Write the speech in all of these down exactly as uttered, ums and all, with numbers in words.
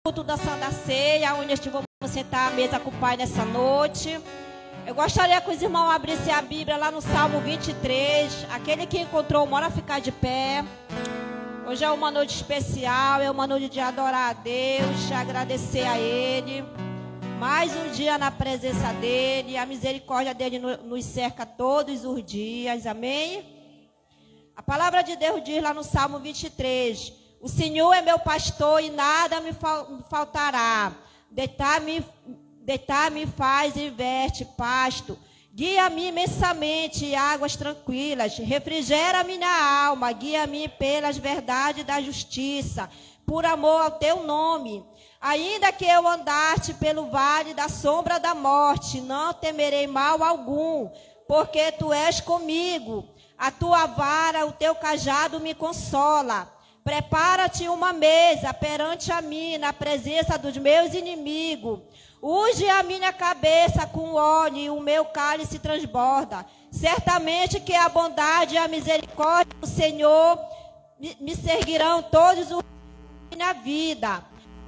culto da Santa Ceia, onde estivemos sentar à mesa com o Pai nessa noite. Eu gostaria que os irmãos abrissem a Bíblia lá no Salmo vinte e três. Aquele que encontrou, mora ficar de pé. Hoje é uma noite especial, é uma noite de adorar a Deus, de agradecer a Ele. Mais um dia na presença dEle, a misericórdia dEle nos cerca todos os dias, amém? A palavra de Deus diz lá no Salmo vinte e três: o Senhor é meu pastor e nada me faltará. Deitar-me deitar-me faz e verte pasto. Guia-me imensamente em águas tranquilas. Refrigera minha alma. Guia-me pelas verdades da justiça, por amor ao teu nome. Ainda que eu andaste pelo vale da sombra da morte, não temerei mal algum, porque tu és comigo. A tua vara, o teu cajado me consola. Prepara-te uma mesa perante a mim, na presença dos meus inimigos. Unge a minha cabeça com óleo e o meu cálice transborda. Certamente que a bondade e a misericórdia do Senhor me seguirão todos os dias da minha vida.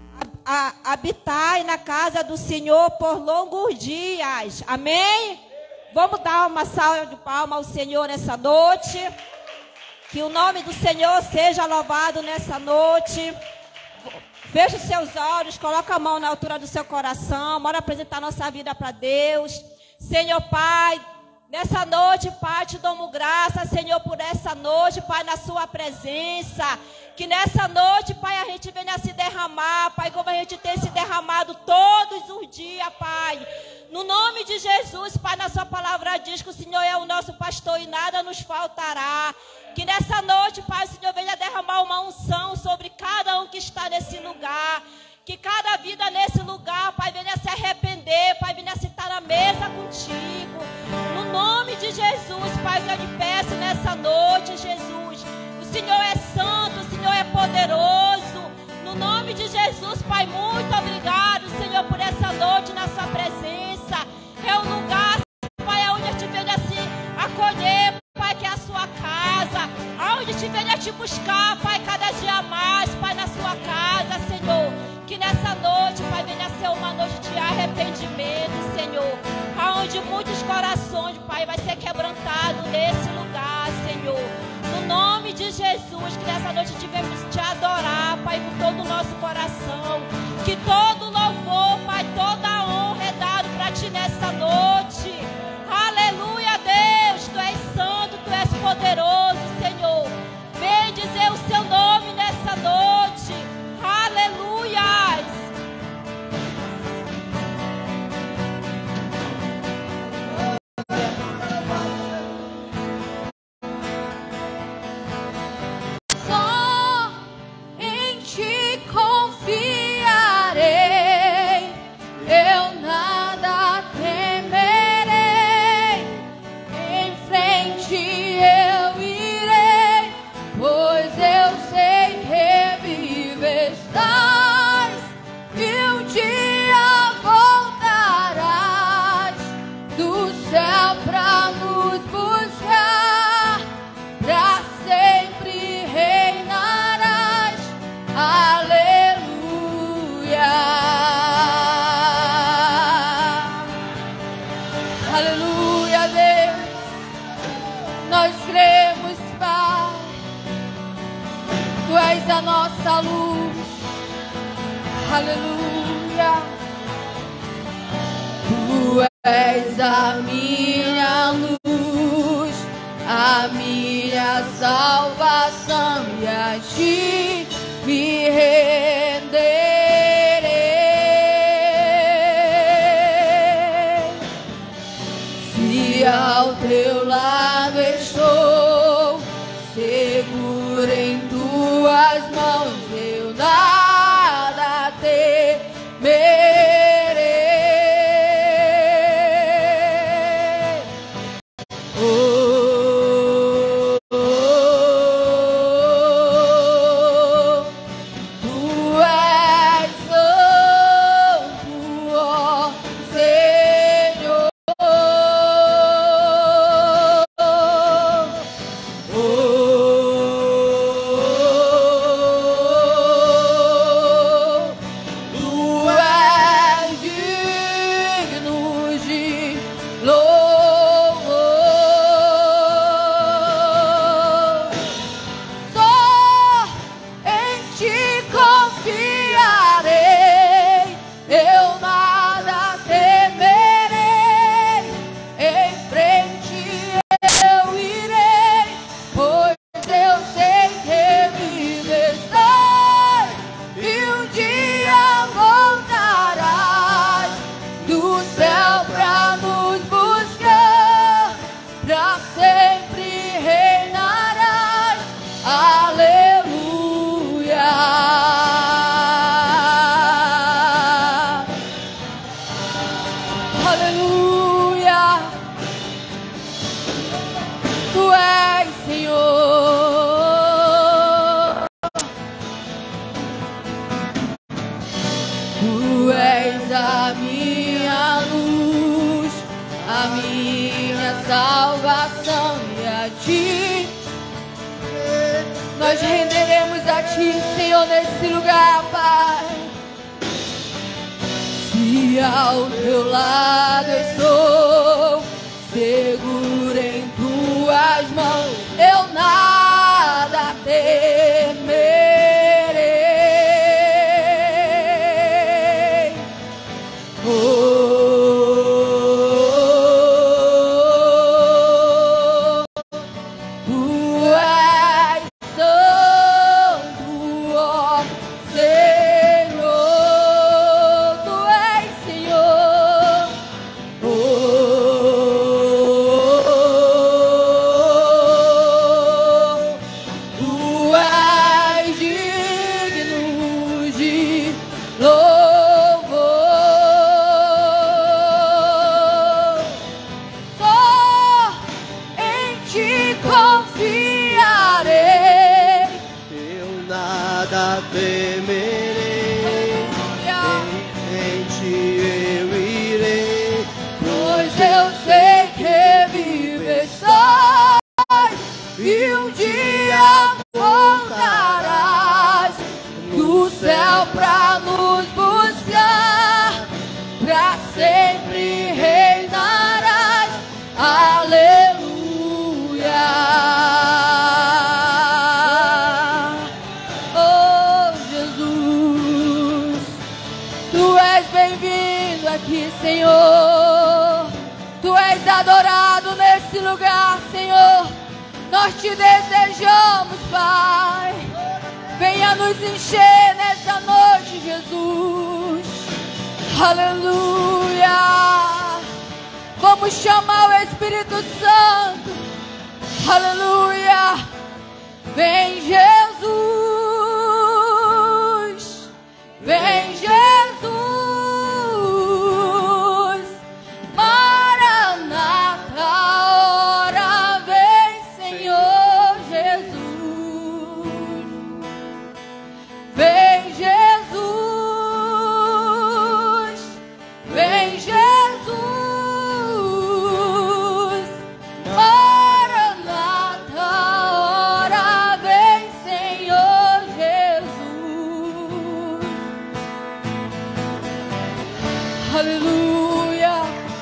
Habitai na casa do Senhor por longos dias. Amém? Vamos dar uma salva de palmas ao Senhor nessa noite. Que o nome do Senhor seja louvado nessa noite. Feche os seus olhos, coloca a mão na altura do seu coração. Bora apresentar nossa vida para Deus. Senhor Pai, nessa noite, Pai, te damos graça, Senhor, por essa noite, Pai, na sua presença. Que nessa noite, Pai, a gente venha se derramar, Pai, como a gente tem se derramado todos os dias, Pai. No nome de Jesus, Pai, na sua palavra diz que o Senhor é o nosso pastor e nada nos faltará. Que nessa noite, Pai, o Senhor venha derramar uma unção sobre cada um que está nesse lugar. Que cada vida nesse lugar, Pai, venha se arrepender, Pai, venha sentar na mesa contigo. No nome de Jesus, Pai, eu te peço nessa noite, Jesus. O Senhor é santo, o Senhor é poderoso. No nome de Jesus, Pai, muito obrigado, Senhor, por essa noite na sua presença. É um lugar, Pai, onde eu te venha se acolher, Pai, que é a sua casa. Aonde te venha te buscar, Pai, cada dia mais, Pai, na sua casa, Senhor. Que nessa noite, Pai, venha ser uma noite de arrependimento, Senhor. Aonde muitos corações, Pai, vai ser quebrantado nesse lugar, Senhor. No nome de Jesus, que nessa noite tivemos te adorar, Pai, com todo o nosso coração. Que todo louvor, Pai, toda a honra é dado para ti nessa noite. Aleluia, Deus, tu és santo, tu és poderoso, Senhor. Vem dizer o seu nome nessa noite. Aleluia. Só em ti confiarei, eu nada temerei, em frente eu irei, pois eu sei que vive estás, e um dia voltarás do céu pra nos buscar, pra sempre reinarás. Aleluia. Aleluia, Deus. Nós cremos, Pai. Tu és a nossa luz. Aleluia. Tu és a minha luz, a minha salvação, e a ti me renderei. Se ao teu lado estou, seguro em tuas mãos, eu nada temerei. Oh, oh, oh, tu és santo, ó Senhor. Tu és a minha luz, a minha salvação, e a Ti nós renderemos a Ti, Senhor, nesse lugar, Pai. Se ao Teu lado estou, seguro em Tuas mãos, eu nada temerei. Oh, e um dia voltarás do céu pra nos buscar, pra sempre reinarás. Aleluia. Oh Jesus, Tu és bem-vindo aqui, Senhor. Tu és adorado nesse lugar, Senhor. Nós Te desejamos, Pai. Venha nos encher nessa noite, Jesus. Aleluia. Vamos chamar o Espírito Santo. Aleluia. Vem, Jesus. Vem, Jesus. Aleluia.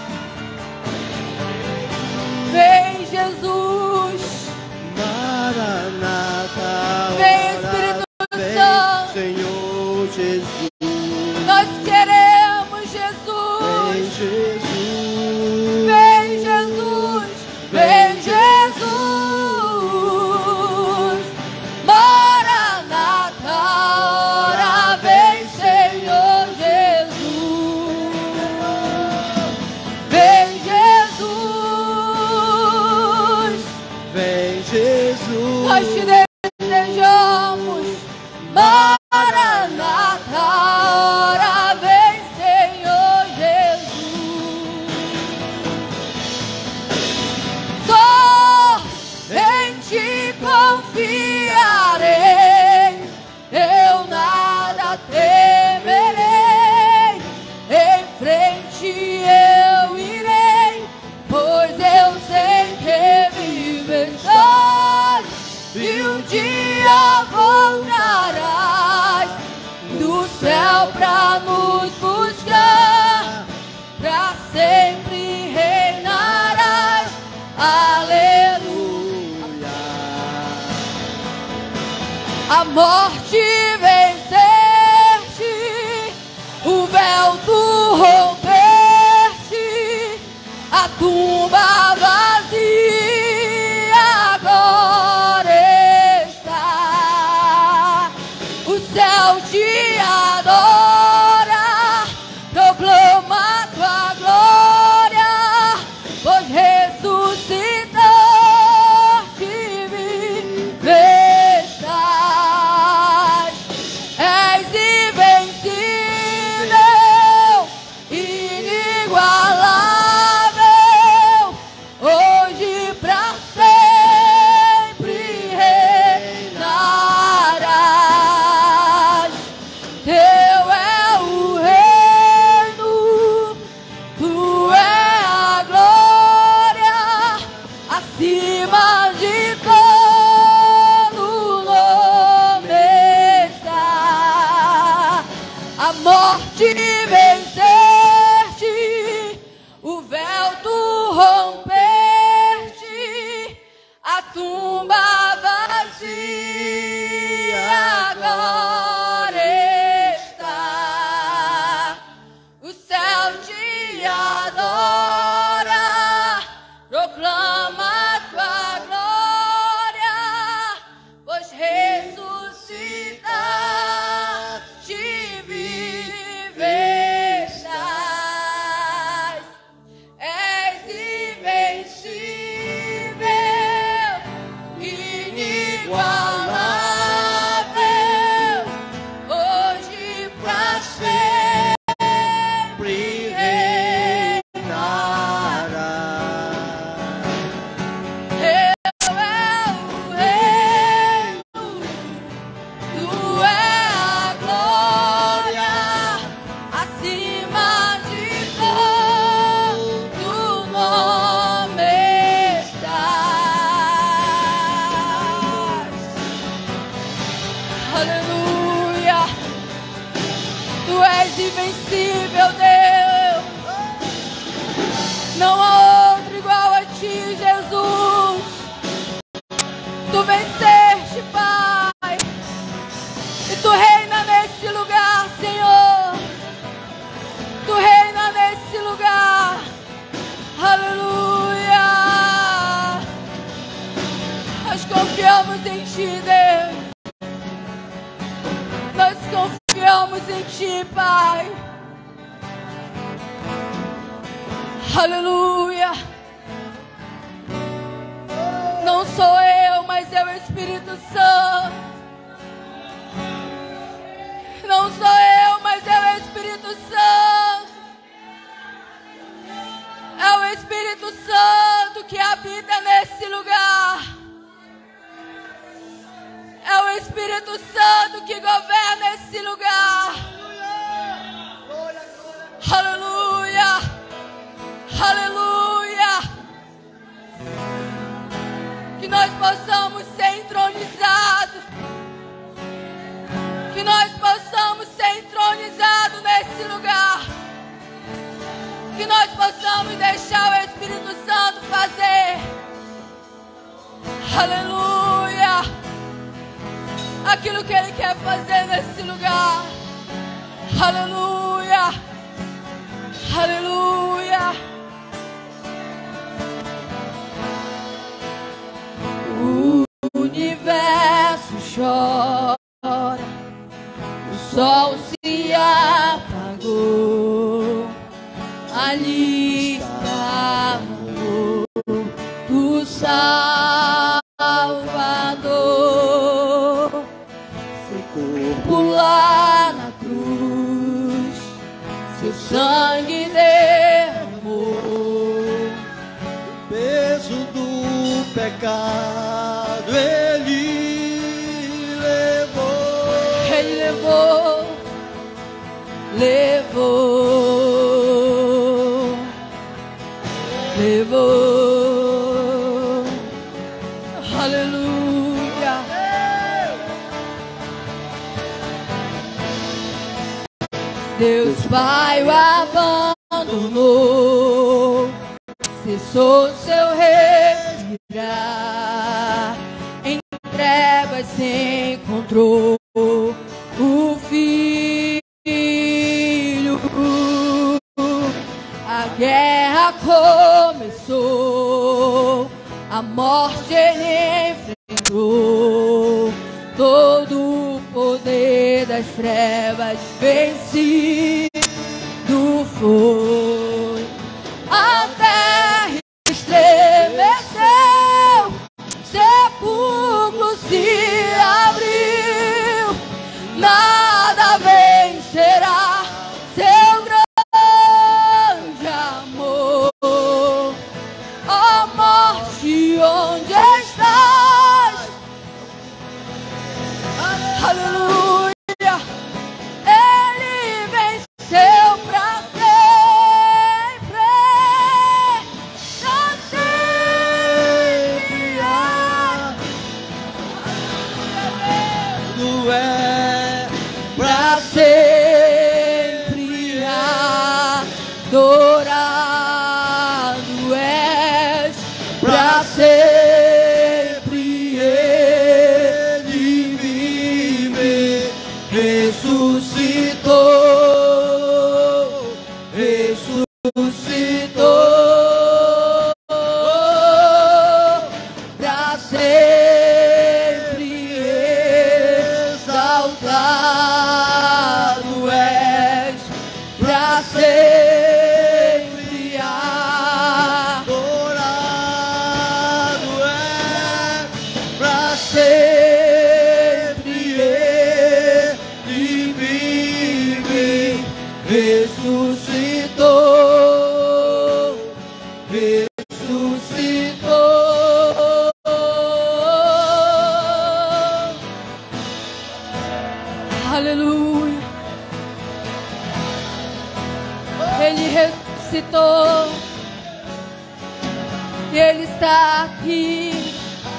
Vem, Jesus. Maranata. Vem, Espírito Santo. Senhor Jesus. Nós queremos, Jesus. Vem, Jesus. Vem, Jesus. Vem, Jesus. Maranata. Ora vem, Senhor Jesus. Vem, Jesus. Vem, Jesus. Nós Te desejamos. Maranata, ora vem, Senhor Jesus. Só em Ti confiarei, eu nada temerei. Em frente eu irei, pois eu sei que vives nós, e um dia voltarás do céu pra nos buscar, pra sempre reinarás. Aleluia. A morte venceste, o véu Tu rompeste, a tumba vazia agora está. O céu Te adora, proclama Tua glória, pois ressuscitaste, vive estás. a morte venceste, o véu tu rompeste, a tumba vazia agora está. O céu te adora, proclama a tua glória, pois ressuscitaste e vivestas. És invencível, inigualável, hoje pra sempre reinará. Eu é o reino, tu é a glória, acima de todo nome estás. Aleluia. Tu és invencível, Deus. Não há outro igual a ti, Jesus. Tu venceste, Pai. E tu reina nesse lugar, Senhor. Tu reina nesse lugar. Aleluia. Nós confiamos em ti, Deus. Nós confiamos em ti, Pai. Aleluia. Não sou eu, mas é o Espírito Santo. Não sou eu, mas é o Espírito Santo. É o Espírito Santo que habita nesse lugar. É o Espírito Santo que governa esse lugar. Aleluia. Aleluia. Que nós possamos ser entronizados. Que nós possamos ser entronizados nesse lugar. Que nós possamos deixar o Espírito Santo fazer. Aleluia. Aquilo que Ele quer fazer nesse lugar. Aleluia. Aleluia. O universo chora, o sol se apagou, ali está o amor do Salvador. Seu corpo lá na cruz, seu sangue derramou, O peso do pecado ele levou. Ele levou, levou, levou. Aleluia. Deus Pai o abandonou, cessou seu respirar, em trevas se encontrou o Filho. A guerra começou, a morte ele enfrentou, todo o poder das trevas vencido foi. A terra estremeceu, sepulcro se abriu, nada vencerá seu grande amor. Ó morte, onde estás? Aleluia. Ele venceu. sempre adorado é, pra sempre ele vive, ressuscitou, ressuscitou. Aleluia. Ele ressuscitou. E Ele está aqui.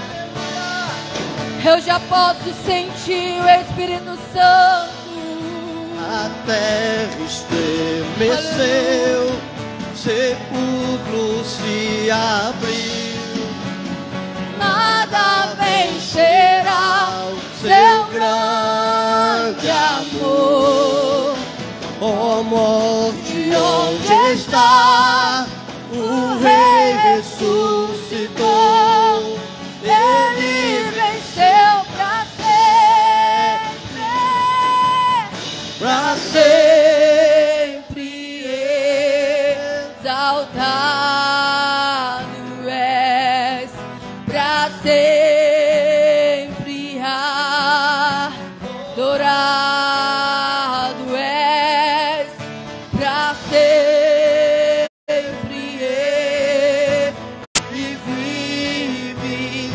Eu já posso sentir o Espírito Santo. A terra estremeceu, sepulcro se abriu. Nada vencerá o seu grande amor. Ó morte, onde está? O Rei ressuscitou. Ele venceu pra sempre. Pra Sempre exaltado és, pra sempre adorado és, pra sempre ele vive,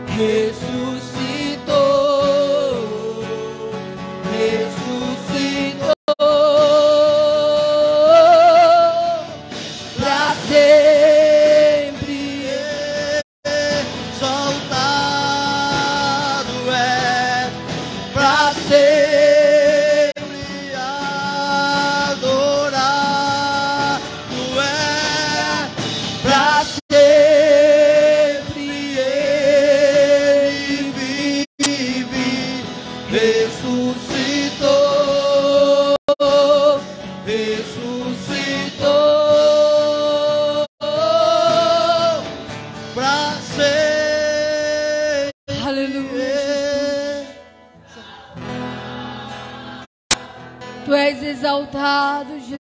ressuscitou, ressuscitou. Pra sempre exaltado é, pra sempre adorado é, pra sempre ele vive, ressuscitou, ressuscitou, pra sempre. Aleluia. Tu és exaltado, Jesus.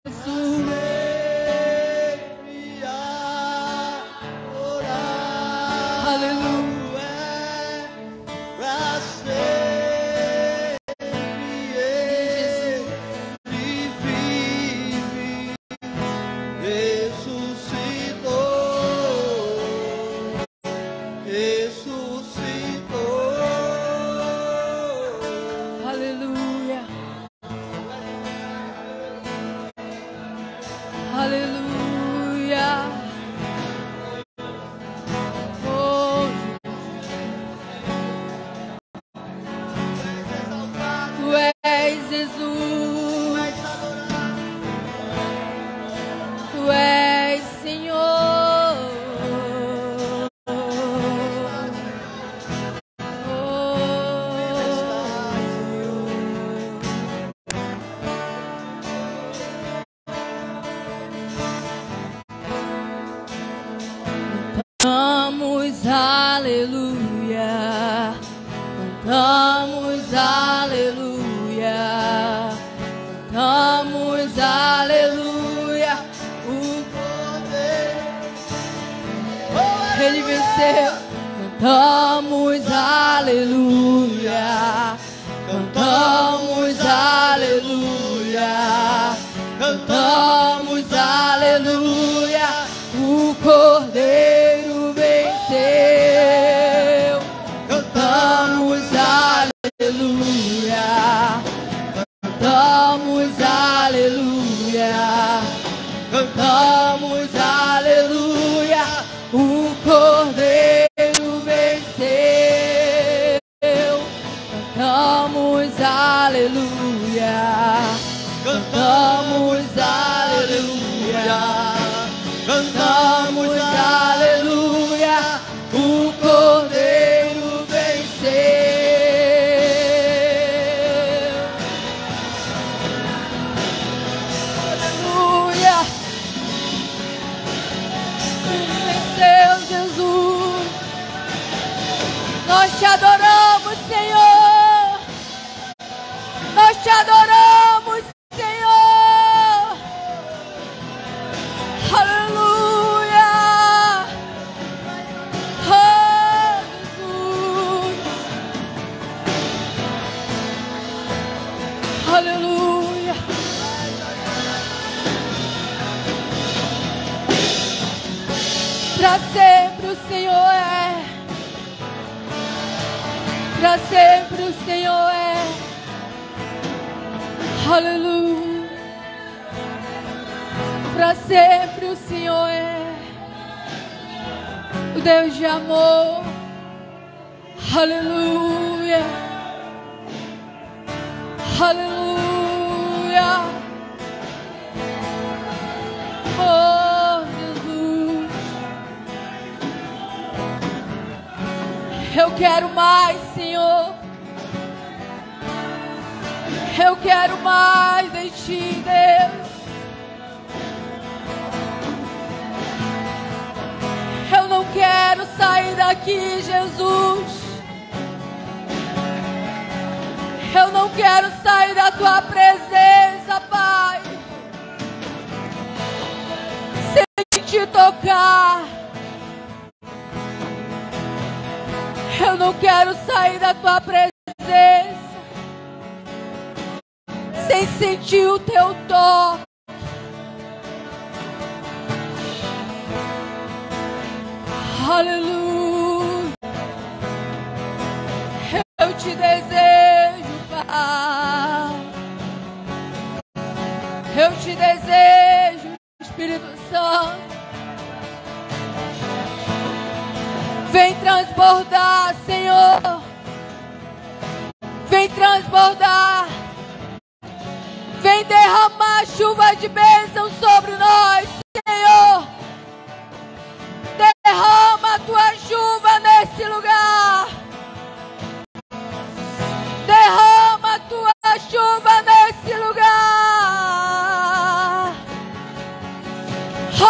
Sempre adorado Aleluia. é, pra sempre ele vive, ressuscitou, ressuscitou. Aleluia. Aleluia. Oh, Tu és Jesus. Tu és Senhor. Cantamos aleluia, cantamos aleluia, cantamos aleluia, o poder Ele venceu. Cantamos aleluia, cantamos aleluia, cantamos aleluia, o Cordeiro venceu. Cantamos aleluia, cantamos aleluia, cantamos aleluia, o Cordeiro venceu. Cantamos aleluia, cantamos aleluia, cantamos aleluia, o Cordeiro venceu. Aleluia. Venceu, Jesus. Nós te adoramos, Senhor. Nós te adoramos, Senhor. Pra sempre o Senhor é. Pra sempre o Senhor é. Aleluia. Pra sempre o Senhor é o Deus de amor. Aleluia. Aleluia. Oh, Jesus. Eu quero mais, Senhor. Eu quero mais de Ti, Deus. Eu não quero sair daqui, Jesus. Eu não quero sair da Tua presença, Pai, sem Te tocar. Eu não quero sair da Tua presença sem sentir o Teu toque. Aleluia. Eu Te desejo, Pai. Eu Te desejo, Espírito Santo. Vem transbordar, Senhor. Vem transbordar. Vem derramar chuva de bênção sobre nós, Senhor. Derrama a Tua chuva nesse lugar. Derrama a Tua chuva nesse lugar. Oh!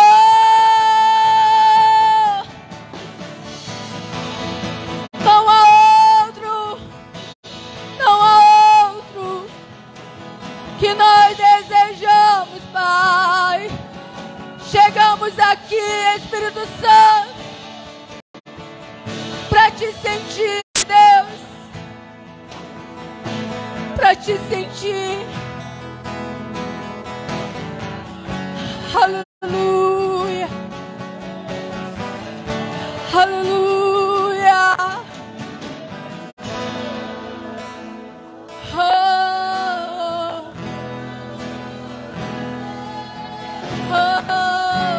Não há outro, não há outro que nós desejamos, Pai. Chegamos aqui, Espírito Santo, para Te sentir, Deus, para Te sentir. Aleluia, aleluia. Oh, oh, oh.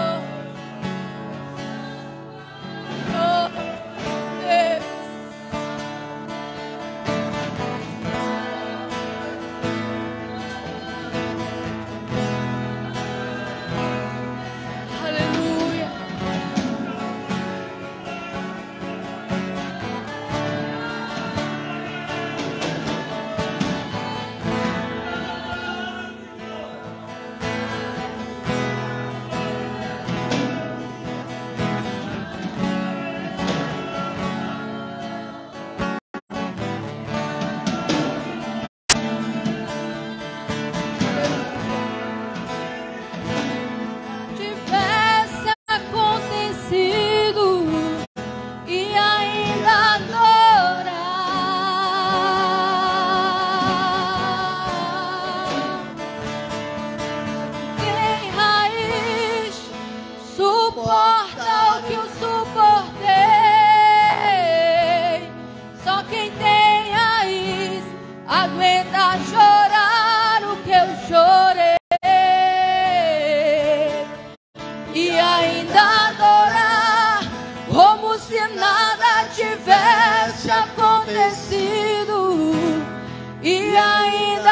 E ainda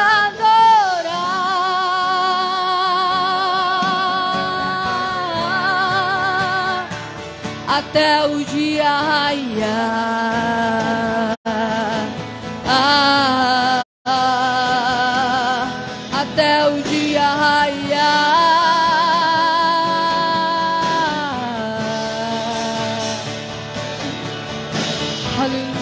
adorar até o dia raiar. Ah, ah, até o dia raiar. Aleluia.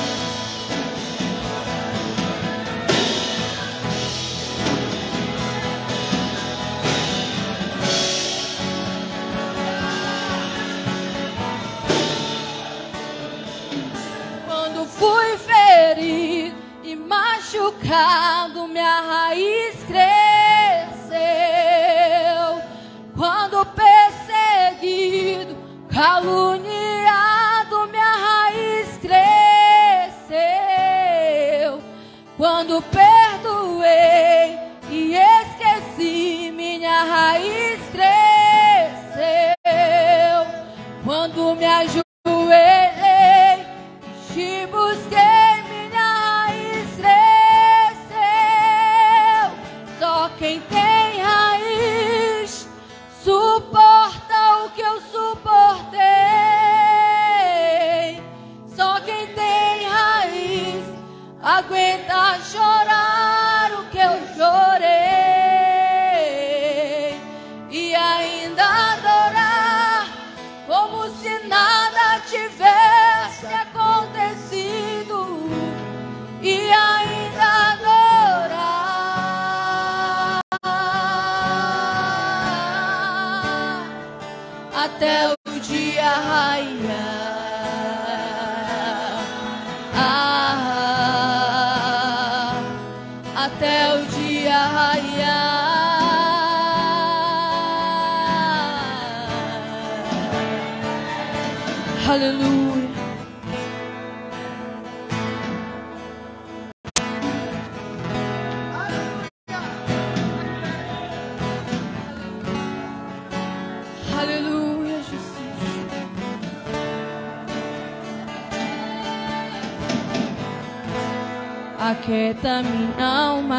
Fui ferido e machucado, minha raiz cresceu. Quando perseguido, caluniado, até o dia raiar. Ah, até o dia raiar. Aleluia. Aleluia, Jesus. Aquieta minha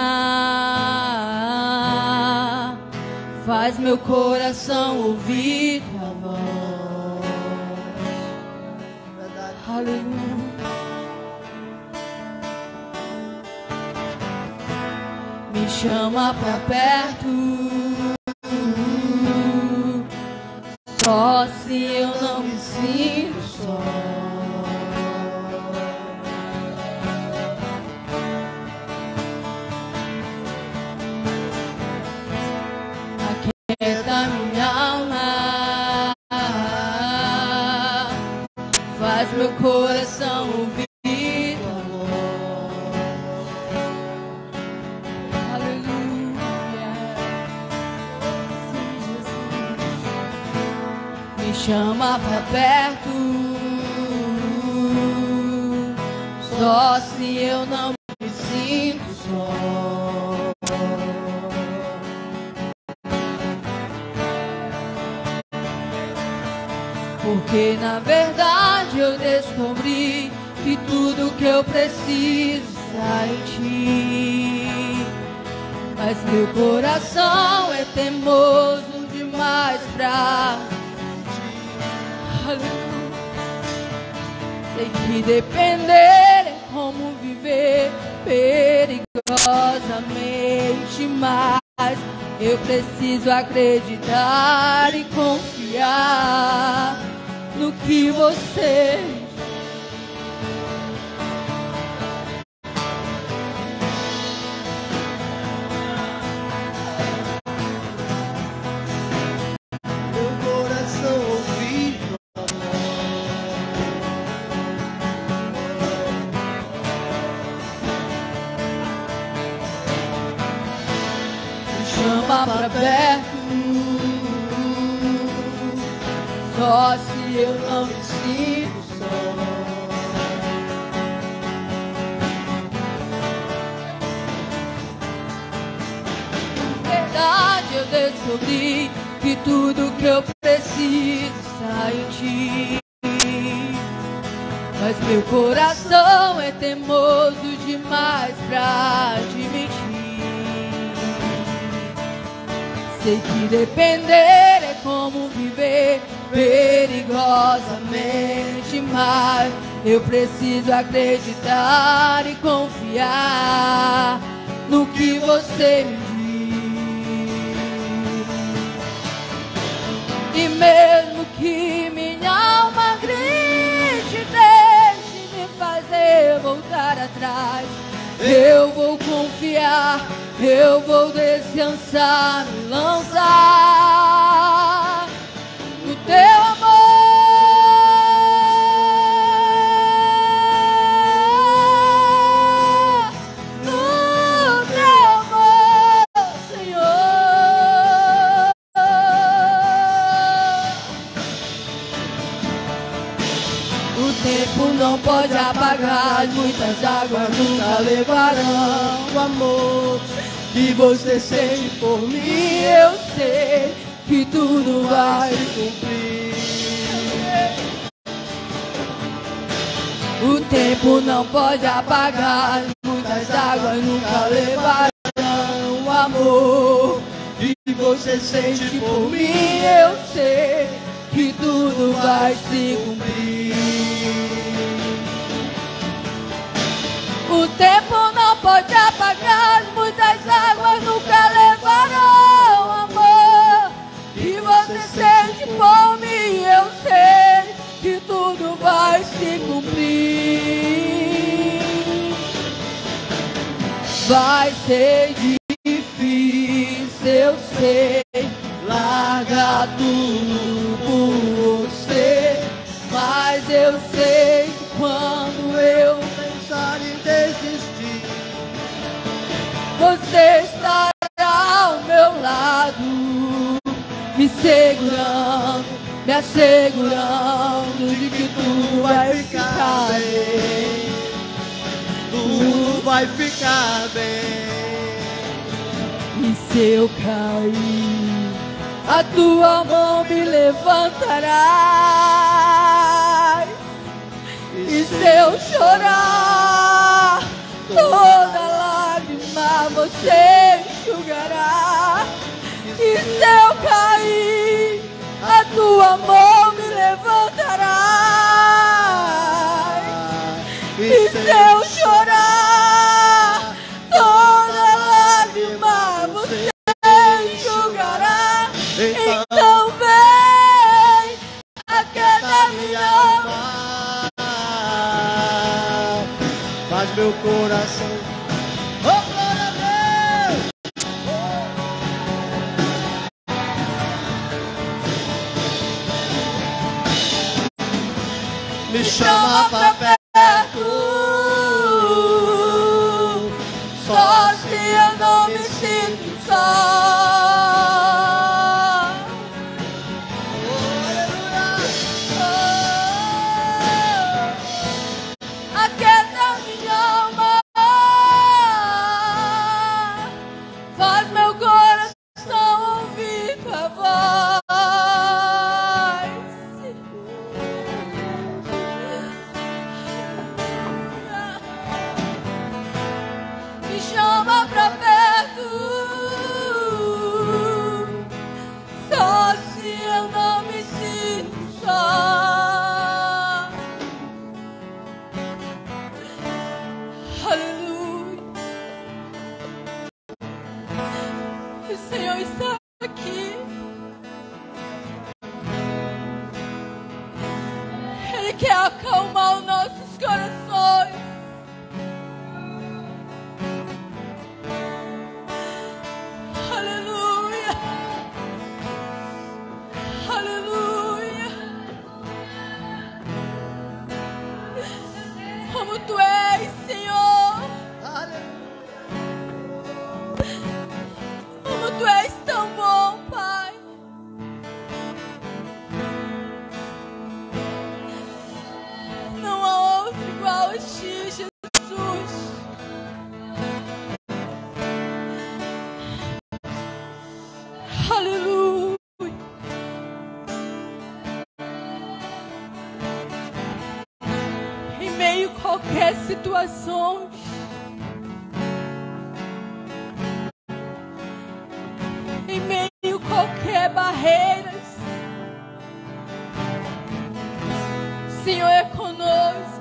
alma, faz meu coração ouvir tua voz. Aleluia. Me chama pra perto, só se eu não me sinto só. Aquieta minha alma, faz meu coração ouvir tua voz. Aleluia. Sim, Jesus. Me chama pra perto, só se eu não me sinto só. Porque na verdade eu descobri que tudo que eu preciso está em ti. Mas meu coração é teimoso demais pra sei que depender é como viver perigosamente, mas eu preciso acreditar e confiar no que você Meu coração ouviu. chama pra perto, só se eu não me sinto só. Na verdade eu descobri que tudo que eu preciso está em ti. Mas meu coração é teimoso demais pra admitir. Sei que depender é como viver perigosamente, mas eu preciso acreditar e confiar no que você me diz. E mesmo que minha alma grite, deixe me fazer voltar atrás, eu vou confiar, eu vou descansar, me lançar no teu amor, no teu amor, Senhor. O tempo não pode apagar, muitas águas nunca levarão o amor que você sente por mim. Eu sei que tudo vai se cumprir. O tempo não pode apagar, muitas águas nunca levarão o amor que você sente por mim. Eu sei que tudo vai se cumprir. O tempo não pode apagar, muitas águas nunca levarão o amor que você sente por mim. Eu sei que tudo vai se cumprir. Vai ser difícil, eu sei, largar tudo por me segurando, me assegurando de que tudo vai ficar bem. Tudo vai ficar bem. E se eu cair, a tua mão me levantará. E se eu chorar, toda lágrima você enxugará. E se eu cair, a tua mão me levantará. E se eu chorar, toda lágrima você enxugará. Então vem, aquieta minha alma, faz meu coração. Oh, glória a Deus! Me chama pra perto, só se eu não me sinto só. Aquieta minha alma, faz meu coração ouvir tua voz. Me chama pra perto, só se eu não me sinto só. Aleluia. O Senhor está aqui. Ele quer acalmar os nossos corações. Aleluia. Aleluia. Como tu és, Senhor. Como tu és tão bom, Pai. Não há outro igual a ti, Jesus. Aleluia. Em meio a qualquer situação, em meio a qualquer barreiras, o Senhor é conosco.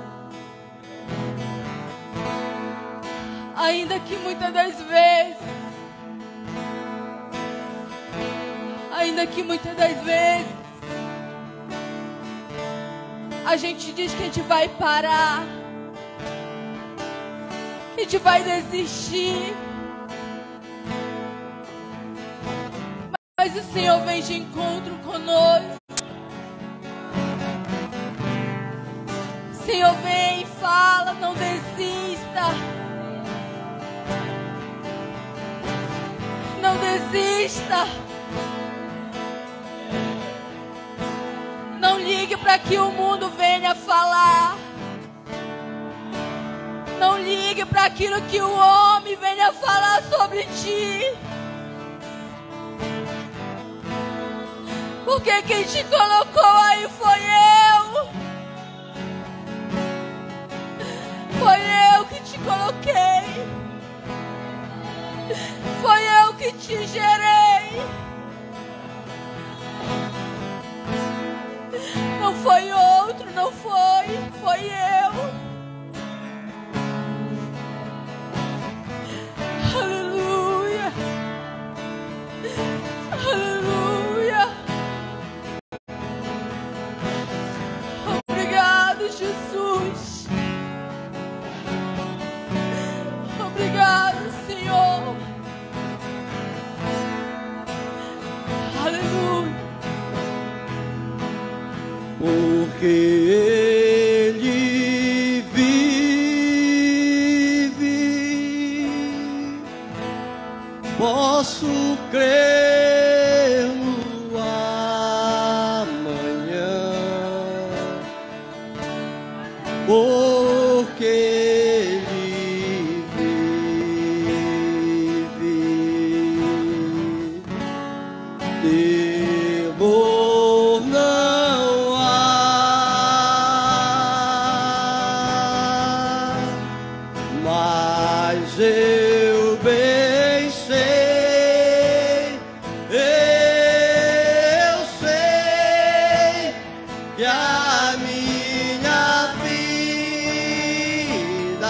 Ainda que muitas das vezes, ainda que muitas das vezes a gente diz que a gente vai parar, que a gente vai desistir, mas o Senhor vem de encontro conosco. O Senhor vem e fala: não desista, não desista. Não ligue para que o mundo venha falar. Não ligue para aquilo que o homem venha falar sobre ti. Porque quem te colocou aí foi eu. Foi eu que te coloquei. Foi eu que te gerei. Não foi outro, não foi, foi eu. Aleluia. Aleluia. Obrigado, Jesus. Obrigado, Senhor. Aleluia. Porque Ele vive, posso crer no temor não há, mas eu bem sei, eu sei que a minha vida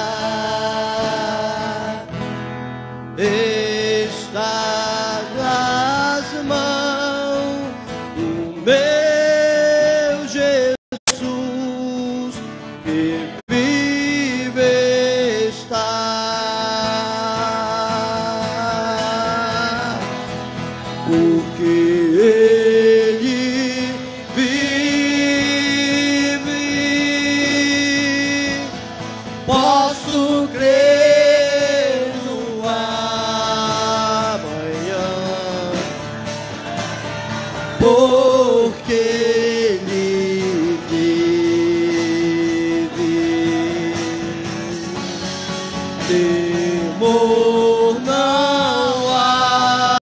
está nas mãos do meu Jesus, que vive está, porque Ele vive. Posso crer no amanhã, porque Ele vive. Temor não há,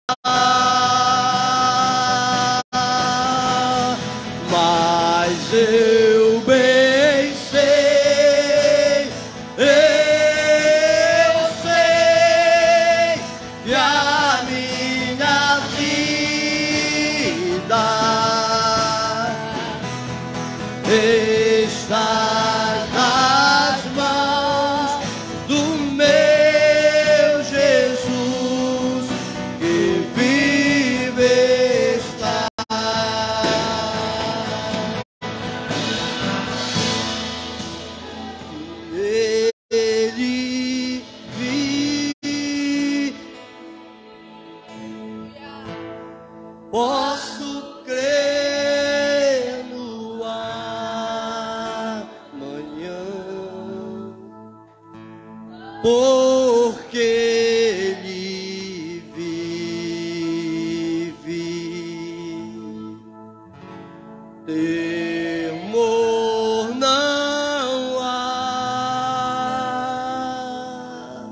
mas eu bem sei, eu sei que a minha vida está nas mãos do meu Jesus, que vive está. Ele vive. Posso crer no amanhã, porque Ele vive. Temor não há,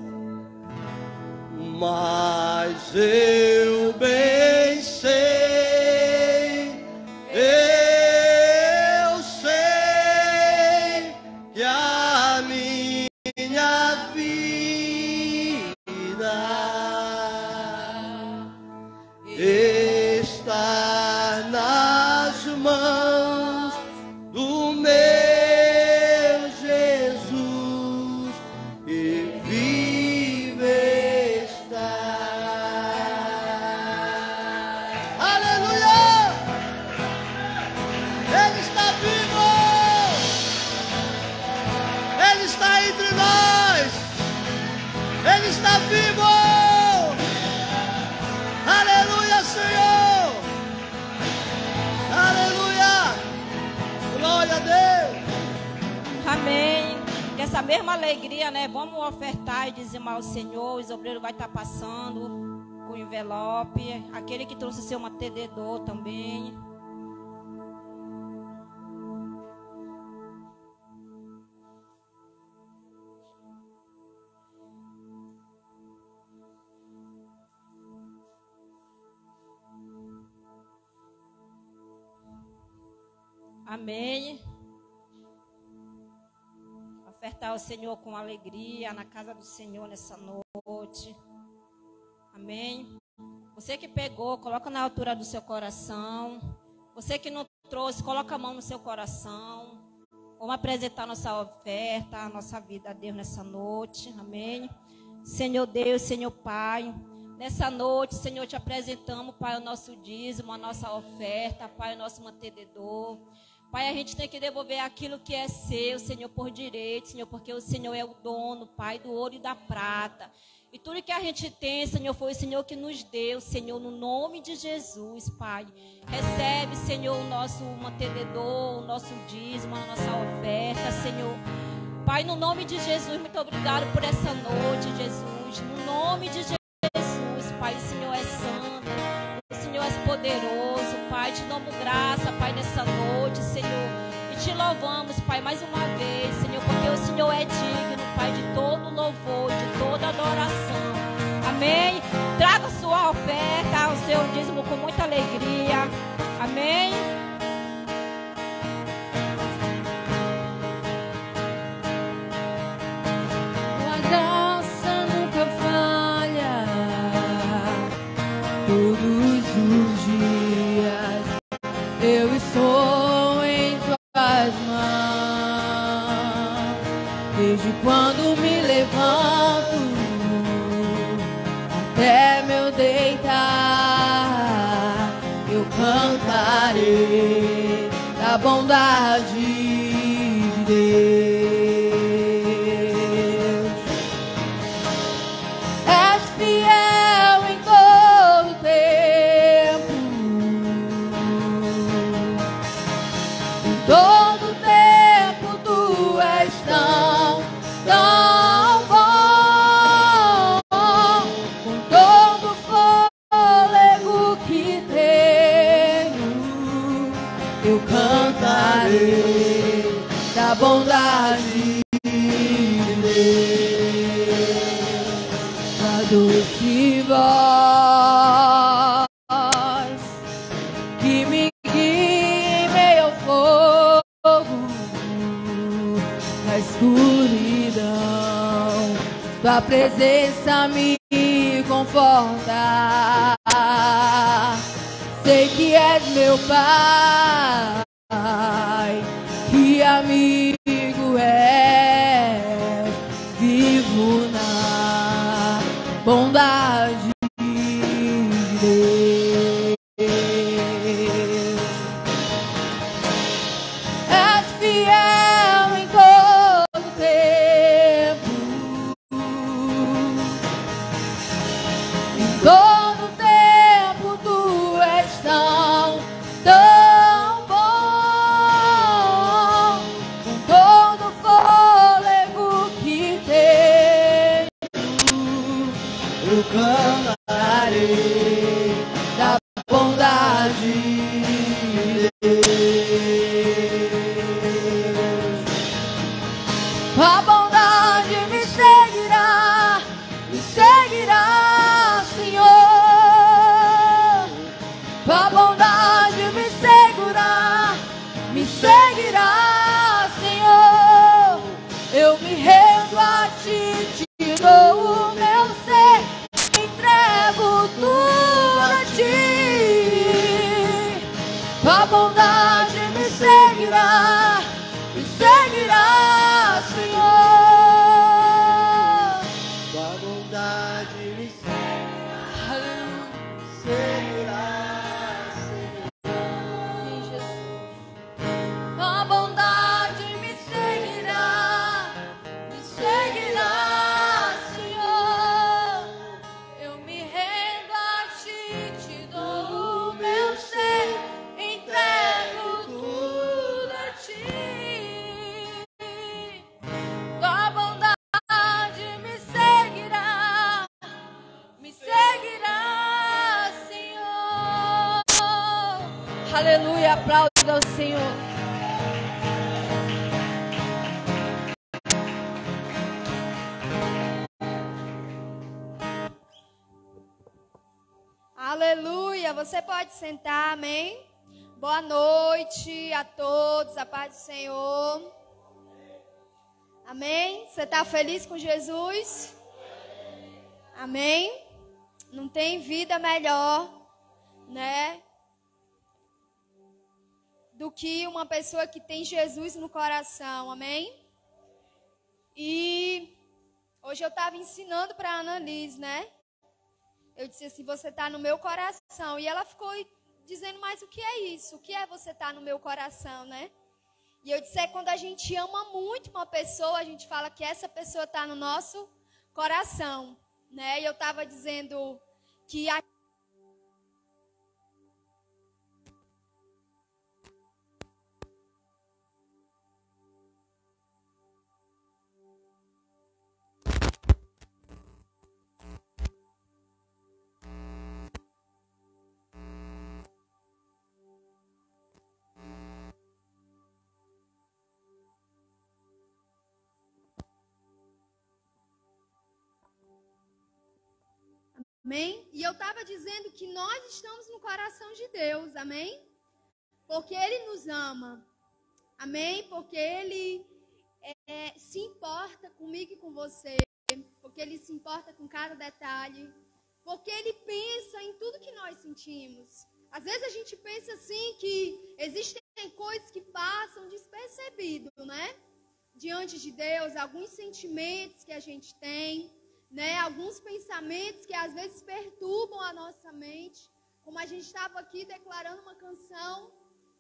mas eu bem sei, eu sei que a minha vida está nas mãos do meu Jesus, que vive está. Aleluia! Ele está vivo! Ele está entre nós! Ele está vivo! Aleluia, Senhor! Aleluia! Glória a Deus! Amém. Com essa mesma alegria, né? Vamos ofertar e dizimar ao Senhor. Os obreiros vai estar passando com o envelope. Aquele que trouxe seu mantenedor também. Amém. Ofertar ao Senhor com alegria na casa do Senhor nessa noite. Amém. Você que pegou, coloca na altura do seu coração. Você que não trouxe, coloca a mão no seu coração. Vamos apresentar nossa oferta, a nossa vida a Deus nessa noite. Amém. Senhor Deus, Senhor Pai, nessa noite, Senhor, te apresentamos, Pai, o nosso dízimo, a nossa oferta, Pai, o nosso mantenedor. Pai, a gente tem que devolver aquilo que é seu, Senhor, por direito, Senhor, porque o Senhor é o dono, Pai, do ouro e da prata. E tudo que a gente tem, Senhor, foi o Senhor que nos deu, Senhor, no nome de Jesus, Pai. Recebe, Senhor, o nosso mantenedor, o nosso dízimo, a nossa oferta, Senhor. Pai, no nome de Jesus, muito obrigado por essa noite, Jesus. No nome de Jesus, Pai, o Senhor é santo, o Senhor é poderoso, Pai. Te damos graça, Pai, nessa noite, Senhor. E te louvamos, Pai, mais uma vez, Senhor, porque o Senhor é digno, Pai, de todo louvor, de toda adoração. Amém? Traga sua oferta, o seu dízimo com muita alegria. Amém? Tua graça nunca falha. Todos os dias eu estou em tuas mãos. Desde quando me levanto até meu deitar, eu cantarei da bondade de Deus. És fiel em todo tempo, em todo tempo tu és tão, tão bom. Com todo fôlego que tenho, eu cantarei da bondade de Deus. A doce voz que me guia em meio ao fogo, na escuridão, tua presença me conforta. Sei que és meu Pai, que amigo és, vivo na bondade de Deus. És fiel em todo tempo, em todo tempo tu és tão, tão bom. Com todo fôlego que tenho, eu cantarei da bondade de Deus. A bondade me seguirá, me seguirá, Senhor. A bondade me seguirá, me seguirá, Senhor. Eu me rendo a ti, te dou o meu ser, entrego tudo a ti. A bondade me seguirá, me seguirá, Senhor. Tua bondade me seguirá, Sim, Jesus. A bondade me seguirá, me seguirá, Senhor. Eu me rendo a ti, te dou o meu ser, entrego tudo a ti. Tua bondade me seguirá, me seguirá, Senhor. Aleluia, aplauda ao Senhor. Aleluia, você pode sentar, amém? Boa noite a todos, a paz do Senhor. Amém? Você está feliz com Jesus? Amém? Não tem vida melhor, né? Do que uma pessoa que tem Jesus no coração, amém? E hoje eu estava ensinando para a Annalise, né? Eu disse assim, você está no meu coração. E ela ficou dizendo, mas o que é isso? O que é você estar no meu coração, né? E eu disse, é quando a gente ama muito uma pessoa, a gente fala que essa pessoa está no nosso coração, né? E eu estava dizendo que a Amém? E eu estava dizendo que nós estamos no coração de Deus, amém? Porque Ele nos ama, amém? Porque Ele é, se importa comigo e com você, porque Ele se importa com cada detalhe, porque Ele pensa em tudo que nós sentimos. Às vezes a gente pensa assim que existem coisas que passam despercebido, né? Diante de Deus, alguns sentimentos que a gente tem, né? Alguns pensamentos que às vezes perturbam a nossa mente. Como a gente estava aqui declarando uma canção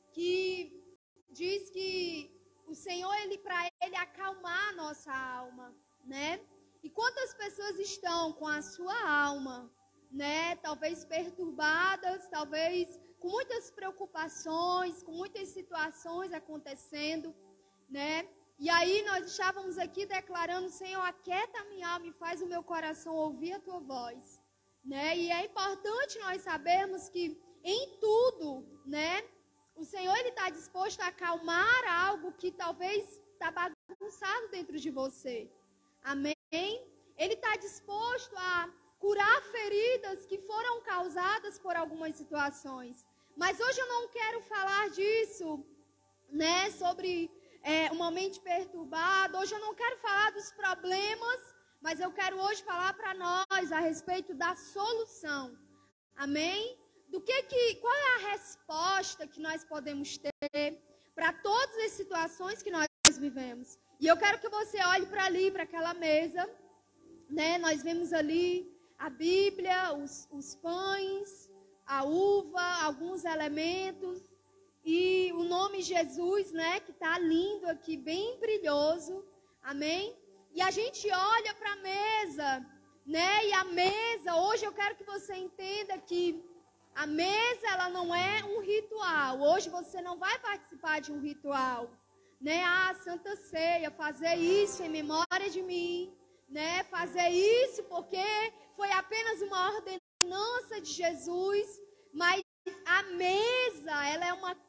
que diz que o Senhor, ele para Ele acalmar a nossa alma, né? E quantas pessoas estão com a sua alma, né? Talvez perturbadas, talvez com muitas preocupações, com muitas situações acontecendo, né? E aí nós estávamos aqui declarando, Senhor, aquieta a minha alma e faz o meu coração ouvir a tua voz, né? E é importante nós sabermos que em tudo, né? O Senhor, Ele está disposto a acalmar algo que talvez está bagunçado dentro de você. Amém? Ele está disposto a curar feridas que foram causadas por algumas situações. Mas hoje eu não quero falar disso, né? Sobre é, uma mente perturbada. Hoje eu não quero falar dos problemas, mas eu quero hoje falar para nós a respeito da solução. Amém? Do que que, qual é a resposta que nós podemos ter para todas as situações que nós vivemos? E eu quero que você olhe para ali, para aquela mesa, né? Nós vemos ali a Bíblia, os, os pães, a uva, alguns elementos e o nome Jesus, né? Que está lindo aqui, bem brilhoso, amém? E a gente olha para a mesa, né? E a mesa, hoje eu quero que você entenda que a mesa, ela não é um ritual. Hoje você não vai participar de um ritual, né? Ah, Santa Ceia, fazer isso em memória de mim, né? Fazer isso porque foi apenas uma ordenança de Jesus, mas a mesa, ela é uma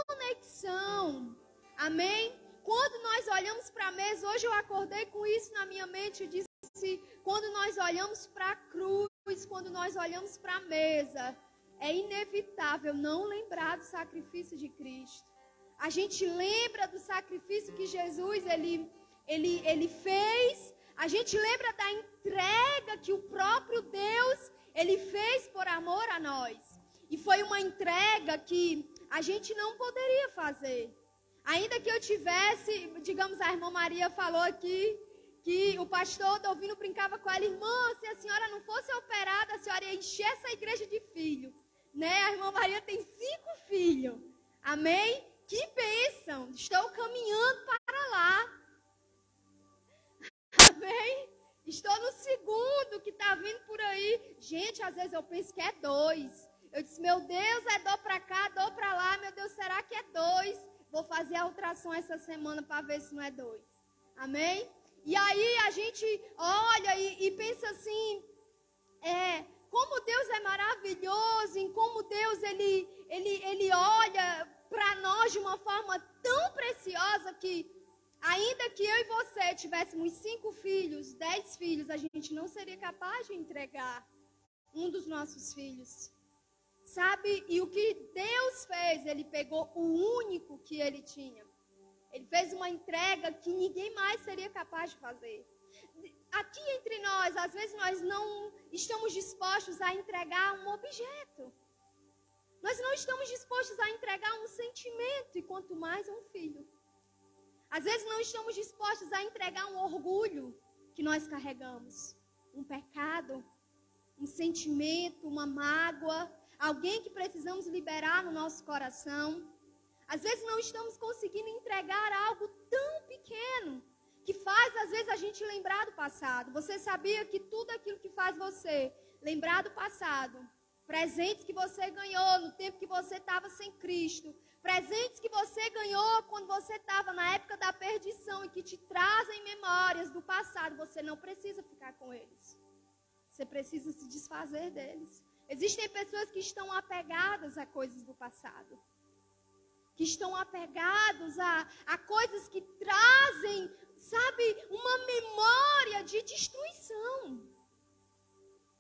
conexão, amém? Quando nós olhamos para a mesa, hoje eu acordei com isso na minha mente, eu disse, quando nós olhamos para a cruz, quando nós olhamos para a mesa, é inevitável não lembrar do sacrifício de Cristo. A gente lembra do sacrifício que Jesus, ele, ele, ele fez. A gente lembra da entrega que o próprio Deus, ele fez por amor a nós. E foi uma entrega que a gente não poderia fazer. Ainda que eu tivesse, digamos, a irmã Maria falou aqui, que o pastor Dovino brincava com ela, irmã, se a senhora não fosse operada, a senhora ia encher essa igreja de filho. Né? A irmã Maria tem cinco filhos. Amém? Que bênção! Estou caminhando para lá. Amém? Estou no segundo que está vindo por aí. Gente, às vezes eu penso que é dois. Eu disse, meu Deus, é dor para cá, dor para lá. Meu Deus, será que é dois? Vou fazer a ultrassom essa semana para ver se não é dois. Amém? E aí a gente olha e, e pensa assim, é... como Deus é maravilhoso, em como Deus ele, ele, ele olha para nós de uma forma tão preciosa que, ainda que eu e você tivéssemos cinco filhos, dez filhos, a gente não seria capaz de entregar um dos nossos filhos. Sabe? E o que Deus fez, Ele pegou o único que Ele tinha. Ele fez uma entrega que ninguém mais seria capaz de fazer. Aqui entre nós, às vezes nós não estamos dispostos a entregar um objeto. Nós não estamos dispostos a entregar um sentimento, e quanto mais um filho. Às vezes não estamos dispostos a entregar um orgulho que nós carregamos. Um pecado, um sentimento, uma mágoa, alguém que precisamos liberar no nosso coração. Às vezes não estamos conseguindo entregar algo tão pequeno, que faz, às vezes, a gente lembrar do passado. Você sabia que tudo aquilo que faz você lembrar do passado, presentes que você ganhou no tempo que você estava sem Cristo, presentes que você ganhou quando você estava na época da perdição e que te trazem memórias do passado, você não precisa ficar com eles. Você precisa se desfazer deles. Existem pessoas que estão apegadas a coisas do passado, que estão apegados a, a coisas que trazem, sabe, uma memória de destruição.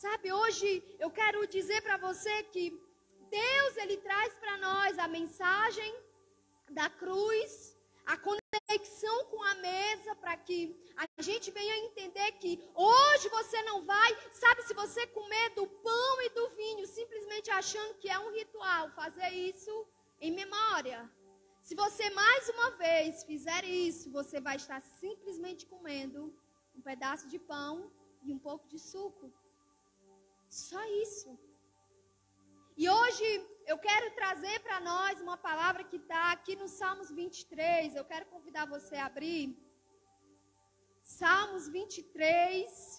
Sabe, hoje eu quero dizer para você que Deus, Ele traz para nós a mensagem da cruz, a conexão com a mesa, para que a gente venha entender que hoje você não vai, sabe, se você comer do pão e do vinho, simplesmente achando que é um ritual, fazer isso em memória. Se você mais uma vez fizer isso, você vai estar simplesmente comendo um pedaço de pão e um pouco de suco. Só isso. E hoje eu quero trazer para nós uma palavra que está aqui no Salmos vinte e três. Eu quero convidar você a abrir. Salmos vinte e três.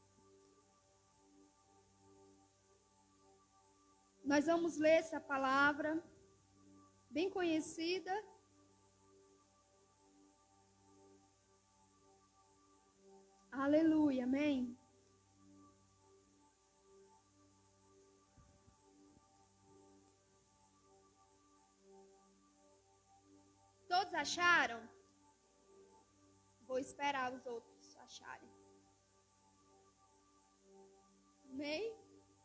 Nós vamos ler essa palavra, bem conhecida. Aleluia, amém. Todos acharam? Vou esperar os outros acharem. Amém?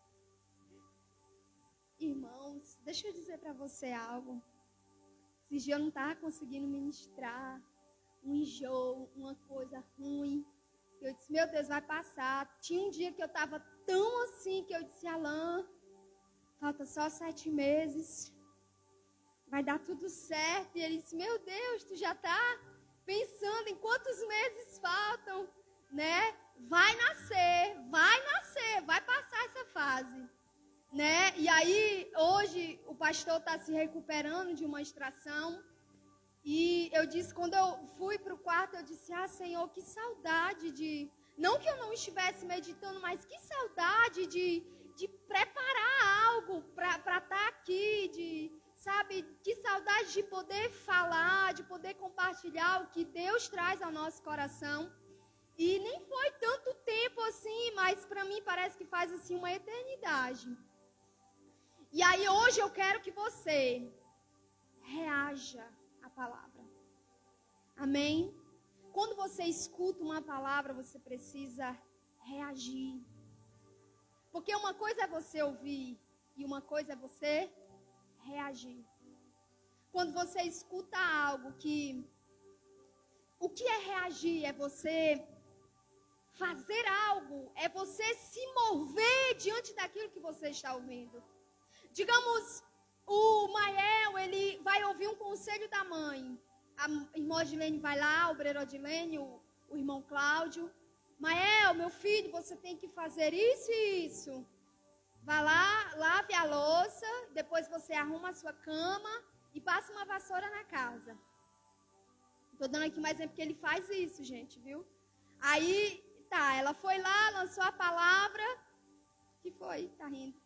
Irmãos, deixa eu dizer para você algo. Esses dias eu não estava conseguindo ministrar. Um enjoo, uma coisa ruim. Eu disse, meu Deus, vai passar. Tinha um dia que eu estava tão assim que eu disse, Alain, falta só sete meses. Vai dar tudo certo. E ele disse, meu Deus, tu já está pensando em quantos meses faltam, né? Vai nascer, vai nascer, vai passar essa fase, né? E aí, hoje, o pastor está se recuperando de uma extração. E eu disse, quando eu fui para o quarto, eu disse, ah, Senhor, que saudade de... Não que eu não estivesse meditando, mas que saudade de, de preparar algo para estar tá aqui, de... Sabe, que saudade de poder falar, de poder compartilhar o que Deus traz ao nosso coração. E nem foi tanto tempo assim, mas para mim parece que faz assim uma eternidade. E aí hoje eu quero que você reaja à palavra. Amém? Quando você escuta uma palavra, você precisa reagir. Porque uma coisa é você ouvir e uma coisa é você reagir. Quando você escuta algo que... O que é reagir? É você fazer algo. É você se mover diante daquilo que você está ouvindo. Digamos, o Mael, ele vai ouvir um conselho da mãe. A irmã Odilene vai lá, o obreiro Odilene, o, o irmão Cláudio. Mael, meu filho, você tem que fazer isso e isso. Vá lá, lave a louça, depois você arruma a sua cama e passa uma vassoura na casa. Estou dando aqui mais exemplo porque ele faz isso, gente, viu? Aí, tá, ela foi lá, lançou a palavra. O que foi? Tá rindo.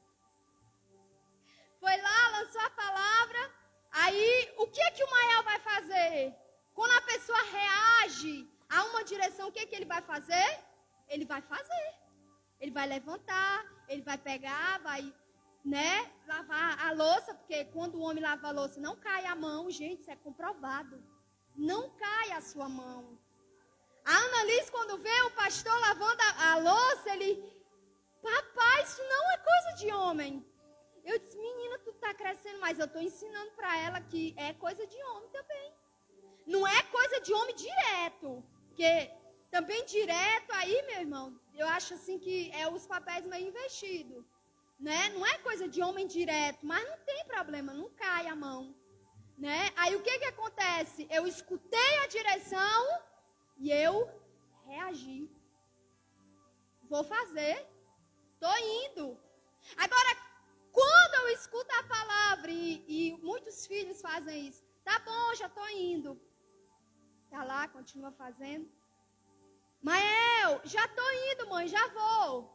Foi lá, lançou a palavra. Aí, o que é que o Mael vai fazer? Quando a pessoa reage a uma direção, o que é que ele vai fazer? Ele vai fazer. Ele vai levantar, ele vai pegar, vai, né, lavar a louça, porque quando o homem lava a louça não cai a mão, gente, isso é comprovado. Não cai a sua mão. A Annalise, quando vê o pastor lavando a, a louça, ele, papai, isso não é coisa de homem. Eu disse, menina, tu tá crescendo, mas eu tô ensinando para ela que é coisa de homem também. Não é coisa de homem direto, porque também direto aí, meu irmão, eu acho assim que é os papéis meio invertidos, né? Não é coisa de homem direto, mas não tem problema, não cai a mão, né? Aí o que que acontece? Eu escutei a direção e eu reagi. Vou fazer, tô indo. Agora, quando eu escuto a palavra, e, e muitos filhos fazem isso, tá bom, já tô indo. Tá lá, continua fazendo. Mael, já tô indo, mãe, já vou.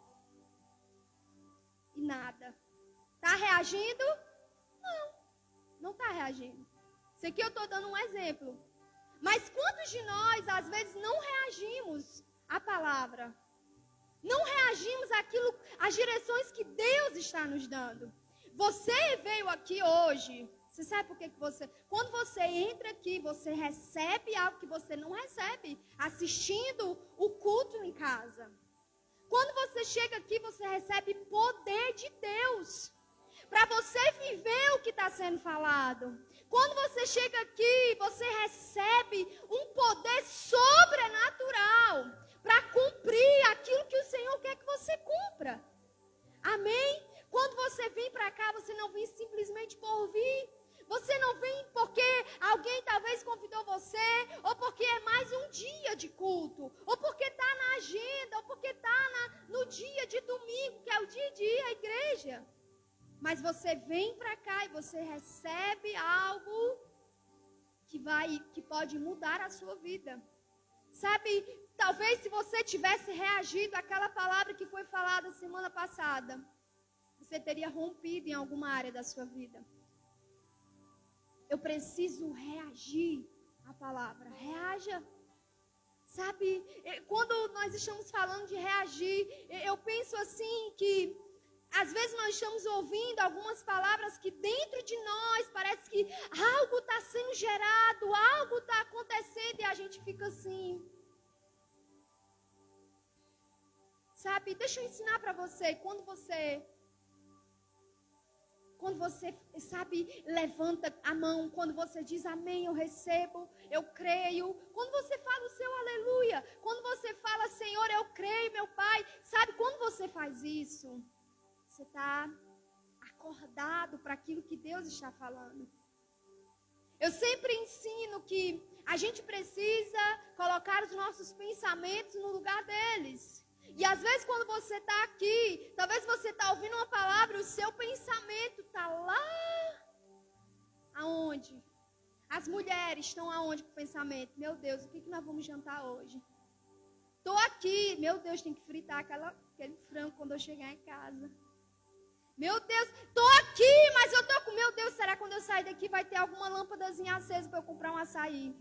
E nada. Tá reagindo? Não, não tá reagindo. Isso aqui eu tô dando um exemplo. Mas quantos de nós, às vezes, não reagimos à palavra? Não reagimos àquilo, às direções que Deus está nos dando. Você veio aqui hoje, você sabe por que você... Quando você entra aqui, você recebe algo que você não recebe assistindo o culto em casa. Quando você chega aqui, você recebe poder de Deus para você viver o que está sendo falado. Quando você chega aqui, você recebe um poder sobrenatural para cumprir aquilo que o Senhor quer que você cumpra. Amém? Quando você vem para cá, você não vem simplesmente por vir. Você não vem porque alguém talvez convidou você, ou porque é mais um dia de culto, ou porque está na agenda, ou porque está no dia de domingo, que é o dia a dia, a igreja. Mas você vem para cá e você recebe algo que vai, que pode mudar a sua vida. Sabe, talvez se você tivesse reagido àquela palavra que foi falada semana passada, você teria rompido em alguma área da sua vida. Eu preciso reagir à palavra. Reaja. Sabe, quando nós estamos falando de reagir, eu penso assim que às vezes nós estamos ouvindo algumas palavras que dentro de nós parece que algo está sendo gerado, algo está acontecendo e a gente fica assim. Sabe, deixa eu ensinar para você, quando você... Quando você, sabe, levanta a mão, quando você diz amém, eu recebo, eu creio. Quando você fala o seu aleluia, quando você fala, Senhor, eu creio, meu Pai. Sabe, quando você faz isso, você está acordado para aquilo que Deus está falando. Eu sempre ensino que a gente precisa colocar os nossos pensamentos no lugar deles. E às vezes quando você está aqui, talvez você está ouvindo uma palavra e o seu pensamento está lá. Aonde? As mulheres estão aonde com o pensamento? Meu Deus, o que, que nós vamos jantar hoje? Estou aqui, meu Deus, tem que fritar aquela, aquele frango quando eu chegar em casa. Meu Deus, estou aqui, mas eu estou com, meu Deus, será que quando eu sair daqui vai ter alguma lâmpadazinha acesa para eu comprar um açaí?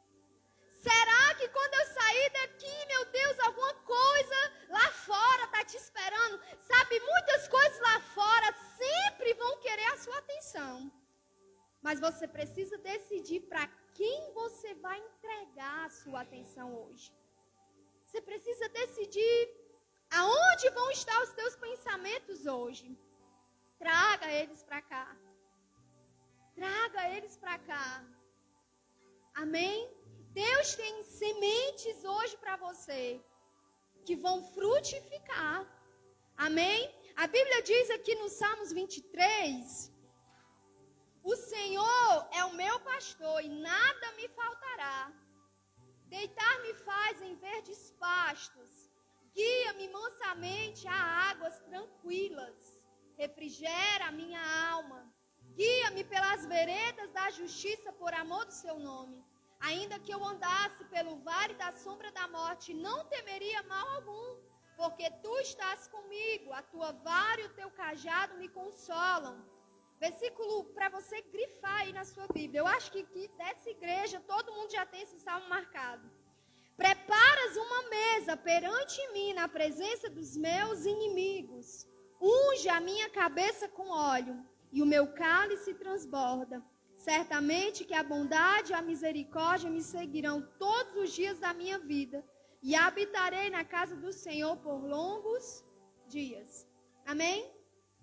Será que quando eu sair daqui, meu Deus, alguma coisa lá fora está te esperando? Sabe, muitas coisas lá fora sempre vão querer a sua atenção. Mas você precisa decidir para quem você vai entregar a sua atenção hoje. Você precisa decidir aonde vão estar os teus pensamentos hoje. Traga eles para cá. Traga eles para cá. Amém? Deus tem sementes hoje para você que vão frutificar. Amém? A Bíblia diz aqui no Salmos vinte e três: o Senhor é o meu pastor e nada me faltará. Deitar-me faz em verdes pastos, guia-me mansamente a águas tranquilas, refrigera a minha alma, guia-me pelas veredas da justiça por amor do seu nome. Ainda que eu andasse pelo vale da sombra da morte, não temeria mal algum, porque tu estás comigo, a tua vara e o teu cajado me consolam. Versículo para você grifar aí na sua Bíblia. Eu acho que, que dessa igreja todo mundo já tem esse salmo marcado. Preparas uma mesa perante mim na presença dos meus inimigos. Unge a minha cabeça com óleo e o meu cálice transborda. Certamente que a bondade e a misericórdia me seguirão todos os dias da minha vida, e habitarei na casa do Senhor por longos dias. Amém?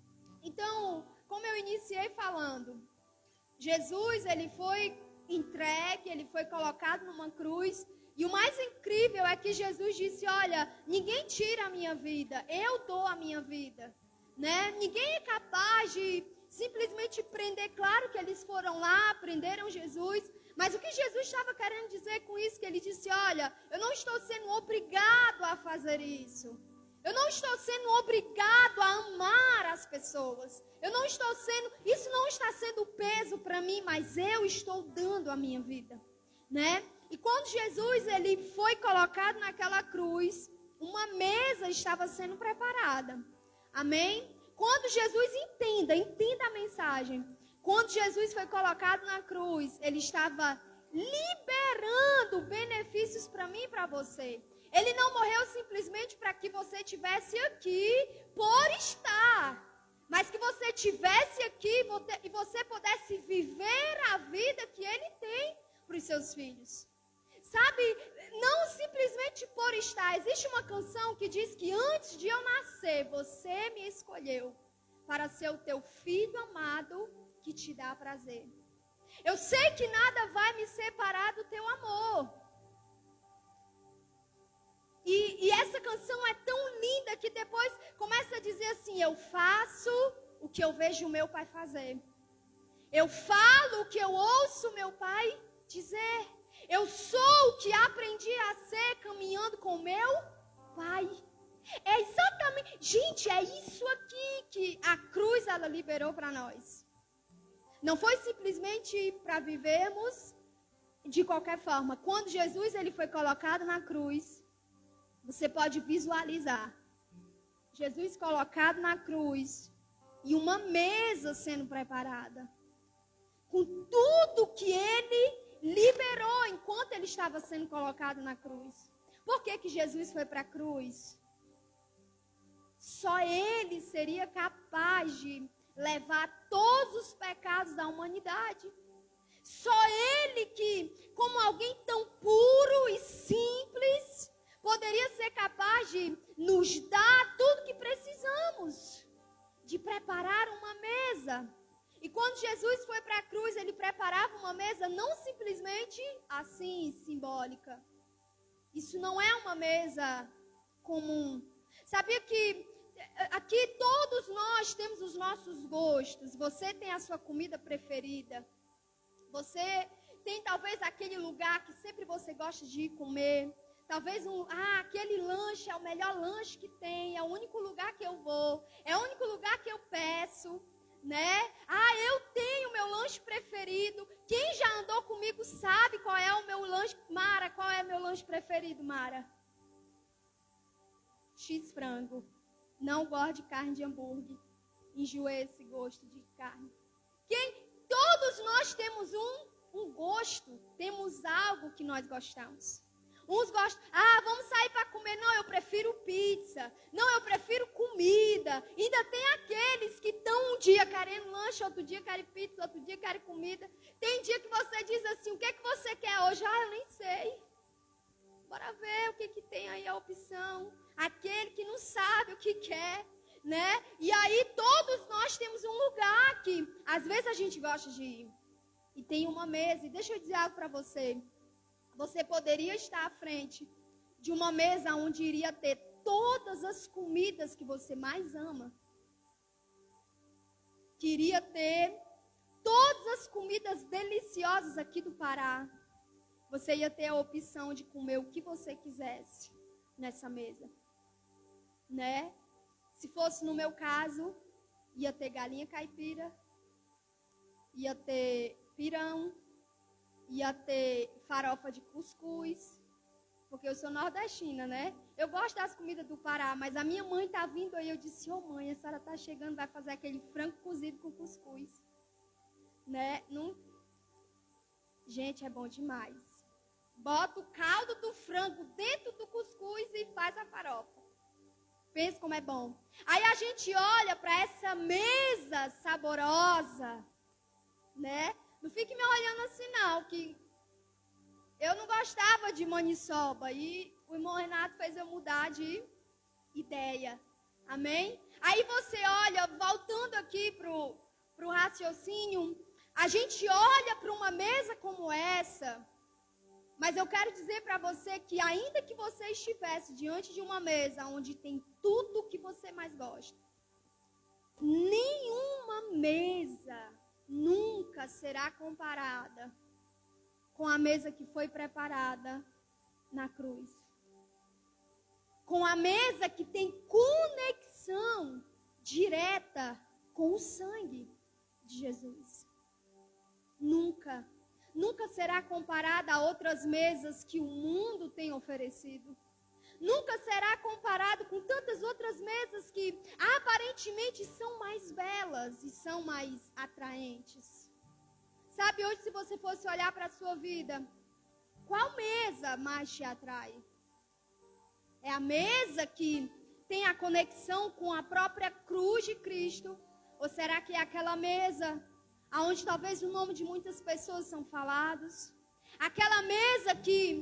Então, como eu iniciei falando, Jesus, ele foi entregue, ele foi colocado numa cruz, e o mais incrível é que Jesus disse, olha, ninguém tira a minha vida, eu dou a minha vida, né? Ninguém é capaz de simplesmente prender. Claro que eles foram lá, prenderam Jesus, mas o que Jesus estava querendo dizer com isso? Que ele disse, olha, eu não estou sendo obrigado a fazer isso. Eu não estou sendo obrigado a amar as pessoas. Eu não estou sendo, isso não está sendo peso para mim, mas eu estou dando a minha vida, né? E quando Jesus, ele foi colocado naquela cruz, uma mesa estava sendo preparada. Amém? Quando Jesus, entenda, entenda a mensagem. Quando Jesus foi colocado na cruz, ele estava liberando benefícios para mim e para você. Ele não morreu simplesmente para que você estivesse aqui por estar, mas que você estivesse aqui e você pudesse viver a vida que ele tem para os seus filhos. Sabe, não simplesmente por estar. Existe uma canção que diz que antes de eu nascer, você me escolheu para ser o teu filho amado que te dá prazer. Eu sei que nada vai me separar do teu amor. E, e essa canção é tão linda que depois começa a dizer assim: eu faço o que eu vejo o meu pai fazer. Eu falo o que eu ouço meu pai dizer. Eu sou o que aprendi a ser caminhando com meu pai. É exatamente, gente, é isso aqui que a cruz ela liberou para nós. Não foi simplesmente para vivermos de qualquer forma. Quando Jesus ele foi colocado na cruz, você pode visualizar Jesus colocado na cruz e uma mesa sendo preparada, com tudo que ele liberou enquanto ele estava sendo colocado na cruz. Por que que Jesus foi para a cruz? Só ele seria capaz de levar todos os pecados da humanidade. Só ele que, como alguém tão puro e simples, poderia ser capaz de nos dar tudo que precisamos, de preparar uma mesa. E quando Jesus foi para a cruz, ele preparava uma mesa não simplesmente assim, simbólica. Isso não é uma mesa comum. Sabia que aqui todos nós temos os nossos gostos. Você tem a sua comida preferida. Você tem talvez aquele lugar que sempre você gosta de ir comer. Talvez um, ah, aquele lanche é o melhor lanche que tem, é o único lugar que eu vou, é o único lugar que eu peço, né? Ah, eu tenho meu lanche preferido. Quem já andou comigo sabe qual é o meu lanche. Mara, qual é o meu lanche preferido, Mara? X frango. Não gosto de carne de hambúrguer. Enjoei esse gosto de carne. Quem? Todos nós temos um, um gosto, temos algo que nós gostamos. Uns gostam, ah, vamos sair para comer. Não, eu prefiro pizza. Não, eu prefiro comida. Ainda tem aqueles que estão um dia querendo lanche, outro dia querem pizza, outro dia querem comida. Tem dia que você diz assim, o que é que você quer hoje? Ah, eu nem sei. Bora ver o que, que tem aí a opção. Aquele que não sabe o que quer, né? E aí todos nós temos um lugar que às vezes a gente gosta de ir. E tem uma mesa. E deixa eu dizer algo para você. Você poderia estar à frente de uma mesa onde iria ter todas as comidas que você mais ama. Que iria ter todas as comidas deliciosas aqui do Pará. Você ia ter a opção de comer o que você quisesse nessa mesa. Né? Se fosse no meu caso, ia ter galinha caipira, ia ter pirão, ia ter farofa de cuscuz, porque eu sou nordestina, né? Eu gosto das comidas do Pará, mas a minha mãe tá vindo aí, eu disse, ô oh, mãe, a senhora tá chegando, vai fazer aquele frango cozido com cuscuz, né? Não... Gente, é bom demais. Bota o caldo do frango dentro do cuscuz e faz a farofa. Pensa como é bom. Aí a gente olha para essa mesa saborosa, né? Não fique me olhando assim não, que eu não gostava de maniçoba e o irmão Renato fez eu mudar de ideia. Amém? Aí você olha, voltando aqui pro, pro raciocínio, a gente olha para uma mesa como essa, mas eu quero dizer para você que ainda que você estivesse diante de uma mesa onde tem tudo que você mais gosta, nenhuma mesa nunca será comparada com a mesa que foi preparada na cruz. Com a mesa que tem conexão direta com o sangue de Jesus. Nunca, nunca será comparada a outras mesas que o mundo tem oferecido. Nunca será comparado com tantas outras mesas que aparentemente são mais belas e são mais atraentes. Sabe, hoje se você fosse olhar para a sua vida, qual mesa mais te atrai? É a mesa que tem a conexão com a própria cruz de Cristo? Ou será que é aquela mesa onde talvez o nome de muitas pessoas são falados? Aquela mesa que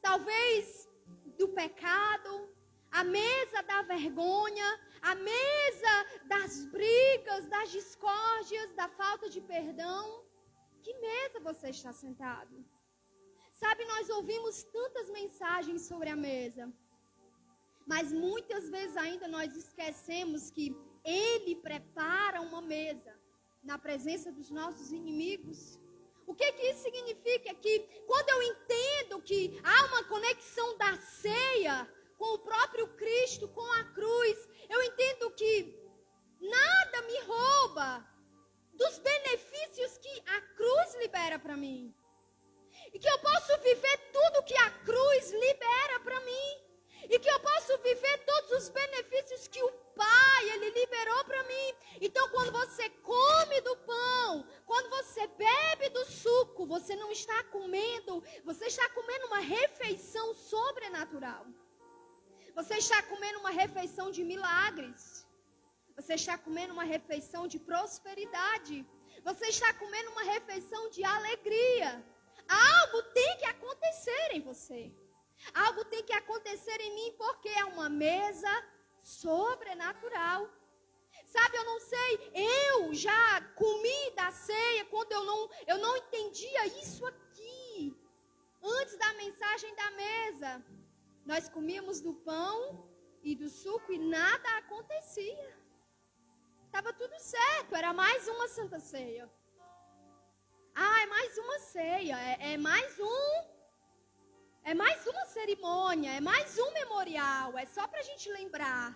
talvez do pecado, a mesa da vergonha, a mesa das brigas, das discórdias, da falta de perdão. Que mesa você está sentado? Sabe, nós ouvimos tantas mensagens sobre a mesa, mas muitas vezes ainda nós esquecemos que Ele prepara uma mesa na presença dos nossos inimigos. O que que isso significa? Que quando eu entendo que há uma conexão da ceia com o próprio Cristo, com a cruz, eu entendo que nada me rouba dos benefícios que a cruz libera para mim. E que eu posso viver tudo que a cruz libera para mim. E que eu posso viver todos os benefícios que o Pai, Ele liberou para mim. Então, quando você come do pão, quando você bebe do suco, você não está comendo, você está comendo uma refeição sobrenatural. Você está comendo uma refeição de milagres. Você está comendo uma refeição de prosperidade. Você está comendo uma refeição de alegria. Algo tem que acontecer em você. Algo tem que acontecer em mim, porque é uma mesa sobrenatural. Sabe, eu não sei, eu já comi da ceia quando eu não, eu não entendia isso aqui. Antes da mensagem da mesa, nós comíamos do pão e do suco e nada acontecia. Estava tudo certo, era mais uma Santa Ceia. Ah, é mais uma ceia, é, é mais um... É mais uma cerimônia, é mais um memorial, é só para a gente lembrar.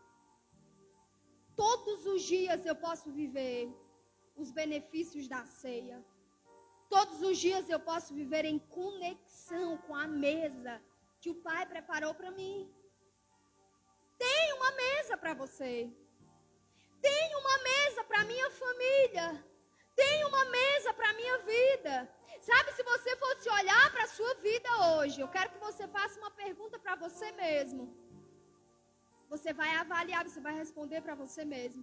Todos os dias eu posso viver os benefícios da ceia. Todos os dias eu posso viver em conexão com a mesa que o Pai preparou para mim. Tem uma mesa para você. Tem uma mesa para minha família. Tem uma mesa para minha vida. Sabe, se você fosse olhar para a sua vida hoje, eu quero que você faça uma pergunta para você mesmo. Você vai avaliar, você vai responder para você mesmo.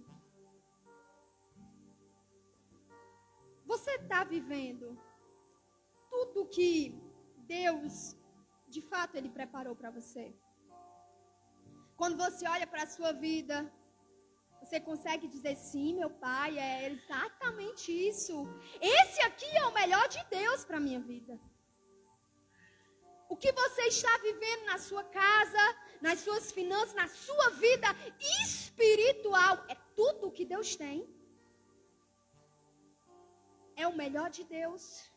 Você está vivendo tudo que Deus, de fato, Ele preparou para você? Quando você olha para a sua vida, você consegue dizer, sim, meu Pai, é exatamente isso. Esse aqui é o melhor de Deus para a minha vida. O que você está vivendo na sua casa, nas suas finanças, na sua vida espiritual, é tudo o que Deus tem. É o melhor de Deus.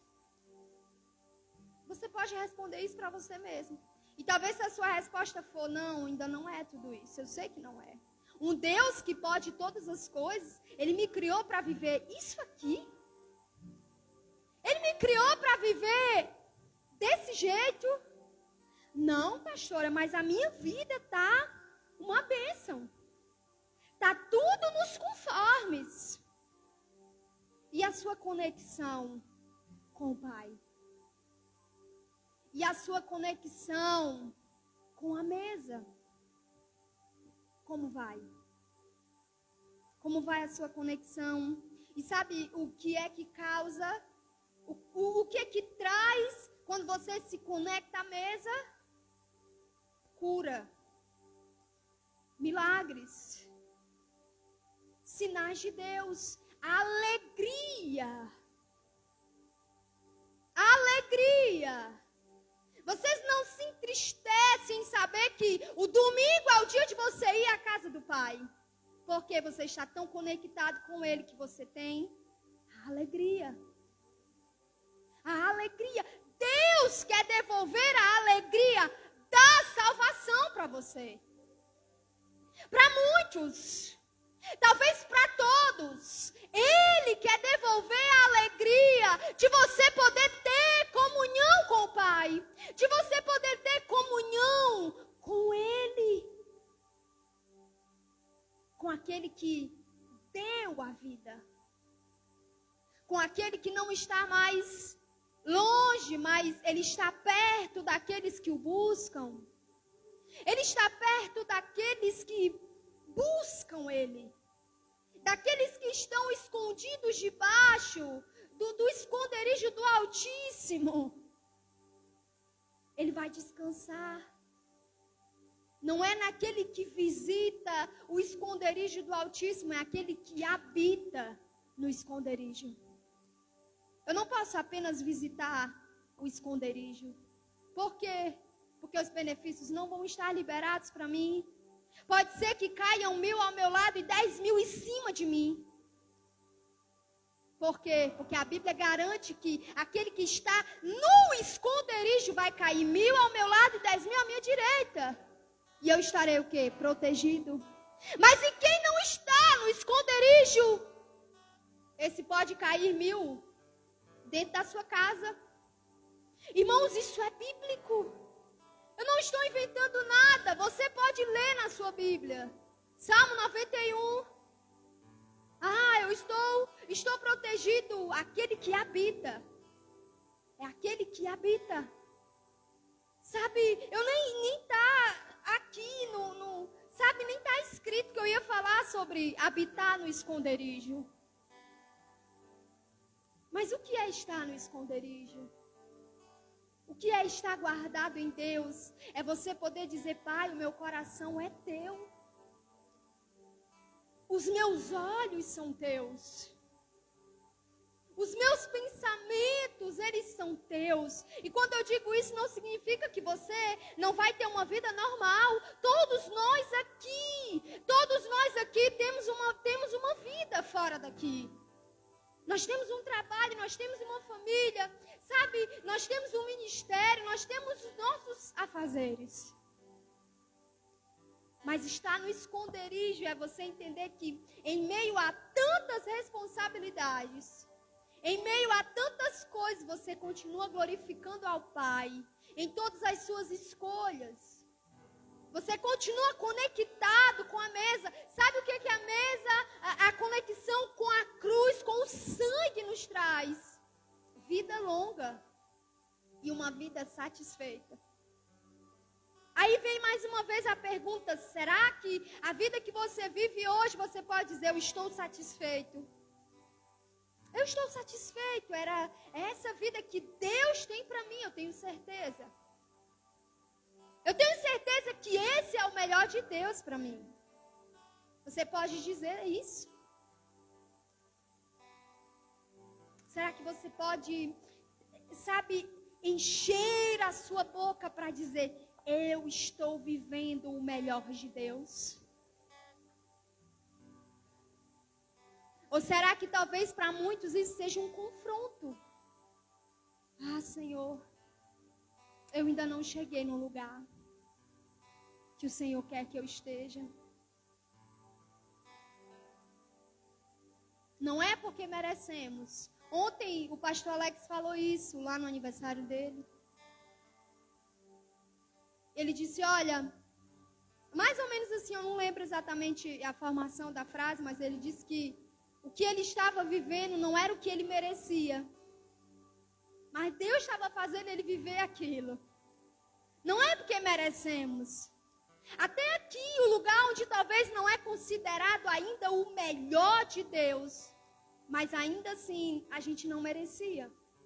Você pode responder isso para você mesmo. E talvez se a sua resposta for, não, ainda não é tudo isso. Eu sei que não é. Um Deus que pode todas as coisas, Ele me criou para viver isso aqui. Ele me criou para viver desse jeito. Não, pastora, mas a minha vida está uma bênção. Está tudo nos conformes. E a sua conexão com o Pai? E a sua conexão com a mesa? Como vai? Como vai a sua conexão? E sabe o que é que causa? O, o, o que é que traz quando você se conecta à mesa? Cura. Milagres. Sinais de Deus. Alegria. Alegria. Vocês não se entristecem em saber que o domingo é o dia de você ir à casa do Pai. Porque você está tão conectado com Ele que você tem a alegria. A alegria. Deus quer devolver a alegria da salvação para você. Para muitos. Talvez para todos. Ele quer devolver a alegria de você poder ter comunhão com o Pai. De você poder ter comunhão com Ele. Com aquele que deu a vida. Com aquele que não está mais longe, mas Ele está perto daqueles que o buscam. Ele está perto daqueles que buscam Ele. Daqueles que estão escondidos debaixo do, do esconderijo do Altíssimo. ele vai descansar. Não é naquele que visita o esconderijo do Altíssimo, é aquele que habita no esconderijo. Eu não posso apenas visitar o esconderijo. Por quê? Porque os benefícios não vão estar liberados para mim. Pode ser que caiam mil ao meu lado e dez mil em cima de mim. Por quê? Porque a Bíblia garante que aquele que está no esconderijo vai cair mil ao meu lado e dez mil à minha direita. E eu estarei o quê? Protegido. Mas e quem não está no esconderijo? Esse pode cair mil dentro da sua casa. Irmãos, isso é bíblico. Eu não estou inventando nada. Você pode ler na sua Bíblia. Salmo noventa e um. Ah, eu estou, estou protegido. Aquele que habita. É aquele que habita. Sabe, eu nem nem tá aqui no, no sabe, nem tá escrito que eu ia falar sobre habitar no esconderijo. Mas o que é estar no esconderijo? O que é estar guardado em Deus? É você poder dizer, Pai, o meu coração é teu. Os meus olhos são teus. Os meus pensamentos, eles são teus. E quando eu digo isso, não significa que você não vai ter uma vida normal. Todos nós aqui, todos nós aqui temos uma, temos uma vida fora daqui. Nós temos um trabalho, nós temos uma família, sabe? Nós temos um ministério, nós temos os nossos afazeres. Mas estar no esconderijo é você entender que em meio a tantas responsabilidades, em meio a tantas coisas, você continua glorificando ao Pai em todas as suas escolhas. Você continua conectado com a mesa. Sabe o que é a mesa? A, a conexão com a cruz, com o sangue nos traz. Vida longa e uma vida satisfeita. Aí vem mais uma vez a pergunta, será que a vida que você vive hoje, você pode dizer, eu estou satisfeito? Eu estou satisfeito, era essa vida que Deus tem para mim, eu tenho certeza. Eu tenho certeza que esse é o melhor de Deus para mim. Você pode dizer isso? Será que você pode, sabe, encher a sua boca para dizer, eu estou vivendo o melhor de Deus? Ou será que talvez para muitos isso seja um confronto? Ah, Senhor, eu ainda não cheguei no lugar que o Senhor quer que eu esteja. Não é porque merecemos. Ontem o pastor Alex falou isso lá no aniversário dele. Ele disse, olha, mais ou menos assim, eu não lembro exatamente a formação da frase, mas ele disse que o que ele estava vivendo não era o que ele merecia. Mas Deus estava fazendo ele viver aquilo. Não é porque merecemos. Até aqui, o lugar onde talvez não é considerado ainda o melhor de Deus. Mas ainda assim, a gente não merecia.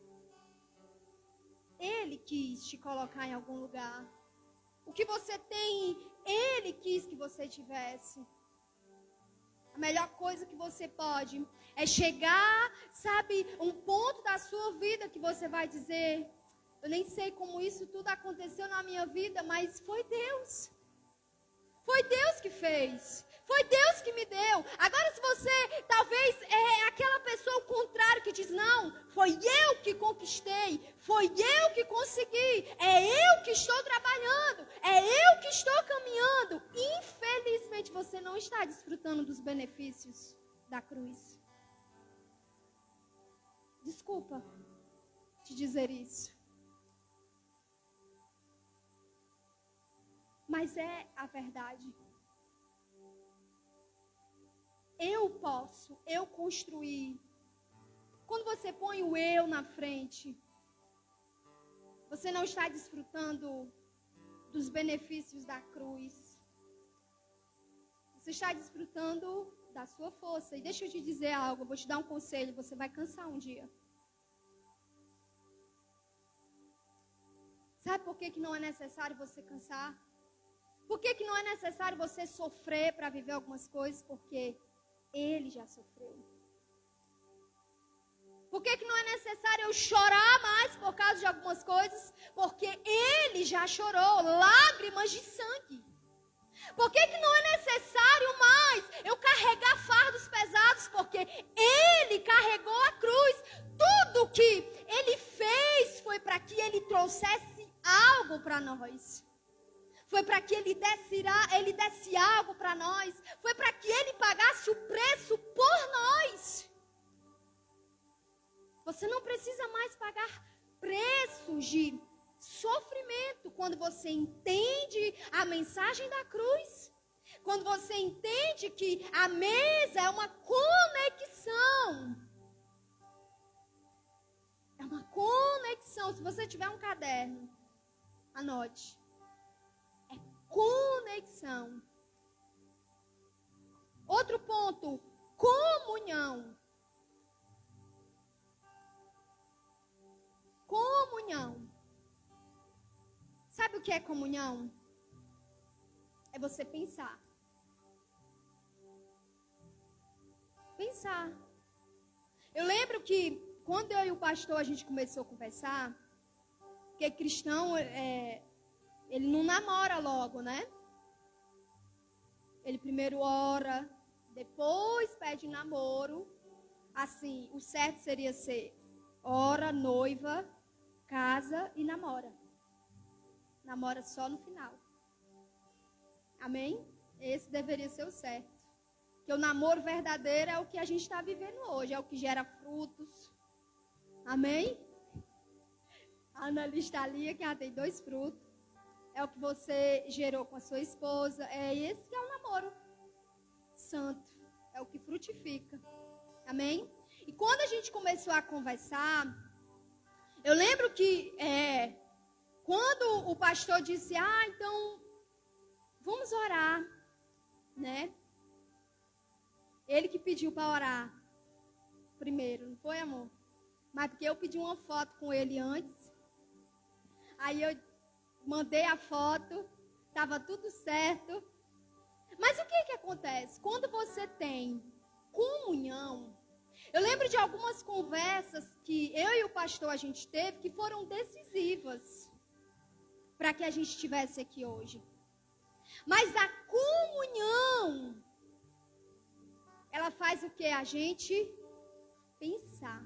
Ele quis te colocar em algum lugar. O que você tem, Ele quis que você tivesse. A melhor coisa que você pode é chegar, sabe, um ponto da sua vida que você vai dizer, eu nem sei como isso tudo aconteceu na minha vida, mas foi Deus. Foi Deus que fez. Foi Deus que me deu. Agora, se você talvez é aquela pessoa ao contrário que diz, não, foi eu que conquistei, foi eu que consegui, é eu que estou trabalhando, é eu que estou caminhando. Infelizmente, você não está desfrutando dos benefícios da cruz. Desculpa te dizer isso. Mas é a verdade. Eu posso, eu construir. Quando você põe o eu na frente, você não está desfrutando dos benefícios da cruz. Você está desfrutando da sua força. E deixa eu te dizer algo, eu vou te dar um conselho, você vai cansar um dia. Sabe por que, que não é necessário você cansar? Por que, que não é necessário você sofrer para viver algumas coisas? Porque Ele já sofreu. Por que, que não é necessário eu chorar mais por causa de algumas coisas? Porque Ele já chorou lágrimas de sangue. Por que, que não é necessário mais eu carregar fardos pesados? Porque Ele carregou a cruz. Tudo que Ele fez foi para que Ele trouxesse algo para nós. Foi para que Ele desse, ele desse algo para nós. Foi para que Ele pagasse o preço por nós. Você não precisa mais pagar preços de sofrimento quando você entende a mensagem da cruz. Quando você entende que a mesa é uma conexão. É uma conexão. Se você tiver um caderno, anote. É conexão. Outro ponto, comunhão. Comunhão. Sabe o que é comunhão? É você pensar. Pensar. Eu lembro que quando eu e o pastor a gente começou a conversar, porque cristão, é, ele não namora logo, né? Ele primeiro ora, depois pede namoro. Assim, o certo seria ser ora, noiva, casa e namora. Namora só no final. Amém? Esse deveria ser o certo. Porque o namoro verdadeiro é o que a gente está vivendo hoje. É o que gera frutos. Amém? A Annalise está ali, que ela tem dois frutos. É o que você gerou com a sua esposa. É esse que é o namoro santo. É o que frutifica. Amém? E quando a gente começou a conversar, eu lembro que é, quando o pastor disse, ah, então vamos orar, né? Ele que pediu para orar primeiro, não foi, amor? Mas porque eu pedi uma foto com ele antes. Aí eu mandei a foto, estava tudo certo. Mas o que que acontece? Quando você tem comunhão, eu lembro de algumas conversas que eu e o pastor a gente teve que foram decisivas para que a gente estivesse aqui hoje. Mas a comunhão, ela faz o que? A gente pensar.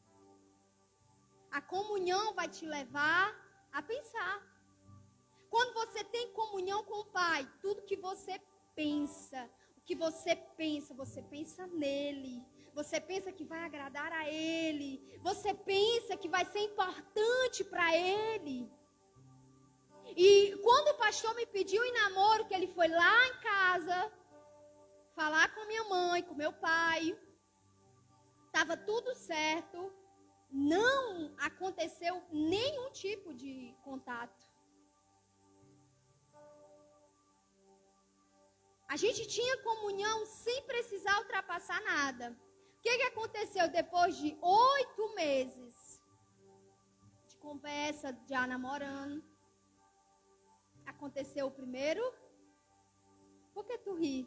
A comunhão vai te levar a pensar. Quando você tem comunhão com o Pai, tudo que você pensa, o que você pensa, você pensa nele. Você pensa que vai agradar a Ele. Você pensa que vai ser importante para Ele. E quando o pastor me pediu em namoro, que ele foi lá em casa, falar com minha mãe, com meu pai, estava tudo certo. Não aconteceu nenhum tipo de contato. A gente tinha comunhão sem precisar ultrapassar nada. O que, que aconteceu depois de oito meses de conversa, já namorando? Aconteceu o primeiro? Por que tu ri?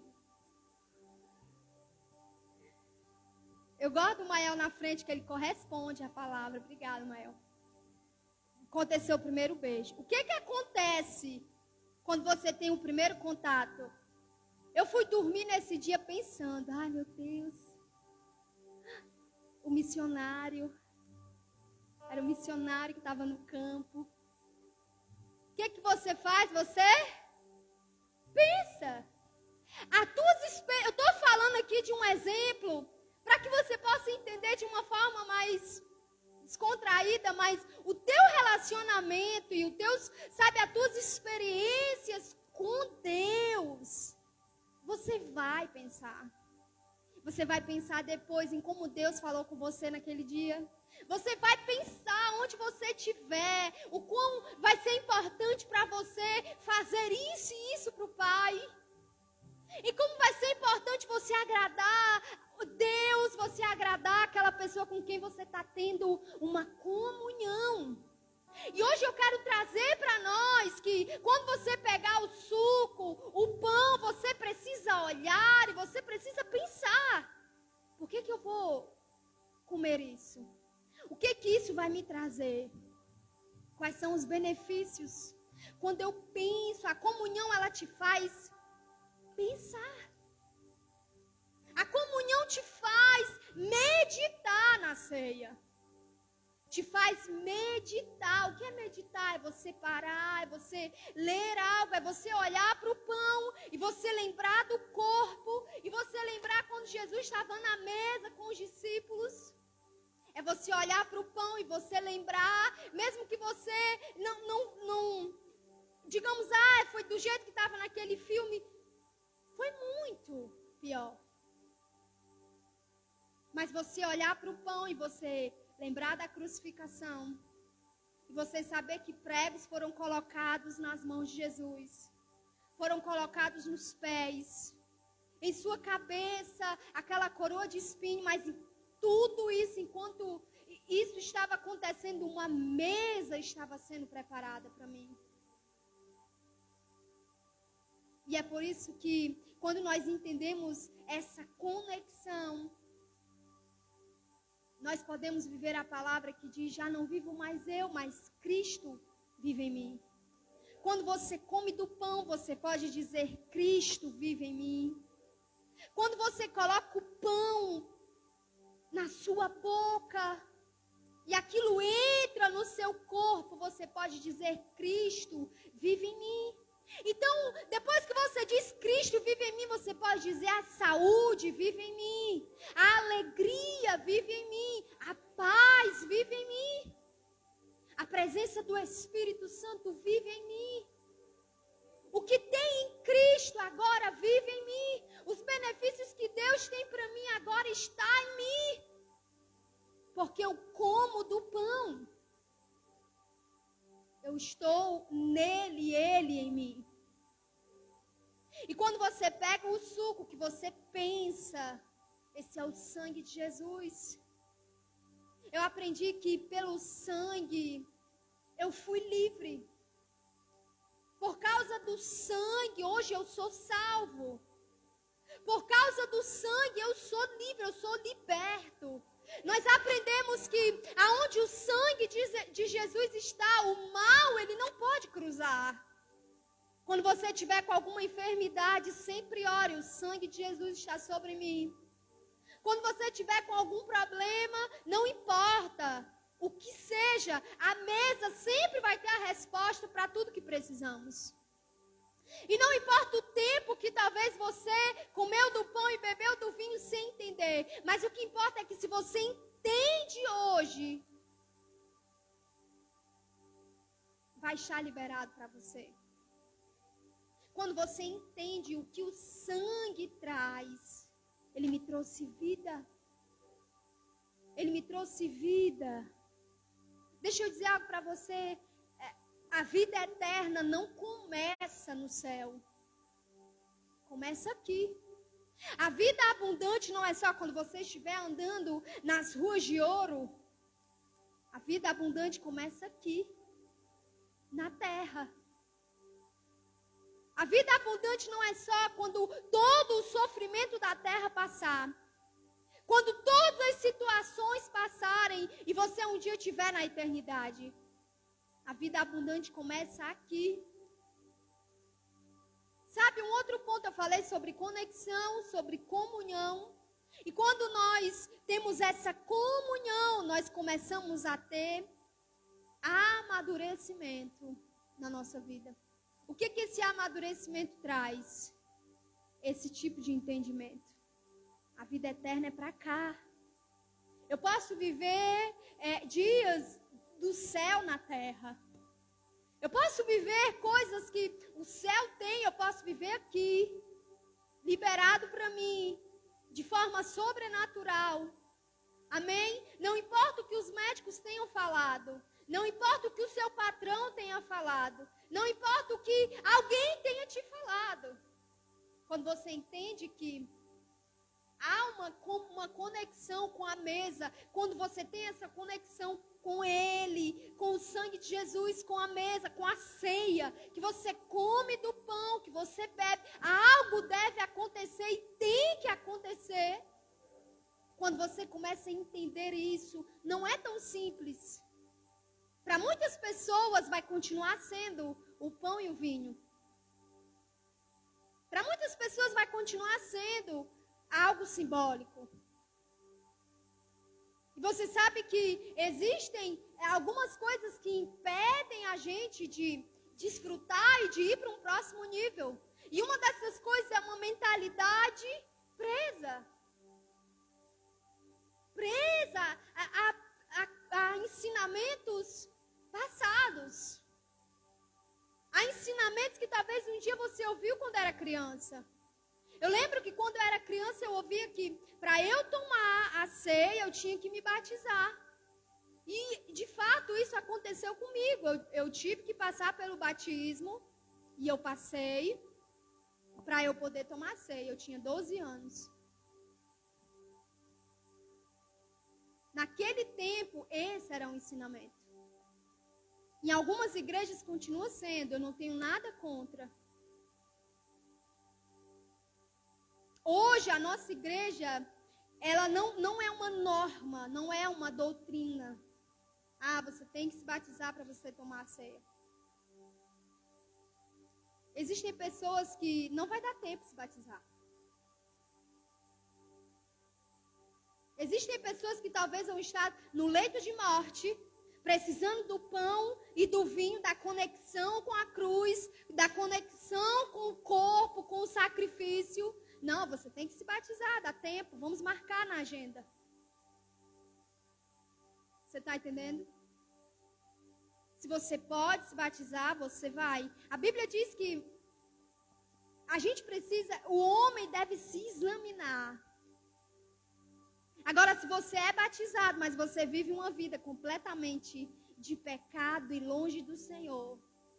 Eu gosto do Mael na frente, que ele corresponde à palavra. Obrigada, Mael. Aconteceu o primeiro beijo. O que, que acontece quando você tem o primeiro contato? Eu fui dormir nesse dia pensando, ai meu Deus, o missionário, era o missionário que estava no campo. O que, que você faz? Você pensa. As tuas, eu estou falando aqui de um exemplo para que você possa entender de uma forma mais descontraída, mas o teu relacionamento e os teus, sabe, as tuas experiências com Deus, você vai pensar. Você vai pensar depois em como Deus falou com você naquele dia. Você vai pensar onde você estiver, o quão vai ser importante para você fazer isso e isso para o Pai. E como vai ser importante você agradar Deus, você agradar aquela pessoa com quem você está tendo uma comunhão. E hoje eu quero trazer para nós que quando você pegar o suco, o pão, você precisa olhar e você precisa pensar. Por que que eu vou comer isso? O que que isso vai me trazer? Quais são os benefícios? Quando eu penso, a comunhão ela te faz pensar. A comunhão te faz meditar na ceia. Te faz meditar. O que é meditar? É você parar, é você ler algo, é você olhar para o pão e você lembrar do corpo e você lembrar quando Jesus estava na mesa com os discípulos. É você olhar para o pão e você lembrar, mesmo que você não, não, não digamos, ah, foi do jeito que estava naquele filme, foi muito pior. Mas você olhar para o pão e você lembrar da crucificação, e você saber que pregos foram colocados nas mãos de Jesus, foram colocados nos pés, em sua cabeça, aquela coroa de espinho, mas em tudo isso, enquanto isso estava acontecendo, uma mesa estava sendo preparada para mim. E é por isso que, quando nós entendemos essa conexão, nós podemos viver a palavra que diz, já não vivo mais eu, mas Cristo vive em mim. Quando você come do pão, você pode dizer, Cristo vive em mim. Quando você coloca o pão na sua boca e aquilo entra no seu corpo, você pode dizer, Cristo vive em mim. Então, depois que você diz Cristo vive em mim, você pode dizer a saúde vive em mim, a alegria vive em mim, a paz vive em mim, a presença do Espírito Santo vive em mim. O que tem em Cristo agora vive em mim. Os benefícios que Deus tem para mim agora está em mim. Porque eu como do pão. Eu estou nele e ele em mim. E quando você pega o suco que você pensa, esse é o sangue de Jesus. Eu aprendi que pelo sangue eu fui livre. Por causa do sangue, hoje eu sou salvo. Por causa do sangue, eu sou livre, eu sou liberto. Nós aprendemos que aonde o sangue de Jesus está, o mal, ele não pode cruzar. Quando você tiver com alguma enfermidade, sempre ore, o sangue de Jesus está sobre mim. Quando você tiver com algum problema, não importa o que seja, a mesa sempre vai ter a resposta para tudo que precisamos. E não importa o tempo que talvez você comeu do pão e bebeu do vinho sem entender. Mas o que importa é que se você entende hoje, vai estar liberado para você. Quando você entende o que o sangue traz, ele me trouxe vida. Ele me trouxe vida. Deixa eu dizer algo para você. A vida eterna não começa no céu. Começa aqui. A vida abundante não é só quando você estiver andando nas ruas de ouro. A vida abundante começa aqui, na terra. A vida abundante não é só quando todo o sofrimento da terra passar. Quando todas as situações passarem e você um dia estiver na eternidade. A vida abundante começa aqui. Sabe, um outro ponto eu falei sobre conexão, sobre comunhão. E quando nós temos essa comunhão, nós começamos a ter amadurecimento na nossa vida. O que que esse amadurecimento traz? Esse tipo de entendimento. A vida eterna é para cá. Eu posso viver é, dias do céu na terra. Eu posso viver coisas que o céu tem, eu posso viver aqui, liberado para mim, de forma sobrenatural. Amém? Não importa o que os médicos tenham falado, não importa o que o seu patrão tenha falado, não importa o que alguém tenha te falado. Quando você entende que há uma, uma conexão com a mesa, quando você tem essa conexão com Ele, com o sangue sangue de Jesus com a mesa, com a ceia, que você come do pão, que você bebe. Algo deve acontecer e tem que acontecer. Quando você começa a entender isso, não é tão simples. Para muitas pessoas vai continuar sendo o pão e o vinho. Para muitas pessoas vai continuar sendo algo simbólico. E você sabe que existem algumas coisas que impedem a gente de desfrutar e de ir para um próximo nível. E uma dessas coisas é uma mentalidade presa. Presa a, a, a, a ensinamentos passados. A ensinamentos que talvez um dia você ouviu quando era criança. Eu lembro que quando eu era criança eu ouvia que para eu tomar a ceia eu tinha que me batizar. E de fato isso aconteceu comigo. Eu, eu tive que passar pelo batismo e eu passei para eu poder tomar a ceia. Eu tinha doze anos. Naquele tempo esse era um ensinamento. Em algumas igrejas continua sendo, eu não tenho nada contra. Hoje a nossa igreja, ela não, não é uma norma, não é uma doutrina. Ah, você tem que se batizar para você tomar a ceia. Existem pessoas que não vai dar tempo de se batizar. Existem pessoas que talvez vão estar no leito de morte, precisando do pão e do vinho, da conexão com a cruz, da conexão com o corpo, com o sacrifício. Não, você tem que se batizar, dá tempo, vamos marcar na agenda. Você está entendendo? Se você pode se batizar, você vai. A Bíblia diz que a gente precisa, o homem deve se examinar. Agora, se você é batizado, mas você vive uma vida completamente de pecado e longe do Senhor.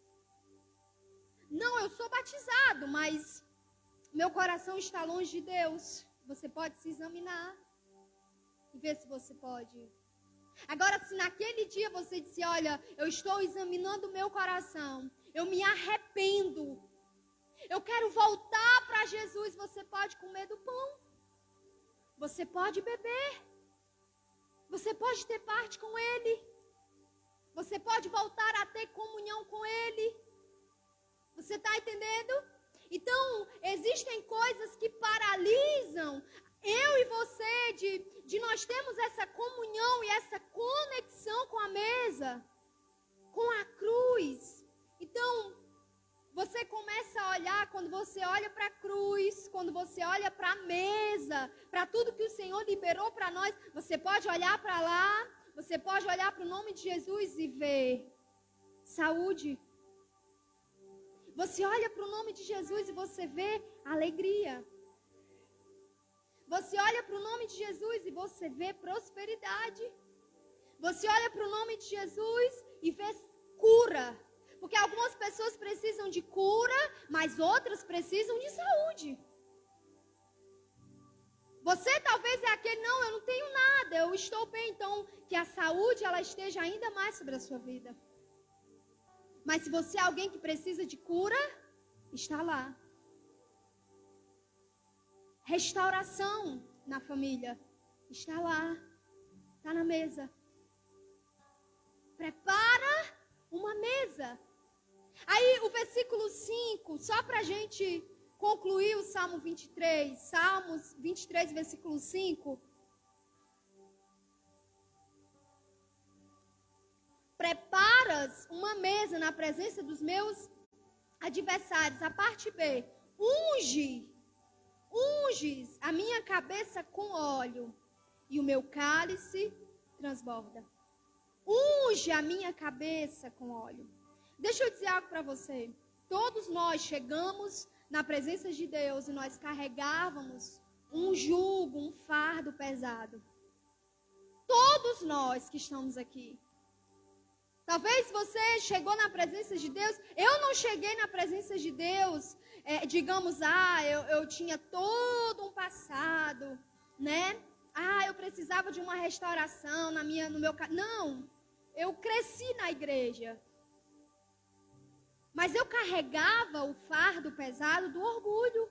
Não, eu sou batizado, mas meu coração está longe de Deus. Você pode se examinar e ver se você pode. Agora, se naquele dia você disse, olha, eu estou examinando o meu coração, eu me arrependo, eu quero voltar para Jesus, você pode comer do pão. Você pode beber. Você pode ter parte com Ele. Você pode voltar a ter comunhão com Ele. Você está entendendo? Então, existem coisas que paralisam eu e você de, de nós termos essa comunhão e essa conexão com a mesa, com a cruz. Então, você começa a olhar, quando você olha para a cruz, quando você olha para a mesa, para tudo que o Senhor liberou para nós, você pode olhar para lá, você pode olhar para o nome de Jesus e ver saúde. Você olha para o nome de Jesus e você vê alegria. Você olha para o nome de Jesus e você vê prosperidade. Você olha para o nome de Jesus e vê cura. Porque algumas pessoas precisam de cura, mas outras precisam de saúde. Você talvez é aquele, não, eu não tenho nada, eu estou bem. Então, que a saúde ela esteja ainda mais sobre a sua vida. Mas se você é alguém que precisa de cura, está lá. Restauração na família, está lá. Está na mesa. Prepara uma mesa. Aí o versículo cinco, só para a gente concluir o Salmo vinte e três. Salmos vinte e três, versículo cinco. Preparas uma mesa na presença dos meus adversários. A parte B. Unge, unges a minha cabeça com óleo e o meu cálice transborda. Unge a minha cabeça com óleo. Deixa eu dizer algo para você. Todos nós chegamos na presença de Deus e nós carregávamos um jugo, um fardo pesado. Todos nós que estamos aqui. Talvez você chegou na presença de Deus. Eu não cheguei na presença de Deus, é, digamos, ah, eu, eu tinha todo um passado, né? Ah, eu precisava de uma restauração na minha, no meu... Não. Eu creio cresci na igreja. Mas eu carregava o fardo pesado do orgulho.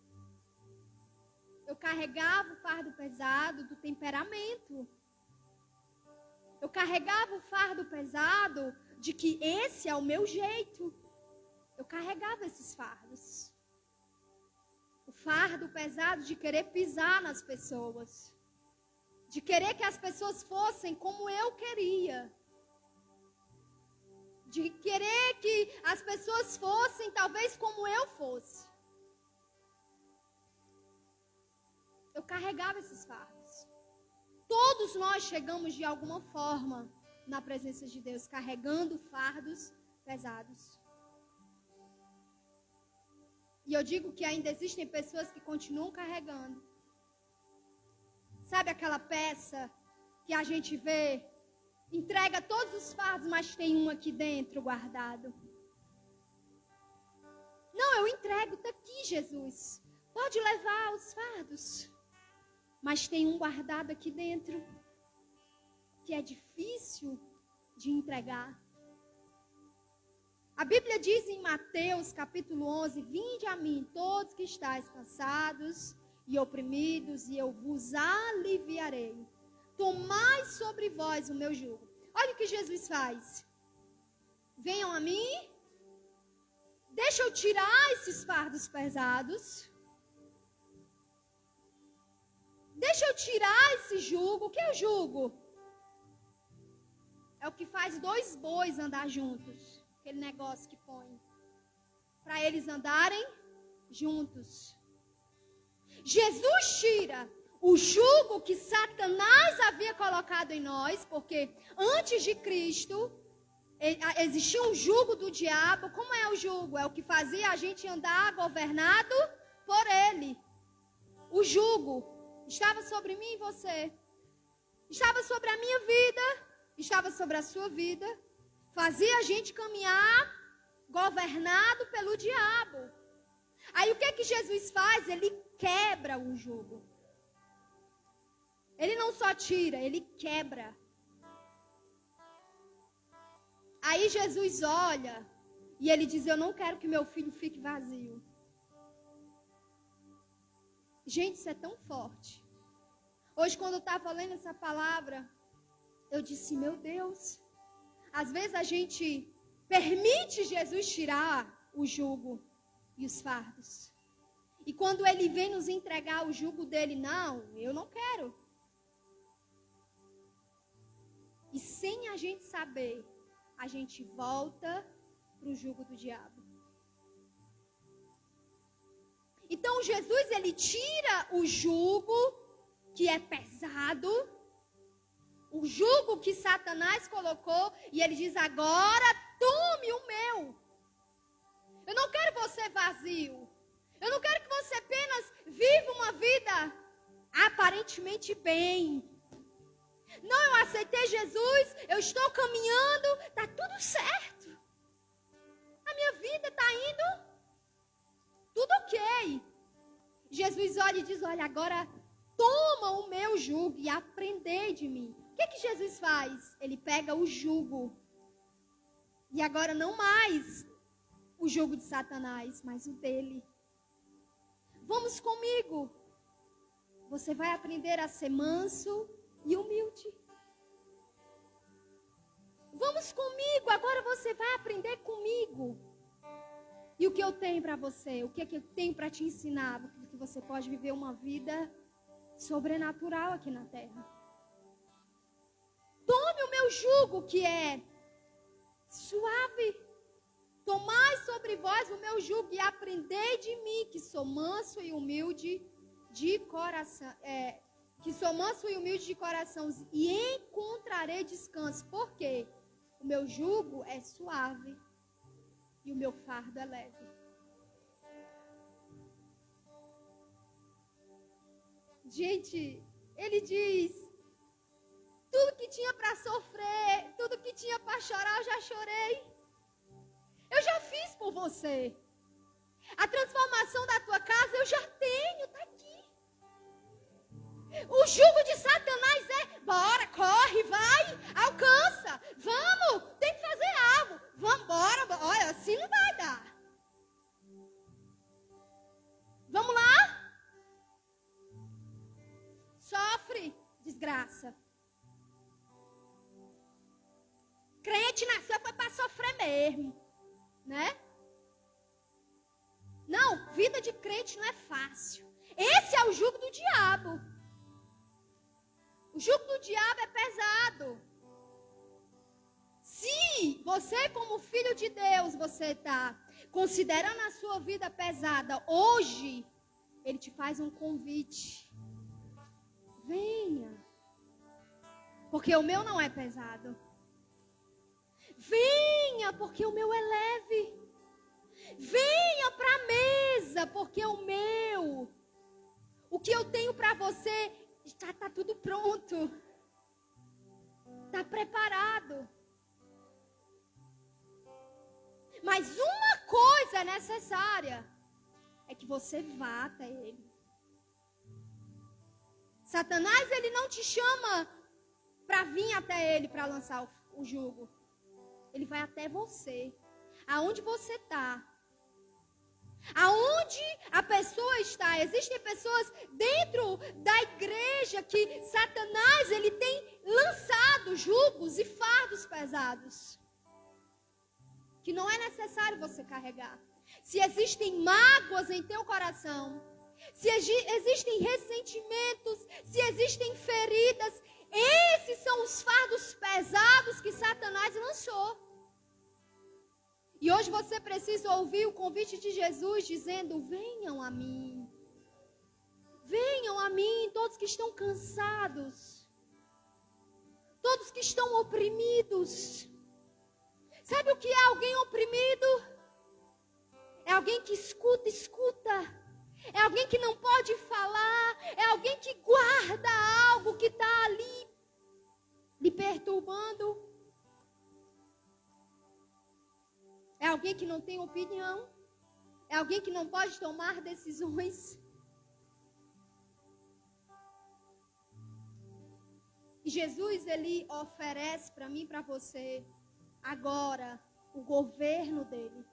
Eu carregava o fardo pesado do temperamento. Eu carregava o fardo pesado de que esse é o meu jeito. Eu carregava esses fardos. O fardo pesado de querer pisar nas pessoas. De querer que as pessoas fossem como eu queria. De querer que as pessoas fossem talvez como eu fosse. Eu carregava esses fardos. Todos nós chegamos de alguma forma na presença de Deus, carregando fardos pesados. E eu digo que ainda existem pessoas que continuam carregando. Sabe aquela peça que a gente vê, entrega todos os fardos, mas tem um aqui dentro guardado? Não, eu entrego, está aqui, Jesus. Pode levar os fardos. Mas tem um guardado aqui dentro que é difícil de entregar. A Bíblia diz em Mateus capítulo onze, vinde a mim todos que estáis cansados e oprimidos, e eu vos aliviarei. Tomai sobre vós o meu jugo. Olha o que Jesus faz. Venham a mim, deixa eu tirar esses fardos pesados. Deixa eu tirar esse jugo. O que é o jugo? É o que faz dois bois andar juntos. Aquele negócio que põe. Para eles andarem juntos. Jesus tira o jugo que Satanás havia colocado em nós. Porque antes de Cristo, existia um jugo do diabo. Como é o jugo? É o que fazia a gente andar governado por ele. O jugo estava sobre mim e você. Estava sobre a minha vida. Estava sobre a sua vida. Fazia a gente caminhar governado pelo diabo. Aí o que é que Jesus faz? Ele quebra o jugo. Ele não só tira, ele quebra. Aí Jesus olha e ele diz, eu não quero que meu filho fique vazio. Gente, isso é tão forte. Hoje, quando eu estava lendo essa palavra, eu disse, meu Deus, às vezes a gente permite Jesus tirar o jugo e os fardos. E quando ele vem nos entregar o jugo dele, não, eu não quero. E sem a gente saber, a gente volta para o jugo do diabo. Então Jesus, ele tira o jugo que é pesado, o jugo que Satanás colocou, e ele diz, agora tome o meu. Eu não quero você vazio. Eu não quero que você apenas viva uma vida aparentemente bem. Não, eu aceitei Jesus, eu estou caminhando, está tudo certo. A minha vida está indo tudo ok. Jesus olha e diz, olha, agora toma o meu jugo e aprendei de mim. O que, que Jesus faz? Ele pega o jugo. E agora não mais o jugo de Satanás, mas o dele. Vamos comigo. Você vai aprender a ser manso e humilde. Vamos comigo, agora você vai aprender comigo. E o que eu tenho para você? O que, é que eu tenho para te ensinar? Que você pode viver uma vida sobrenatural aqui na terra. Tome o meu jugo que é suave. Tomai sobre vós o meu jugo e aprendei de mim, que sou manso e humilde de coração. É, que sou manso e humilde de coração, e encontrarei descanso. Por quê? O meu jugo é suave e o meu fardo é leve. Gente, ele diz, tudo que tinha para sofrer, tudo que tinha para chorar, eu já chorei. Eu já fiz por você. A transformação da tua casa eu já tenho, está aqui. O jugo de Satanás é, bora, corre, vai, alcança, vamos, Crente nasceu foi para sofrer mesmo, né? Não, vida de crente não é fácil. Esse é o jugo do diabo. O jugo do diabo é pesado. Se você, como filho de Deus, você está considerando a sua vida pesada, hoje, ele te faz um convite. Venha. Porque o meu não é pesado. Venha, porque o meu é leve. Venha para a mesa, porque o meu, o que eu tenho para você, já está tudo pronto. Está preparado. Mas uma coisa é necessária, é que você vá até ele. Satanás, ele não te chama para vir até ele, para lançar o, o jugo. Ele vai até você. Aonde você está. Aonde a pessoa está. Existem pessoas dentro da igreja que Satanás, ele tem lançado jugos e fardos pesados. Que não é necessário você carregar. Se existem mágoas em teu coração, se existem ressentimentos, se existem feridas, esses são os fardos pesados que Satanás lançou. E hoje você precisa ouvir o convite de Jesus dizendo: venham a mim. Venham a mim, todos que estão cansados. Todos que estão oprimidos. Sabe o que é alguém oprimido? É alguém que escuta, escuta. É alguém que não pode falar. É alguém que guarda algo que está ali lhe perturbando. É alguém que não tem opinião. É alguém que não pode tomar decisões. E Jesus, ele oferece para mim e para você, agora, o governo dele.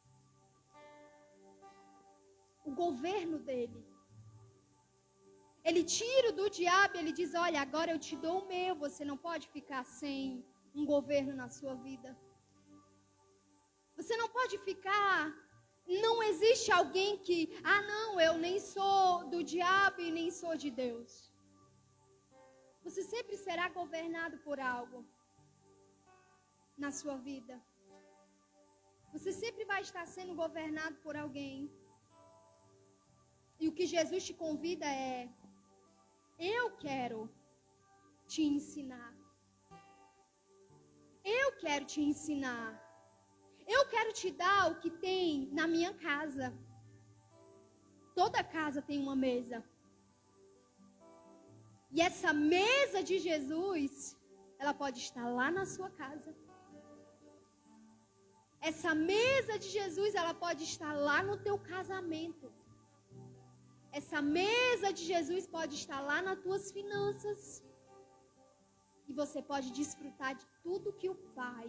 O governo dele. Ele tira do diabo, ele diz: olha, agora eu te dou o meu, você não pode ficar sem um governo na sua vida. Você não pode ficar, não existe alguém que, ah não, eu nem sou do diabo e nem sou de Deus. Você sempre será governado por algo na sua vida. Você sempre vai estar sendo governado por alguém. E o que Jesus te convida é: eu quero te ensinar. Eu quero te ensinar. Eu quero te dar o que tem na minha casa. Toda casa tem uma mesa. E essa mesa de Jesus, ela pode estar lá na sua casa. Essa mesa de Jesus, ela pode estar lá no teu casamento. Essa mesa de Jesus pode estar lá nas tuas finanças. E você pode desfrutar de tudo que o Pai,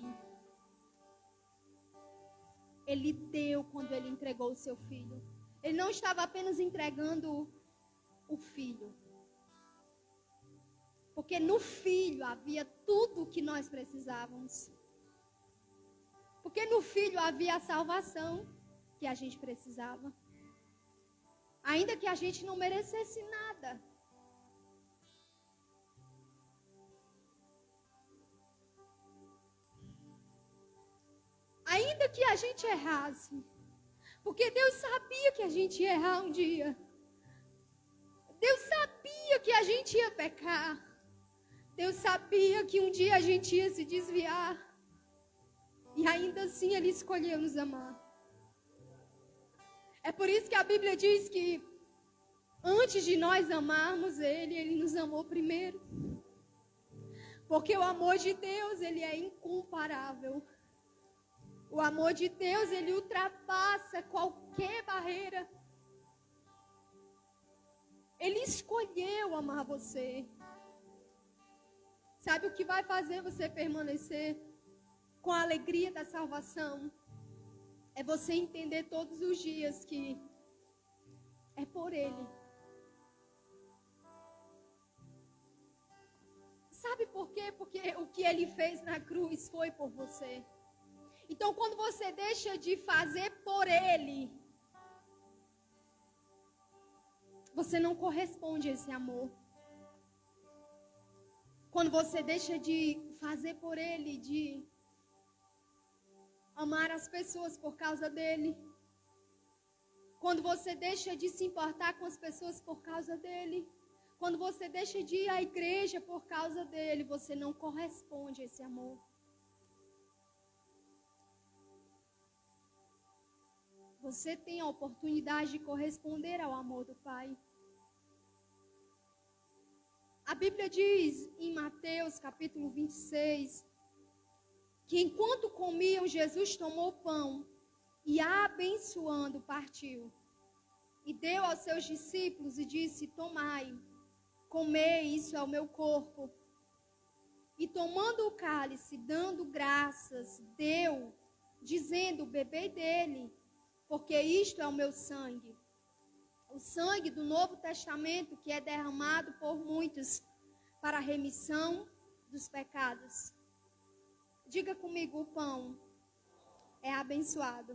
ele deu quando ele entregou o seu filho. Ele não estava apenas entregando o filho. Porque no filho havia tudo o que nós precisávamos. Porque no filho havia a salvação que a gente precisava. Ainda que a gente não merecesse nada. Ainda que a gente errasse. Porque Deus sabia que a gente ia errar um dia. Deus sabia que a gente ia pecar. Deus sabia que um dia a gente ia se desviar. E ainda assim Ele escolheu nos amar. É por isso que a Bíblia diz que antes de nós amarmos Ele, Ele nos amou primeiro. Porque o amor de Deus, Ele é incomparável. O amor de Deus, Ele ultrapassa qualquer barreira. Ele escolheu amar você. Sabe o que vai fazer você permanecer com a alegria da salvação? É você entender todos os dias que é por Ele. Sabe por quê? Porque o que ele fez na cruz foi por você. Então, quando você deixa de fazer por ele, você não corresponde a esse amor. Quando você deixa de fazer por ele, de amar as pessoas por causa dele. Quando você deixa de se importar com as pessoas por causa dele. Quando você deixa de ir à igreja por causa dele, você não corresponde a esse amor. Você tem a oportunidade de corresponder ao amor do Pai. A Bíblia diz em Mateus capítulo vinte e seis, que enquanto comiam, Jesus tomou o pão e, abençoando, partiu. E deu aos seus discípulos e disse: tomai, comei, isso é o meu corpo. E tomando o cálice, dando graças, deu, dizendo: bebei dele, porque isto é o meu sangue. O sangue do Novo Testamento, que é derramado por muitos para a remissão dos pecados. Diga comigo, o pão é abençoado.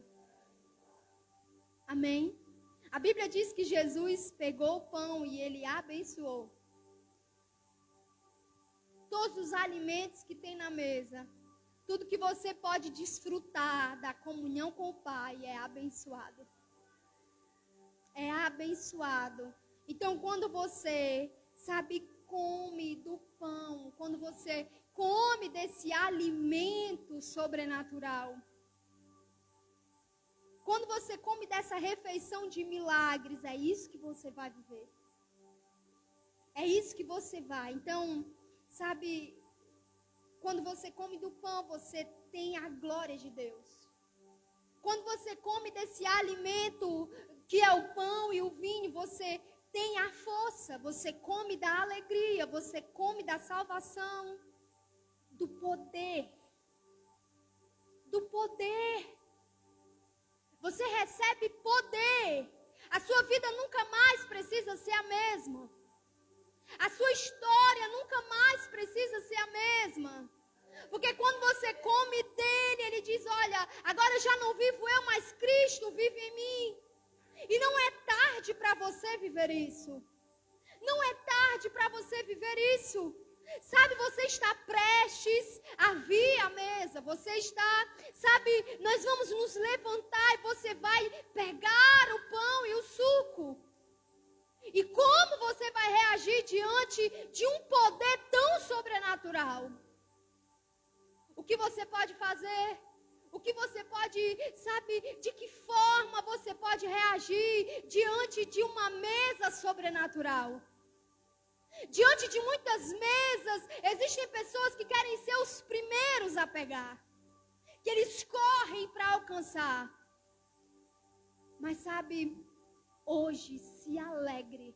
Amém? A Bíblia diz que Jesus pegou o pão e ele abençoou. Todos os alimentos que tem na mesa, tudo que você pode desfrutar da comunhão com o Pai é abençoado. É abençoado. Então, quando você, sabe, come do pão, quando você come desse alimento sobrenatural, quando você come dessa refeição de milagres, é isso que você vai viver. É isso que você vai. Então, sabe, quando você come do pão, você tem a glória de Deus. Quando você come desse alimento, que é o pão e o vinho, você tem a força, você come da alegria, você come da salvação, do poder. Do poder. Você recebe poder. A sua vida nunca mais precisa ser a mesma. A sua história nunca mais precisa ser a mesma. Porque quando você come dele, ele diz: olha, agora já não vivo eu, mas Cristo vive em mim. E não é tarde para você viver isso. Não é tarde para você viver isso. Sabe, você está prestes a vir à mesa. Você está, sabe, nós vamos nos levantar e você vai pegar o pão e o suco. E como você vai reagir diante de um poder tão sobrenatural? O que você pode fazer? O que você pode, sabe, de que forma você pode reagir diante de uma mesa sobrenatural? Diante de muitas mesas, existem pessoas que querem ser os primeiros a pegar, que eles correm para alcançar. Mas sabe, hoje se alegre.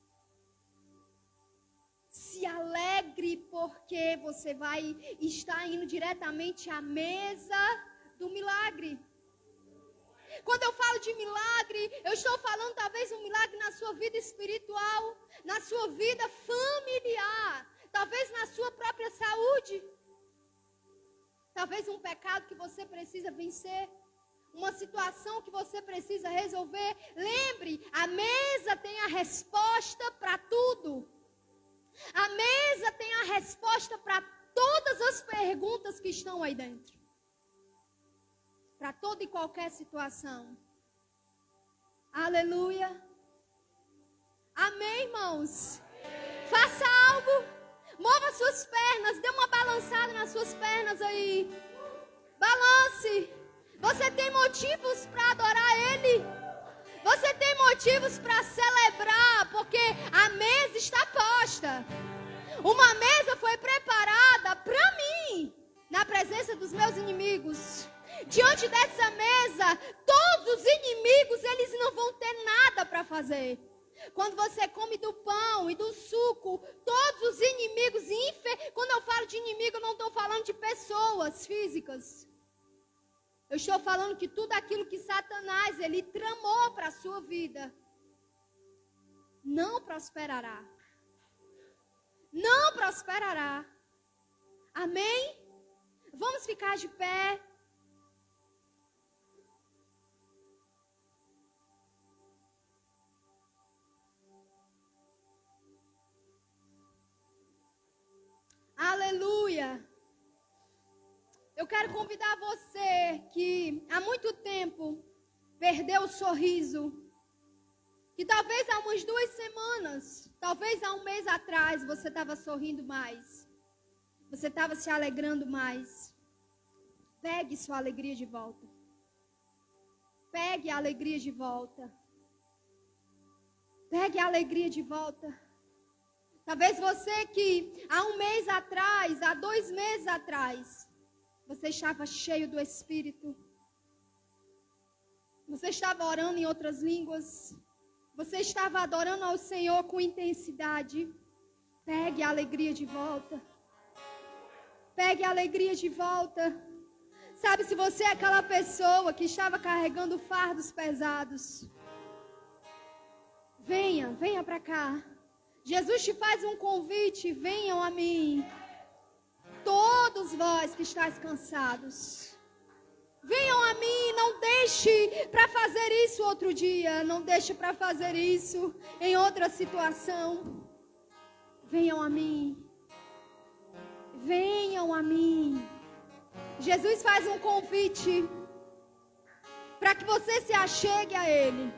Se alegre porque você vai estar indo diretamente à mesa do milagre. Quando eu falo de milagre, eu estou falando talvez um milagre na sua vida espiritual, na sua vida familiar, talvez na sua própria saúde. Talvez um pecado que você precisa vencer, uma situação que você precisa resolver. Lembre, a mesa tem a resposta para tudo. A mesa tem a resposta para todas as perguntas que estão aí dentro. Para toda e qualquer situação. Aleluia. Amém, irmãos? Faça algo. Mova suas pernas. Dê uma balançada nas suas pernas aí. Balance. Você tem motivos para adorar Ele. Você tem motivos para celebrar, porque a mesa está posta. Uma mesa foi preparada para mim, na presença dos meus inimigos. Diante dessa mesa, todos os inimigos, eles não vão ter nada para fazer. Quando você come do pão e do suco, todos os inimigos, quando eu falo de inimigo, eu não estou falando de pessoas físicas. Eu estou falando que tudo aquilo que Satanás, ele tramou para a sua vida, não prosperará. Não prosperará. Amém? Vamos ficar de pé. Aleluia. Eu quero convidar você que há muito tempo perdeu o sorriso. Que talvez há umas duas semanas, talvez há um mês atrás, você estava sorrindo mais. Você estava se alegrando mais. Pegue sua alegria de volta. Pegue a alegria de volta. Pegue a alegria de volta. Talvez você que há um mês atrás, há dois meses atrás, você estava cheio do Espírito. Você estava orando em outras línguas. Você estava adorando ao Senhor com intensidade. Pegue a alegria de volta. Pegue a alegria de volta. Sabe, se você é aquela pessoa que estava carregando fardos pesados, venha, venha para cá. Jesus te faz um convite, venham a mim. Todos vós que estáis cansados, venham a mim, não deixe para fazer isso outro dia, não deixe para fazer isso em outra situação. Venham a mim. Venham a mim. Jesus faz um convite para que você se achegue a Ele.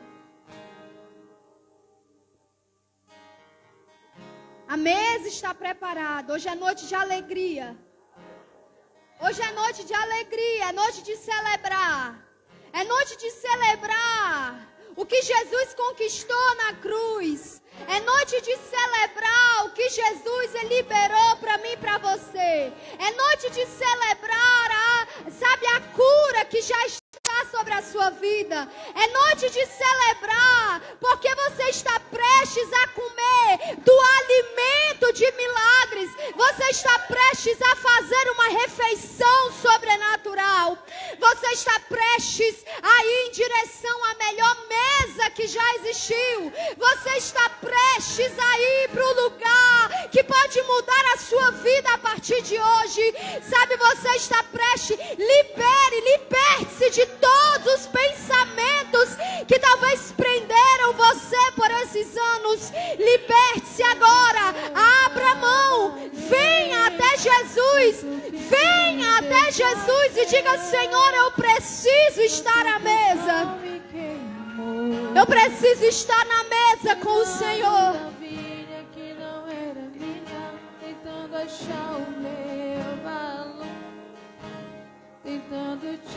A mesa está preparada. Hoje é noite de alegria. Hoje é noite de alegria, é noite de celebrar. É noite de celebrar o que Jesus conquistou na cruz. É noite de celebrar o que Jesus liberou para mim e para você. É noite de celebrar a, sabe, a cura que já está sobre a sua vida. É noite de celebrar porque você está prestes a comer do alimento de milagres. Você está prestes a fazer uma refeição sobrenatural. Você está prestes a ir em direção à melhor mesa que já existiu. Você está prestes a ir para o lugar que pode mudar a sua vida a partir de hoje. Sabe, você está prestes. Libere, liberte-se de todos os pensamentos que talvez prenderam você por esses anos. Liberte-se agora. Abra mão. Venha até Jesus. Venha até Jesus e diga: Senhor, eu preciso estar à mesa. Eu preciso estar na mesa com o Senhor. Que não era minha, tentando achar o meu valor, tentando te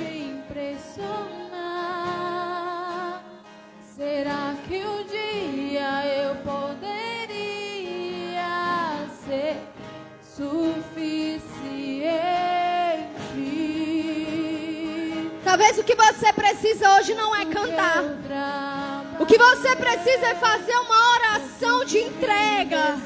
impressionar. Será que um dia eu poderia ser suficiente? Talvez o que você precisa hoje não é cantar. O que você precisa é fazer uma oração de entrega.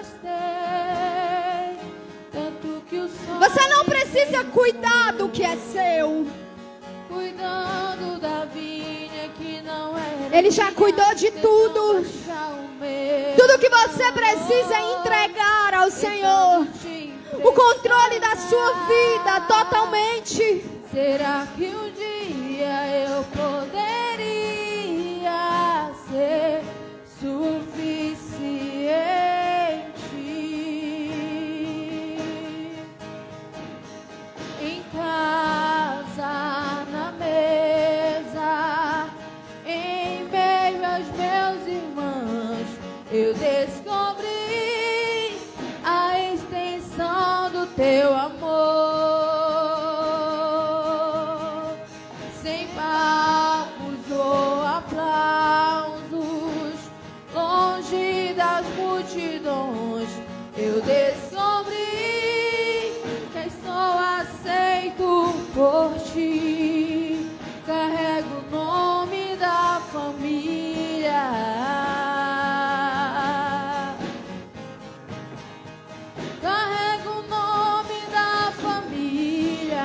Você não precisa cuidar do que é seu. Cuidando da vinha que não era. Ele já cuidou de tudo. Tudo que você precisa é entregar ao Senhor o controle da sua vida totalmente. Será que um dia eu poderia ser suficiente? Em casa, na mesa, em meio aos meus irmãos, eu descobri a extensão do teu amor. Sem palcos ou aplausos, longe das multidões, eu descobri que sou aceito por ti. Carrego o nome da família. Carrego o nome da família.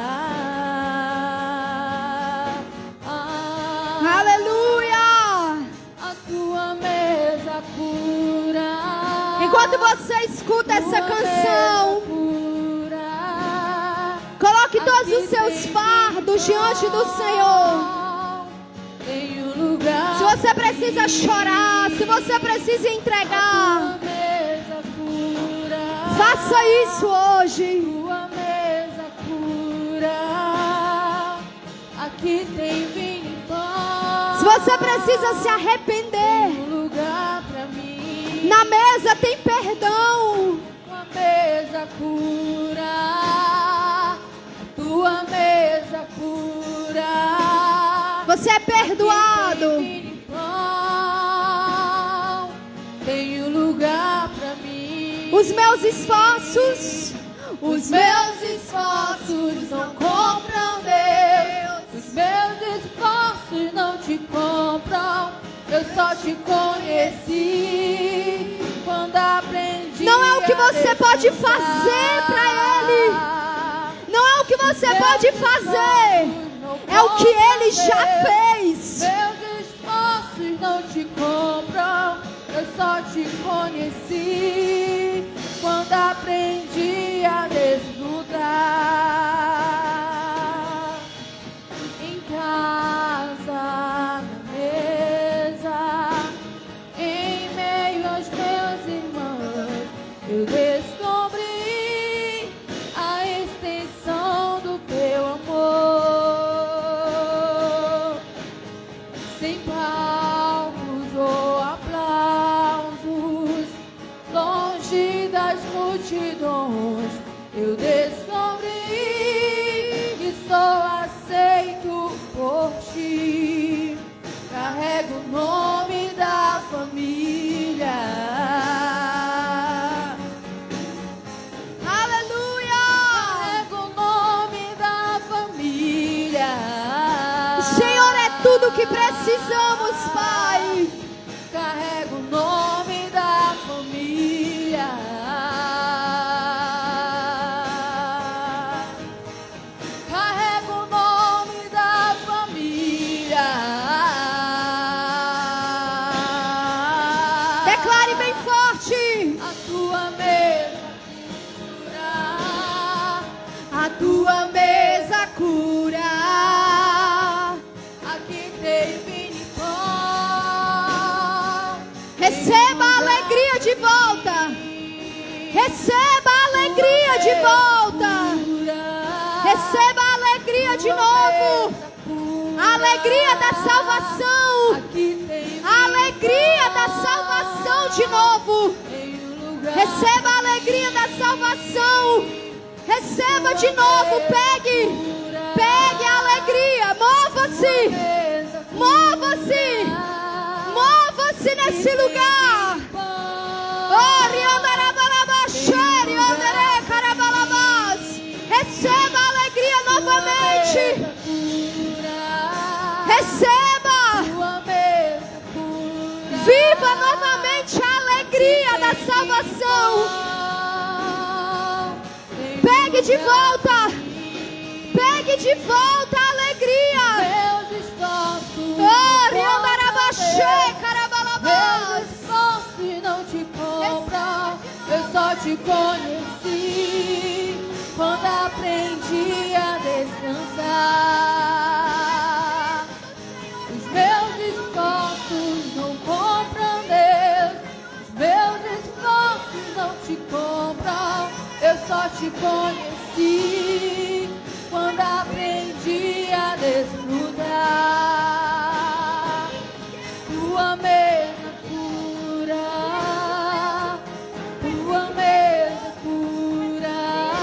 Ah, Aleluia! a tua mesa cura. Enquanto você escuta essa Tua canção, mesa cura. todos os seus fardos diante do Senhor. Se você precisa chorar, se você precisa entregar, faça isso hoje. Tua mesa cura, aqui tem vinho e pão. Se você precisa se arrepender, Um lugar pra mim. na mesa tem perdão. Tua mesa cura, tua mesa cura. Você é perdoado. Tem um lugar pra mim. Os meus esforços, Os meus esforços não compram Deus. Os meus esforços não te compram. Eu só te conheci quando aprendi. não é o que a você pode descansar. fazer para Ele. Não é o que você pode fazer. É o que Ele já fez. Meus esforços não te compram. Eu só te conheci quando aprendi a desfrutar. Em casa, na mesa, em meio aos meus irmãos, eu descobri a extensão do teu amor. Sem palcos ou aplausos, longe das multidões, eu descobri que sou aceito por ti. Carrego o nome da família. Aleluia! Carrego o nome da família. O Senhor é tudo que precisamos, Pai. Carrego o nome da família. Carrego o nome da família. Declare bem forte. A tua mesa cura. A tua mesa cura. Aqui tem vinho e pão. Receba a alegria de volta. Receba a alegria de volta. Receba a alegria de novo. A alegria da salvação. Aqui tem A alegria da salvação de novo. Receba a alegria da salvação. Receba de novo. Pegue. Pegue a alegria. Mova-se. Mova-se. Mova-se nesse lugar. Oh, riandarabalabacheri, andere carabalabás. Receba a alegria novamente. Receba. Viva novamente a alegria da salvação. Pegue de volta. Pegue de volta a alegria. Oh, riandarabache, carabalabás. Meus esforços não te compram. Eu só te conheci quando aprendi a descansar. Os meus esforços não compram Deus. Os meus esforços não te compram. Eu só te conheci quando aprendi a desfrutar. Tua mesa cura, tua mesa cura,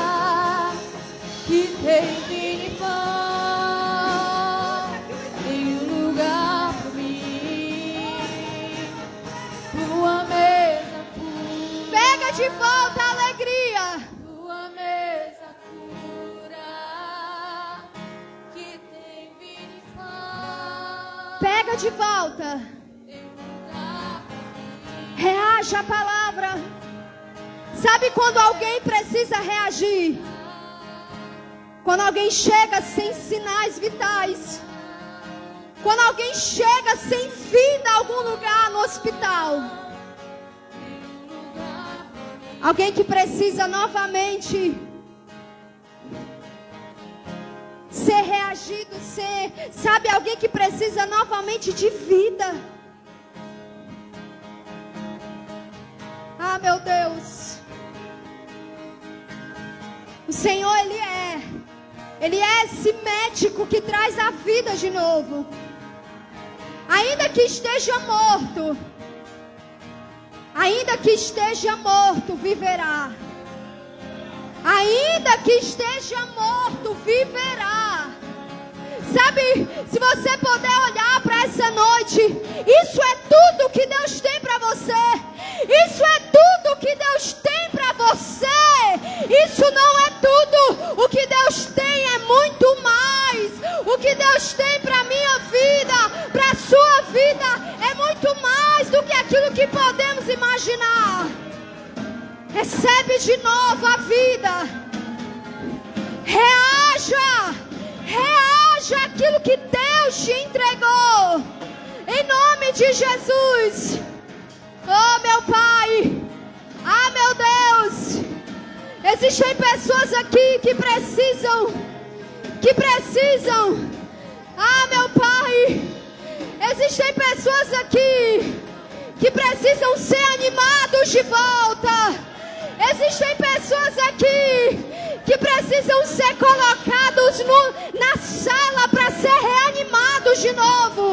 que tem vinho e pão, tem um lugar pra mim. Tua mesa cura. Pega de volta a alegria. Tua mesa cura, que tem vinho e pão. Pega de volta. Tem lugar pra mim. Reaja a palavra. Sabe quando alguém precisa reagir? Quando alguém chega sem sinais vitais. Quando alguém chega sem vida a algum lugar no hospital. Alguém que precisa novamente reagido ser, sabe, alguém que precisa novamente de vida. Ah, meu Deus. O Senhor, Ele é. Ele é esse médico que traz a vida de novo. Ainda que esteja morto, ainda que esteja morto, viverá. Ainda que esteja morto, viverá. Sabe, se você puder olhar para essa noite, isso é tudo que Deus tem para você. Isso é tudo que Deus tem para você. Isso não é tudo. O que Deus tem é muito mais. O que Deus tem para a minha vida, para a sua vida, é muito mais do que aquilo que podemos imaginar. Recebe de novo a vida. Reaja. Reaja àquilo que Deus te entregou. Em nome de Jesus. Oh, meu Pai. Ah, meu Deus. Existem pessoas aqui que precisam. Que precisam. Ah, meu Pai. Existem pessoas aqui que precisam ser animados de volta. Existem pessoas aqui que precisam ser colocados no, na sala para ser reanimados de novo.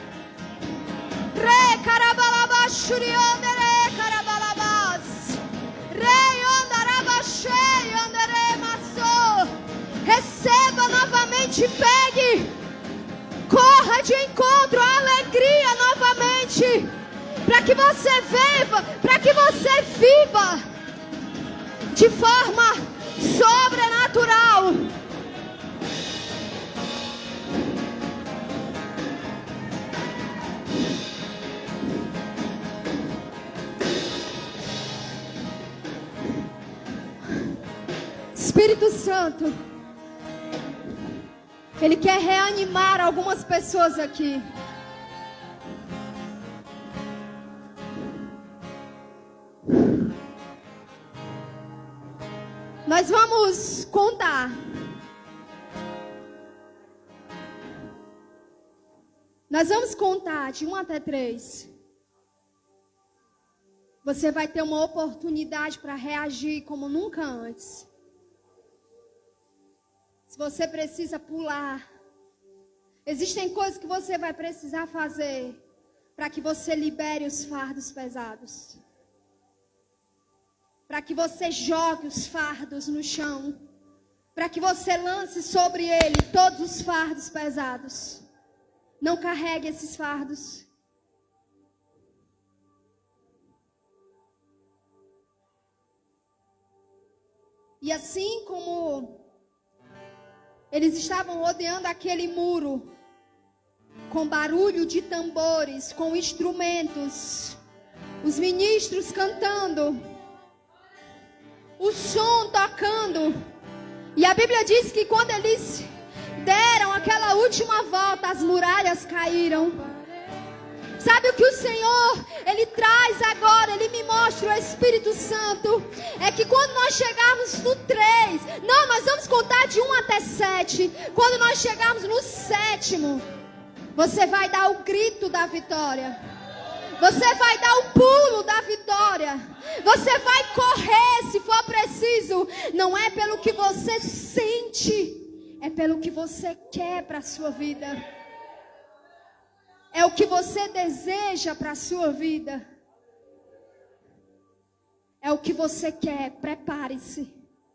Re carabalabashuriondere carabalabas. Re ondarabashei ondere maçô. Receba novamente, pegue. Corra de encontro à alegria novamente. Para que você viva, para que você viva de forma sobrenatural. Espírito Santo, Ele quer reanimar algumas pessoas aqui. Nós vamos contar. Nós vamos contar de um até três. Você vai ter uma oportunidade para reagir como nunca antes. Se você precisa pular, existem coisas que você vai precisar fazer para que você libere os fardos pesados. Para que você jogue os fardos no chão. Para que você lance sobre ele todos os fardos pesados. Não carregue esses fardos. E assim como eles estavam rodeando aquele muro, com barulho de tambores, com instrumentos, os ministros cantando, o som tocando. E a Bíblia diz que quando eles deram aquela última volta, as muralhas caíram. Sabe o que o Senhor, Ele traz agora, Ele me mostra, o Espírito Santo, é que quando nós chegarmos no três, não, nós vamos contar de um até sete. Quando nós chegarmos no sétimo, você vai dar o grito da vitória. Você vai dar o pulo da vitória. Você vai correr se for preciso. Não é pelo que você sente, é pelo que você quer para a sua vida. É o que você deseja para a sua vida. É o que você quer. Prepare-se.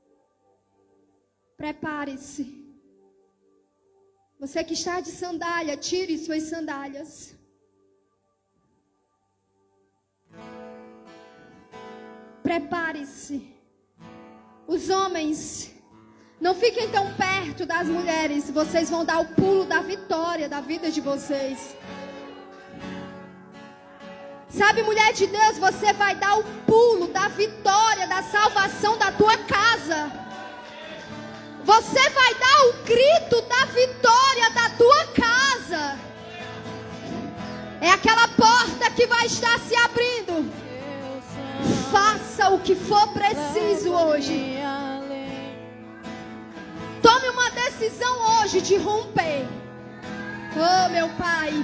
Prepare-se. Você que está de sandália, tire suas sandálias. Prepare-se. Os homens, não fiquem tão perto das mulheres. Vocês vão dar o pulo da vitória da vida de vocês. Sabe, mulher de Deus, você vai dar o pulo da vitória, da salvação da tua casa. Você vai dar o grito da vitória da tua casa. É aquela porta que vai estar se abrindo. Faça o que for preciso hoje. Tome uma decisão hoje. hoje de romper. Oh, meu Pai.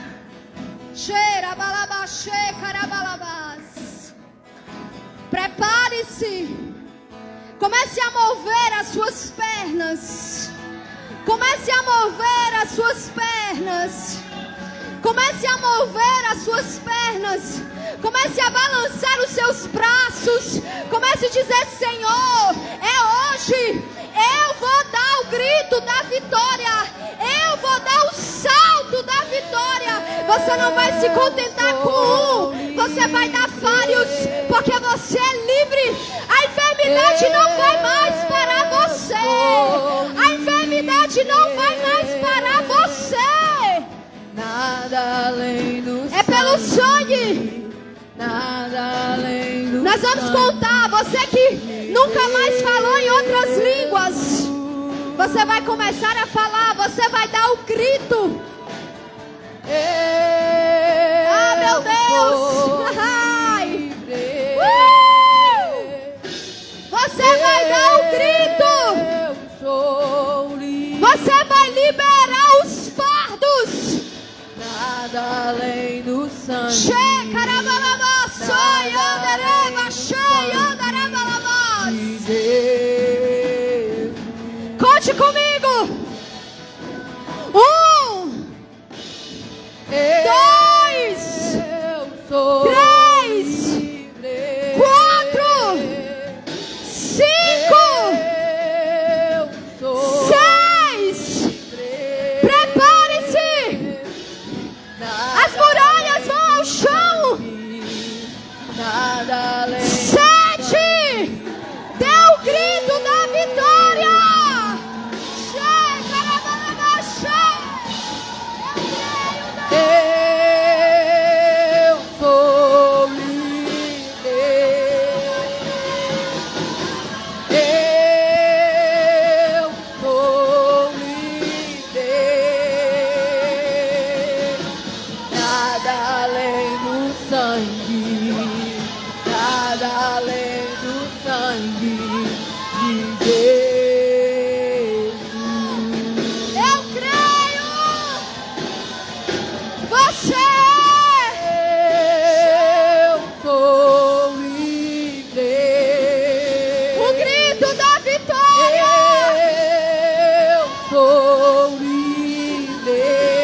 Prepare-se. Comece a mover as suas pernas. Comece a mover as suas pernas. Comece a mover as suas pernas. Comece a balançar os seus braços. Comece a dizer: Senhor, é hoje. Eu vou dar o grito da vitória. Eu vou dar o salto da vitória. Você não vai se contentar com um. Você vai dar vários. Porque você é livre. A enfermidade não vai mais parar você. A enfermidade não vai mais parar você. Nada além do sangue. É pelo sangue. Nada além do Nós vamos sangue. contar. Você que nunca mais falou em outras línguas, você vai começar a falar. Você vai dar o grito. Ah, meu Deus. Ai. Uh! Você vai dar o grito. Eu sou livre. Você vai liberar os fardos. Nada além do sangue. Che, carabalabá, sai, andareba, chai, andarabalabá. Conte comigo. Um, dois, Eu sou três, livre. quatro, cinco, Eu sou seis. livre. Prepare-se. As muralhas vão ao chão. Nada além. Sete. Dê o grito da vitória. Che, carabalabá, che. Eu sou livre. Eu sou livre. Nada além do sangue. Nada além do sangue de Jesus. Eu creio. Você. Eu sou livre. O grito da vitória. Eu sou livre.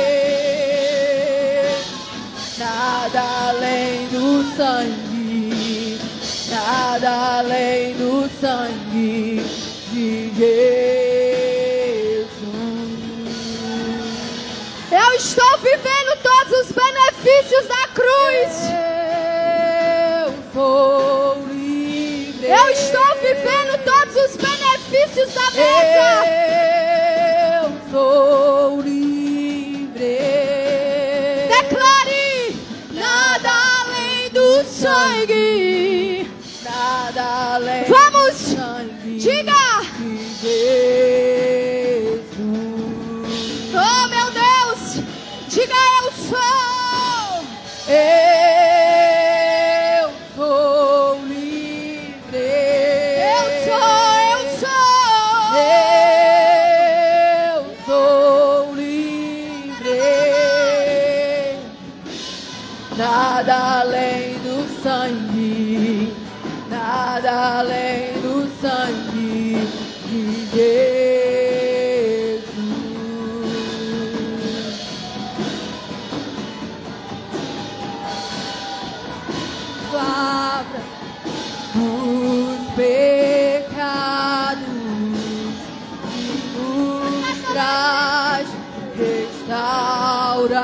Nada além do sangue. Nada além do sangue de Jesus. Eu estou vivendo todos os benefícios da cruz. Eu sou livre. Eu estou vivendo todos os benefícios da mesa. Eu sou livre. Declare: nada além do sangue. Nada além Vamos, do sangue diga. de Jesus. Oh, meu Deus, diga: eu sou. Eu sou livre. Eu sou, eu sou. Eu sou livre. Nada além do sangue. Nada além do sangue de Jesus. Palavra. Os pecados nos traz restauração.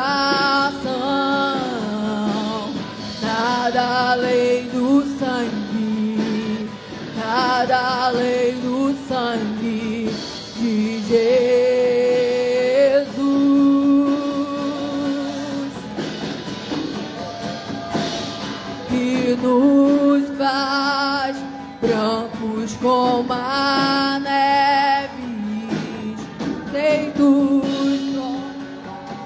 Nada além do sangue. Nada além do sangue de Jesus. Que nos faz brancos como a neve, feitos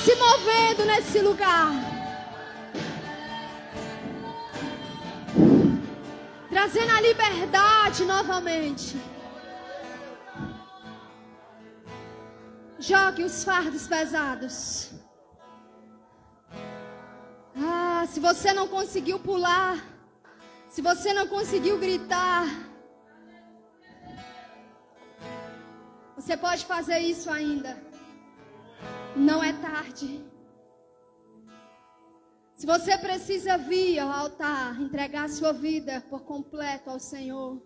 se movendo nesse lugar. Trazendo a liberdade novamente. Jogue os fardos pesados. Ah, se você não conseguiu pular, se você não conseguiu gritar, você pode fazer isso ainda. Não é tarde. Se você precisa vir ao altar, entregar a sua vida por completo ao Senhor.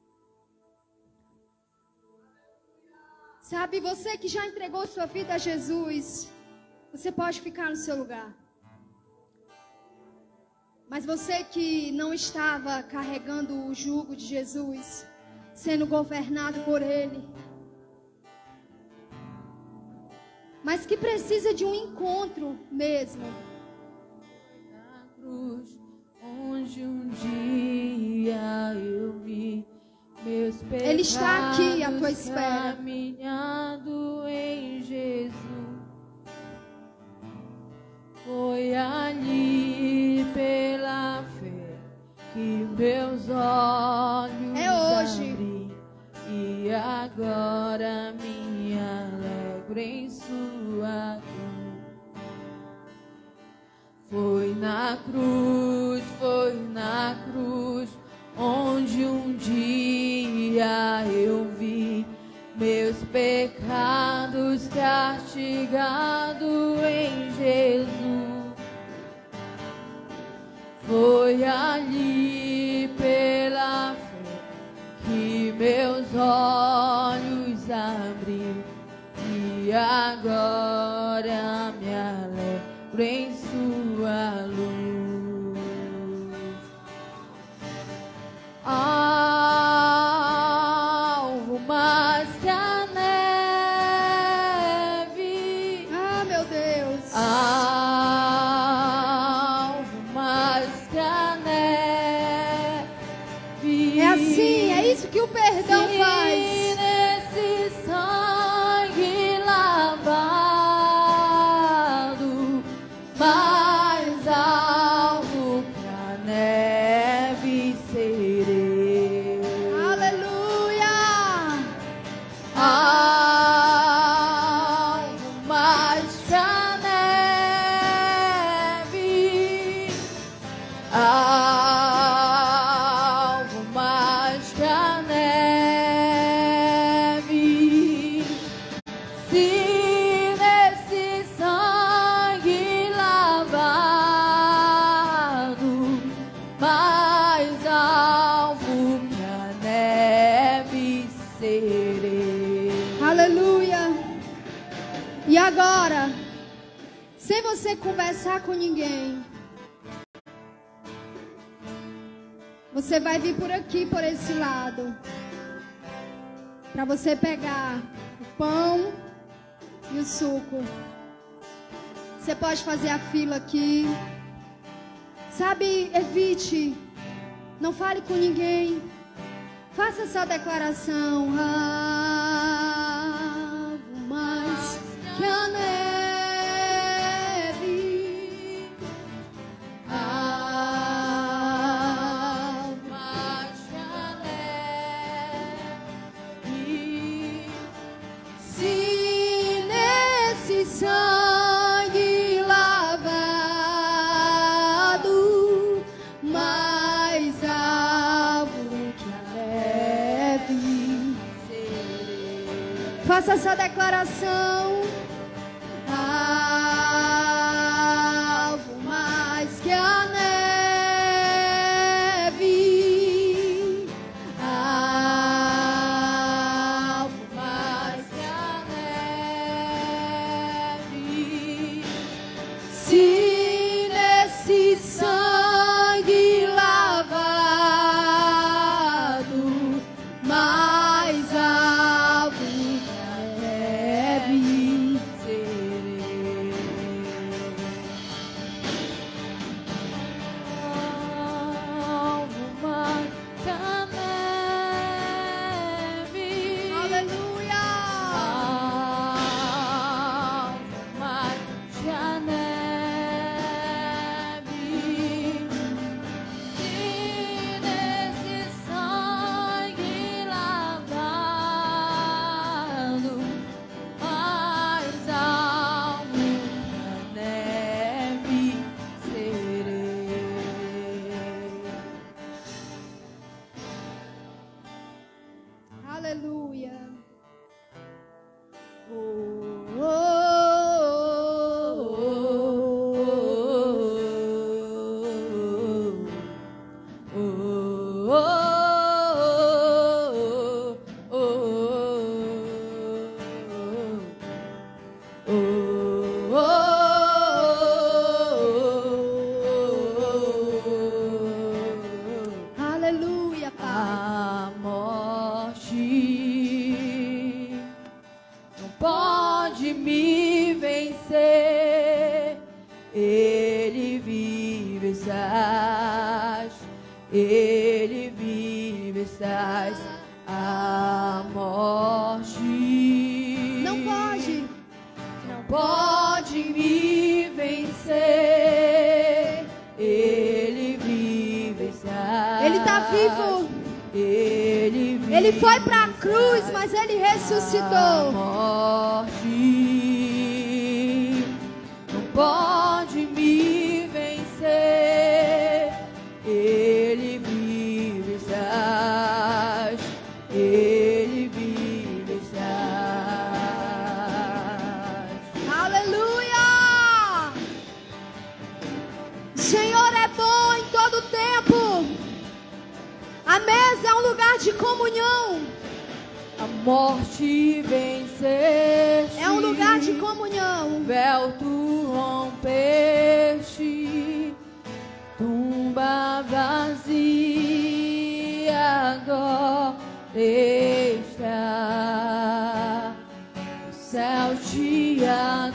Sabe, você que já entregou sua vida a Jesus, você pode ficar no seu lugar. Mas você que não estava carregando o jugo de Jesus, sendo governado por Ele, mas que precisa de um encontro mesmo. Na cruz, onde um dia eu vi meus pecados, Ele está aqui à tua espera. Caminhado em Jesus, foi ali pela fé que meus olhos é hoje. abri, e agora me alegro em sua cruz. Foi na cruz, foi na cruz, onde um dia eu vi meus pecados castigados em Jesus. Foi ali pela fé que meus olhos abri, e agora me alegro em sua luz. Algo mais que a neve. Ah, meu Deus. Algo mais que a neve. É assim, é isso que o perdão Se faz. nesse sangue lavado, mais algo que a neve serei. Aleluia. Algo mais que a neve, algo mais que a neve. Se nesse sangue lavado, mais alvo que a neve serei. Aleluia. E agora, sem você conversar com ninguém, você vai vir por aqui, por esse lado, para você pegar o pão e o suco. Você pode fazer a fila aqui. Sabe, evite, não fale com ninguém. Faça essa declaração. Algo mais que a neve. Algo Mais que a neve. Se nesse sangue lavado, mais alvo que a neve. Faça essa declaração. Alvo mais que a neve. Alvo mais que a neve. Se nesse sangue lavado, mais alvo que a neve Aleluia. Oh, oh, oh, oh, oh. Ele vive, estás a morte. Não pode, não pode me vencer. Ele vive, estás. Ele está vivo. Ele vive. Ele foi para a cruz, mas ele ressuscitou. A morte não pode me vencer. Ele vive, estás. Ele vive, estás. Aleluia! O Senhor é bom em todo tempo. A mesa é um lugar de comunhão. A morte venceste. É um lugar de comunhão. O véu tu rompeste. Tumba vazia agora está. O céu te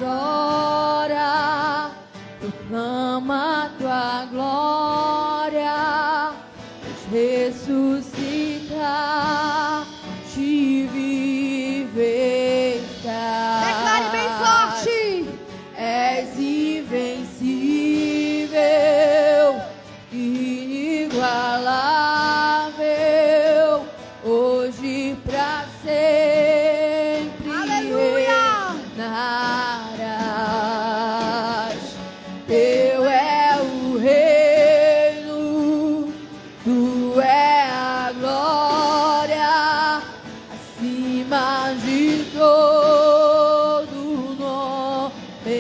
adora, proclama tua glória, ressuscitar, te viver. Declare bem forte. És invencível, inigualável, hoje pra sempre. Aleluia! Reinarás. Teu é o reino, tu é a glória, acima de todo nome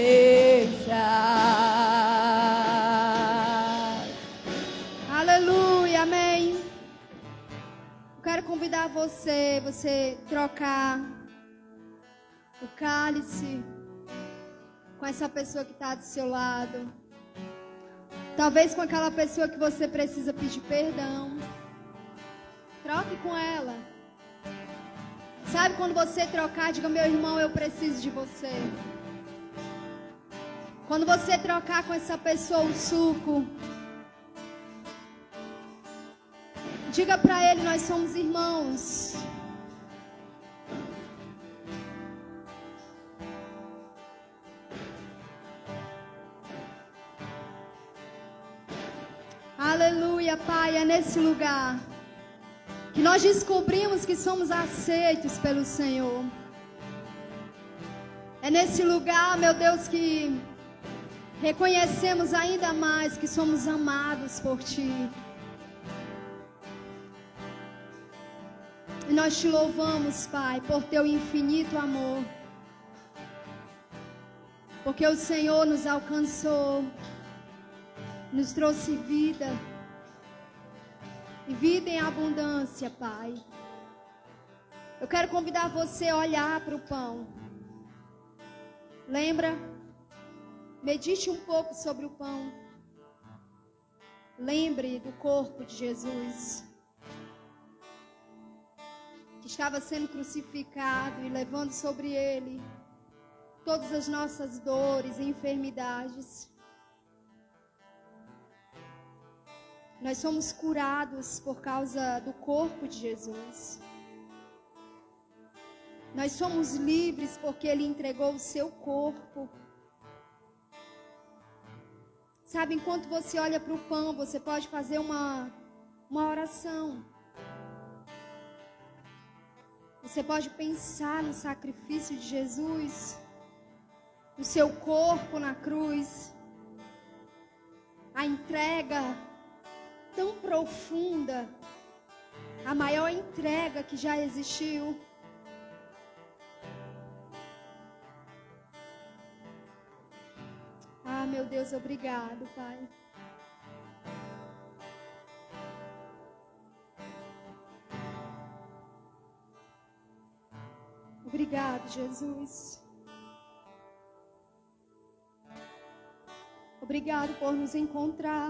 estás. Aleluia, amém. Eu quero convidar você, você trocar o cálice com essa pessoa que está do seu lado. Talvez com aquela pessoa que você precisa pedir perdão. Troque com ela. Sabe, quando você trocar, diga: meu irmão, eu preciso de você. Quando você trocar com essa pessoa o suco, diga para ele: nós somos irmãos. Aleluia, Pai, é nesse lugar que nós descobrimos que somos aceitos pelo Senhor. É nesse lugar, meu Deus, que reconhecemos ainda mais que somos amados por Ti. E nós Te louvamos, Pai, por Teu infinito amor. Porque o Senhor nos alcançou, nos trouxe vida, e vida em abundância, Pai. Eu quero convidar você a olhar para o pão. Lembra? Medite um pouco sobre o pão. Lembre do corpo de Jesus, que estava sendo crucificado e levando sobre ele todas as nossas dores e enfermidades. Nós somos curados por causa do corpo de Jesus. Nós somos livres porque Ele entregou o seu corpo. Sabe, enquanto você olha para o pão, você pode fazer uma, uma oração. Você pode pensar no sacrifício de Jesus, no seu corpo na cruz, a entrega tão profunda, a maior entrega que já existiu. Ah, meu Deus, obrigado, Pai. Obrigado, Jesus. Obrigado por nos encontrar.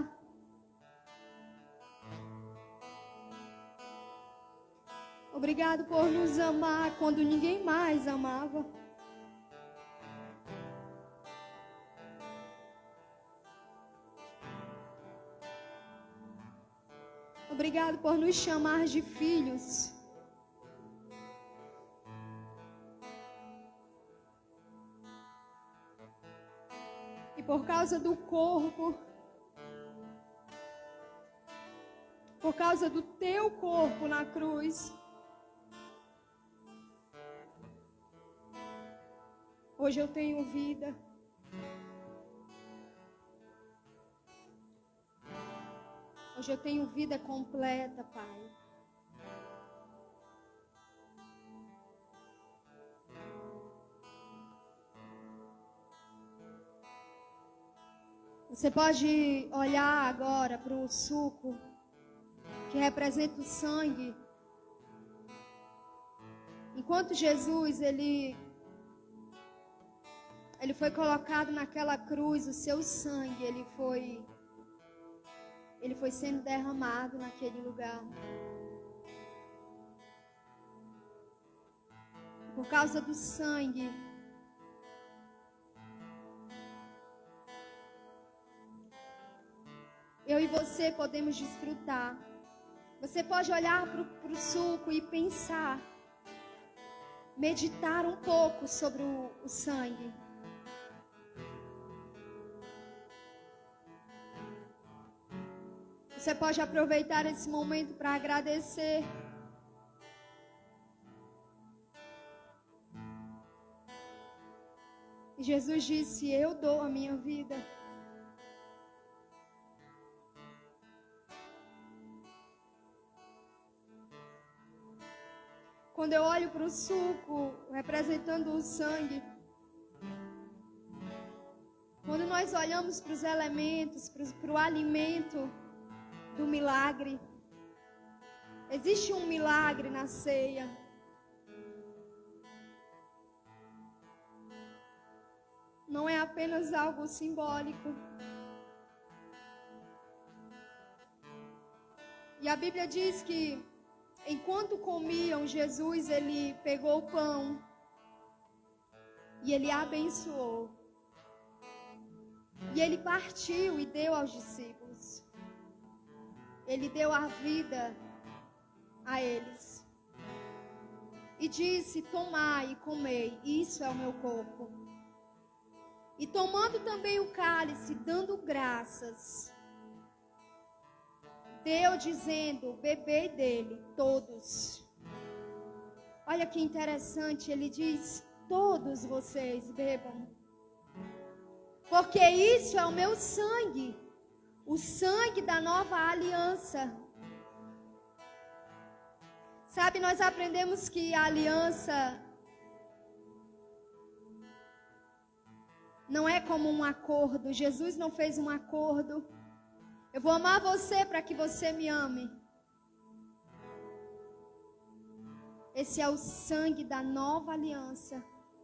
Obrigado por nos amar quando ninguém mais amava. Obrigado por nos chamar de filhos. E por causa do corpo, por causa do teu corpo na cruz, hoje eu tenho vida. Hoje eu tenho vida completa, Pai. Você pode olhar agora para o suco que representa o sangue. Enquanto Jesus, ele, ele foi colocado naquela cruz, o seu sangue, ele foi, ele foi sendo derramado naquele lugar. Por causa do sangue, eu e você podemos desfrutar. Você pode olhar para o suco e pensar, meditar um pouco sobre o, o sangue. Você pode aproveitar esse momento para agradecer. E Jesus disse: eu dou a minha vida. Quando eu olho para o suco, representando o sangue, quando nós olhamos para os elementos, para o alimento do milagre, existe um milagre na ceia. Não é apenas algo simbólico. E a Bíblia diz que enquanto comiam, Jesus, ele pegou o pão e ele abençoou. E ele partiu e deu aos discípulos. Ele deu a vida a eles. E disse: tomai e comei, isso é o meu corpo. E tomando também o cálice, dando graças, deu dizendo: bebei dele, todos. Olha que interessante, ele diz: todos vocês bebam. Porque isso é o meu sangue, o sangue da nova aliança. Sabe, nós aprendemos que a aliança não é como um acordo. Jesus não fez um acordo. Eu vou amar você para que você me ame. Esse é o sangue da nova aliança.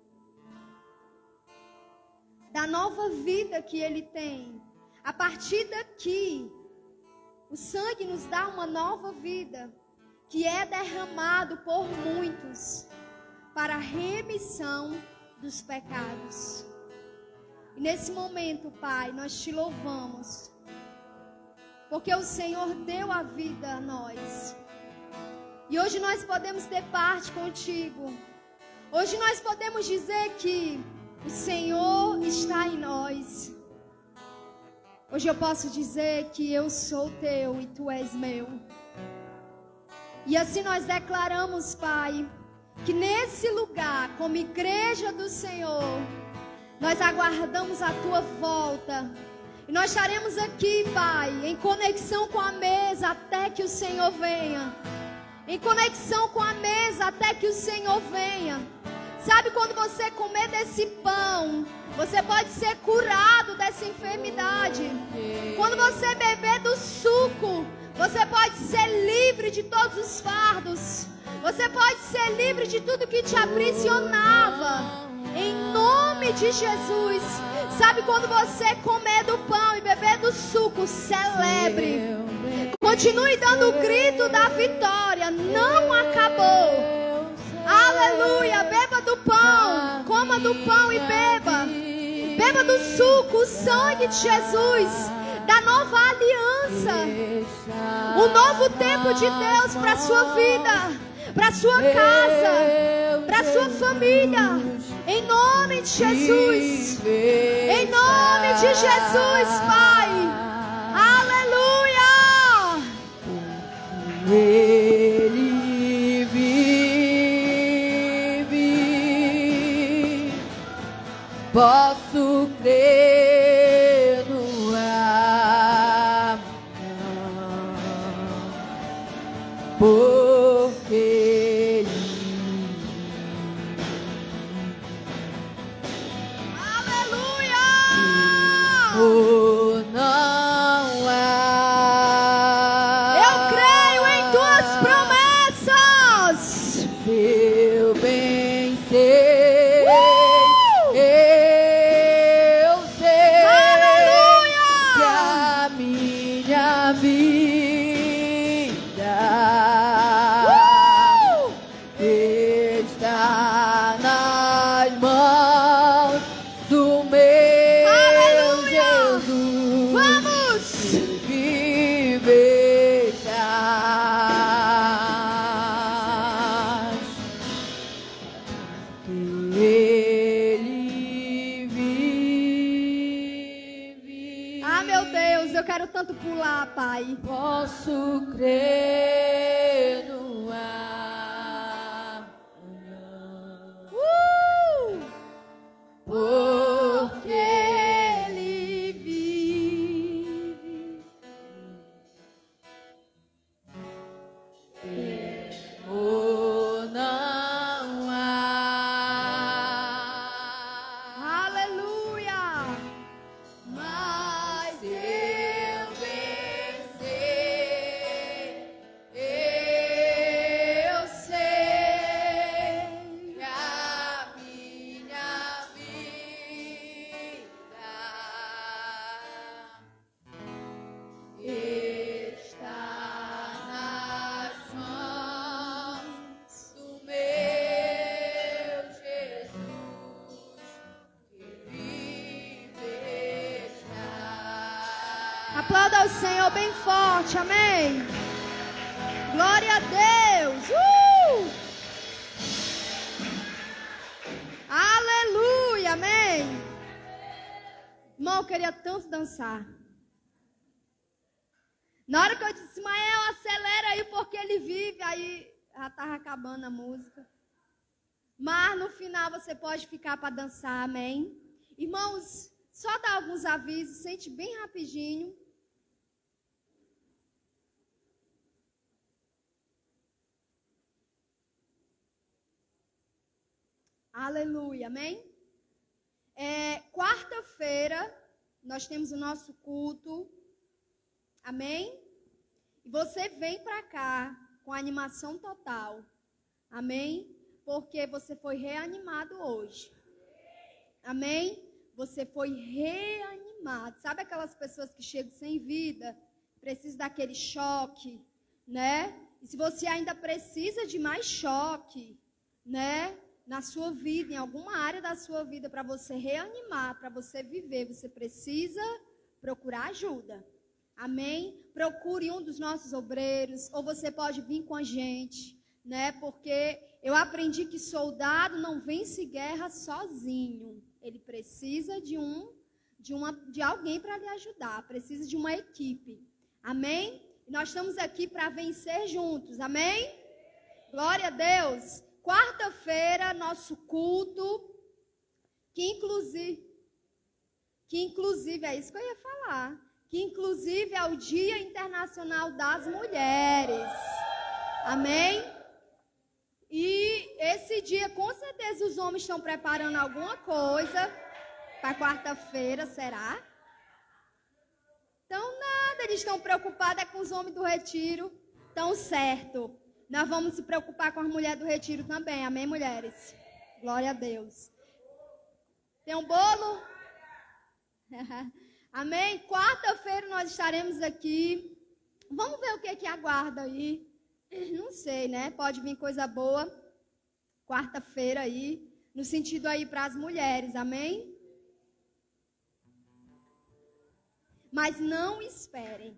Da nova vida que Ele tem. A partir daqui, o sangue nos dá uma nova vida, que é derramado por muitos para a remissão dos pecados. E nesse momento, Pai, nós te louvamos, porque o Senhor deu a vida a nós. E hoje nós podemos ter parte contigo. Hoje nós podemos dizer que o Senhor está em nós. Hoje eu posso dizer que eu sou teu e tu és meu. E assim nós declaramos, Pai, que nesse lugar, como igreja do Senhor, nós aguardamos a tua volta. E nós estaremos aqui, Pai, em conexão com a mesa até que o Senhor venha. em conexão com a mesa até que o Senhor venha. Sabe, quando você comer desse pão, você pode ser curado dessa enfermidade. Quando você beber do suco, você pode ser livre de todos os fardos. Você pode ser livre de tudo que te aprisionava. Em nome de Jesus. Sabe, quando você comer do pão e beber do suco, celebre. Continue dando o grito da vitória. Não acabou. Aleluia. Beba do pão. Coma do pão e beba. Beba do suco, o sangue de Jesus, da nova aliança. O novo tempo de Deus para a sua vida, para a sua casa, para a sua família. Em nome de Jesus. Em nome de Jesus, Pai. Aleluia. Ele vive. Posso crer no amanhã, porque Ele Aleluia. oh, não há. Eu creio em tuas promessas. Eu bem sei, Uh! eu sei Aleluia. que a minha vida Uh! está nas mãos do meu Aleluia. Jesus. Vamos. Viver Ele vive. Ah, meu Deus, eu quero tanto pular, Pai. Posso crer no amanhã, Uh! porque Ele vive. oh, não há. Aleluia. Mas eu venci, eu sei que a minha vida está nas mãos do meu Jesus, que vive está. Aplauda ao Senhor bem forte, amém. Glória a Deus. Uh! Aleluia, amém. Irmão, eu queria tanto dançar. Na hora que eu disse, Ismael, acelera aí porque ele vive, aí já estava acabando a música. Mas no final você pode ficar para dançar, amém? Irmãos, só dar alguns avisos, sente bem rapidinho. Aleluia, amém? É, quarta-feira nós temos o nosso culto, amém? E você vem para cá com animação total, amém? Porque você foi reanimado hoje, amém? Você foi reanimado. Sabe aquelas pessoas que chegam sem vida, precisam daquele choque, né? E se você ainda precisa de mais choque, né? Na sua vida, em alguma área da sua vida, para você reanimar, para você viver, você precisa procurar ajuda. Amém? Procure um dos nossos obreiros, ou você pode vir com a gente, né? Porque eu aprendi que soldado não vence guerra sozinho. Ele precisa de um, de uma, de alguém para lhe ajudar, precisa de uma equipe. Amém? E nós estamos aqui para vencer juntos. Amém? Glória a Deus. Quarta-feira, nosso culto, que inclusive, que inclusive, é isso que eu ia falar, que inclusive é o Dia Internacional das Mulheres. Amém? E esse dia, com certeza, os homens estão preparando alguma coisa para quarta-feira, será? Então, nada, eles estão preocupados é com os homens do retiro. Então, certo. Nós vamos se preocupar com as mulheres do retiro também. Amém, mulheres? Glória a Deus. Tem um bolo? Amém? Quarta-feira nós estaremos aqui. Vamos ver o que que aguarda aí. Não sei, né? Pode vir coisa boa. Quarta-feira aí. No sentido aí para as mulheres. Amém? Mas não esperem.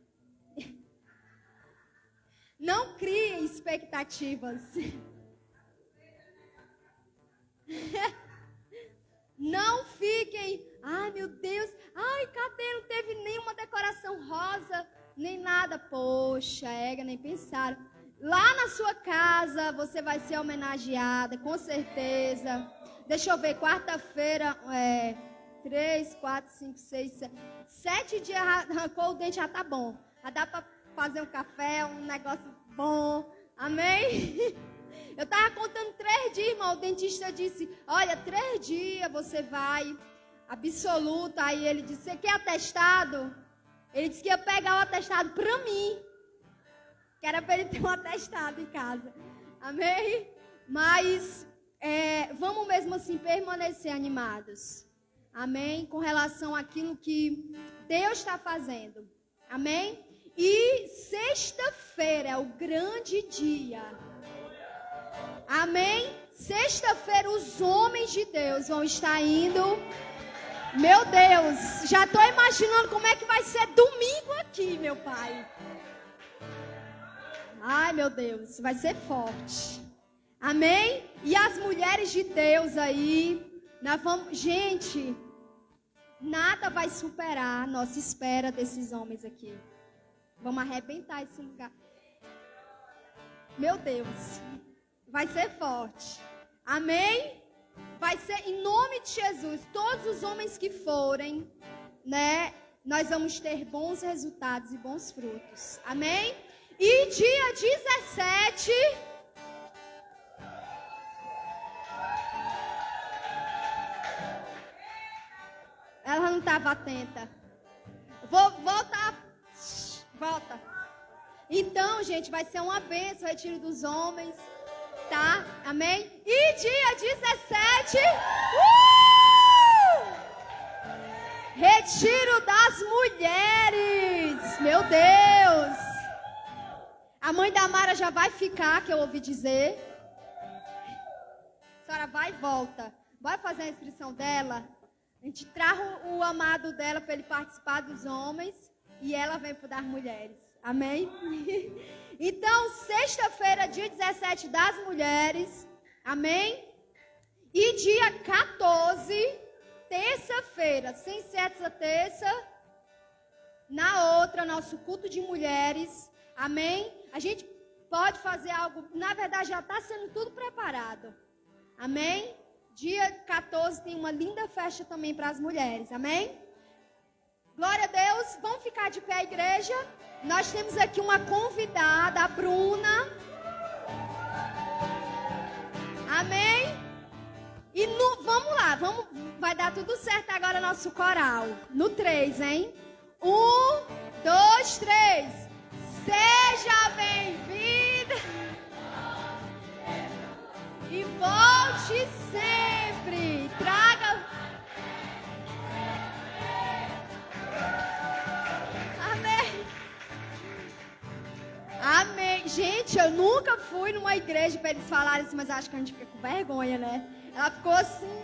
Não criem expectativas. Não fiquem, ai meu Deus, ai cadê? Não teve nenhuma decoração rosa, nem nada. Poxa, ega, nem pensaram. Lá na sua casa você vai ser homenageada, com certeza. Deixa eu ver, quarta-feira, é, três, quatro, cinco, seis, sete, sete dias arrancou o dente, já tá bom. Já dá pra fazer um café, um negócio bom. Amém? Eu tava contando três dias, irmão. O dentista disse, olha, três dias você vai, absoluta. Aí ele disse, você quer atestado? Ele disse que ia pegar o atestado pra mim. Que era pra ele ter um atestado em casa. Amém? Mas é, vamos mesmo assim permanecer animados. Amém? Com relação àquilo que Deus está fazendo. Amém? E sexta-feira é o grande dia. Amém? Sexta-feira os homens de Deus vão estar indo. Meu Deus, já estou imaginando como é que vai ser domingo aqui, meu pai. Ai, meu Deus, vai ser forte. Amém? E as mulheres de Deus aí, nós vamos... Gente, nada vai superar a nossa espera desses homens aqui. Vamos arrebentar esse lugar. Meu Deus, vai ser forte. Amém? Vai ser em nome de Jesus. Todos os homens que forem, né? Nós vamos ter bons resultados e bons frutos. Amém? E dia dezessete... Ela não estava atenta. Vou voltar. Volta. Então, gente, vai ser uma bênção o retiro dos homens. Tá? Amém? E dia dezessete... Uh! Retiro das mulheres. Meu Deus. A mãe da Mara já vai ficar, que eu ouvi dizer. A senhora vai e volta. Vai fazer a inscrição dela. A gente traz o, o amado dela para ele participar dos homens. E ela vem para das mulheres. Amém? Então, sexta-feira, dia dezessete das mulheres. Amém? E dia quatorze, terça-feira, sem ser essa terça, na outra, nosso culto de mulheres. Amém? A gente pode fazer algo, na verdade já está sendo tudo preparado. Amém? Dia quatorze tem uma linda festa também para as mulheres. Amém? Glória a Deus. Vamos ficar de pé, igreja. Nós temos aqui uma convidada, a Bruna. Amém? E no, vamos lá, vamos, vai dar tudo certo agora nosso coral. No três, hein? Um, dois, três. Seja bem-vinda. E volte sempre. Traga... Amém. Gente, eu nunca fui numa igreja para eles falarem assim, mas acho que a gente fica com vergonha, né? Ela ficou assim.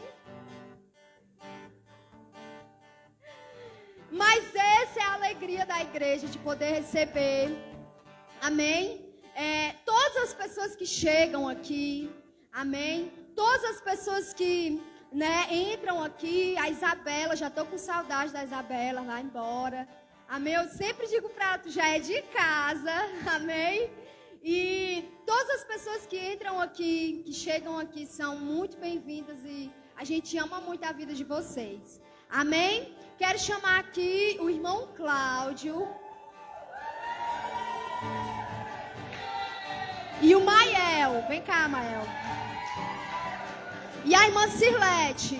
Mas essa é a alegria da igreja, de poder receber. Amém? É, todas as pessoas que chegam aqui, amém? Todas as pessoas que, né, entram aqui, a Isabela, já estou com saudade da Isabela, lá embora. Amém? Eu sempre digo para ela, tu já é de casa, amém? E todas as pessoas que entram aqui, que chegam aqui, são muito bem-vindas e a gente ama muito a vida de vocês. Amém? Quero chamar aqui o irmão Cláudio. E o Mael. Vem cá, Mael. E a irmã Cirlete.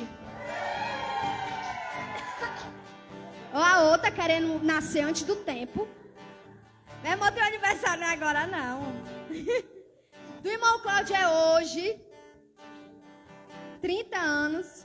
Ou a outra querendo nascer antes do tempo. Não é meu teu aniversário agora, não. Do irmão Cláudio é hoje. trinta anos.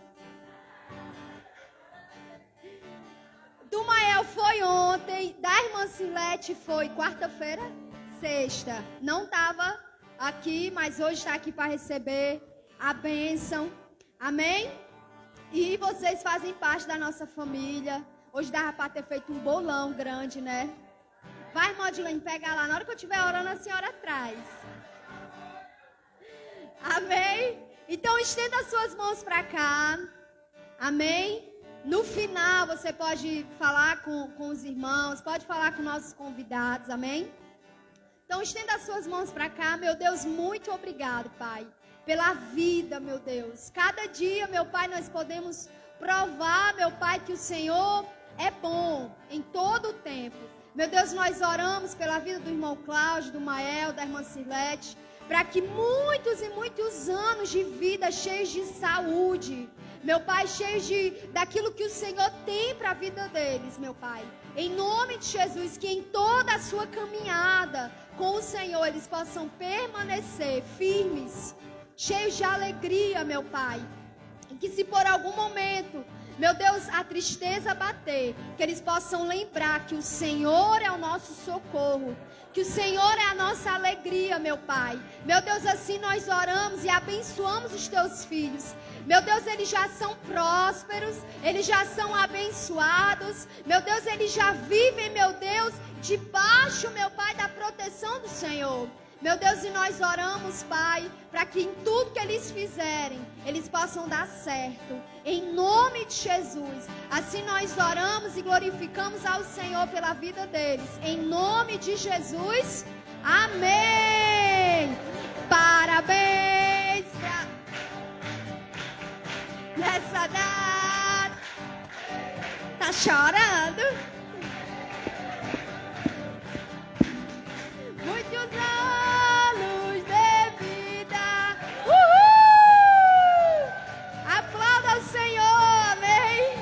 Do Mael foi ontem. Da irmã Cirlete foi quarta-feira? Sexta. Não estava aqui, mas hoje está aqui para receber a bênção. Amém? E vocês fazem parte da nossa família. Hoje dava para ter feito um bolão grande, né? Vai, irmã Dilene, pega lá. Na hora que eu estiver orando, a senhora traz. Amém? Então, estenda as suas mãos para cá. Amém? No final, você pode falar com, com os irmãos, pode falar com nossos convidados. Amém? Então, estenda as suas mãos para cá. Meu Deus, muito obrigado, Pai, pela vida, meu Deus. Cada dia, meu Pai, nós podemos provar, meu Pai, que o Senhor é bom em todo o tempo. Meu Deus, nós oramos pela vida do irmão Cláudio, do Mael, da irmã Cirlete, para que muitos e muitos anos de vida cheios de saúde, meu Pai, cheios de, daquilo que o Senhor tem para a vida deles, meu Pai. Em nome de Jesus, que em toda a sua caminhada com o Senhor, eles possam permanecer firmes, cheios de alegria, meu Pai. E que se por algum momento, meu Deus, a tristeza bater, que eles possam lembrar que o Senhor é o nosso socorro, que o Senhor é a nossa alegria, meu Pai. Meu Deus, assim nós oramos e abençoamos os teus filhos. Meu Deus, eles já são prósperos, eles já são abençoados. Meu Deus, eles já vivem, meu Deus, debaixo, meu Pai, da proteção do Senhor. Meu Deus, e nós oramos, Pai, para que em tudo que eles fizerem, eles possam dar certo. Em nome de Jesus. Assim nós oramos e glorificamos ao Senhor pela vida deles. Em nome de Jesus. Amém. Parabéns pra... nessa data. Tá chorando? Muitos anos de vida. Uhul! Aplauda o Senhor, amém?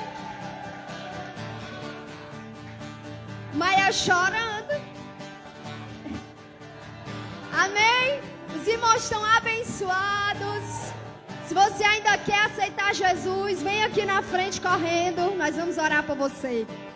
Maia chorando. Amém? Os irmãos estão abençoados. Se você ainda quer aceitar Jesus, vem aqui na frente correndo. Nós vamos orar por você.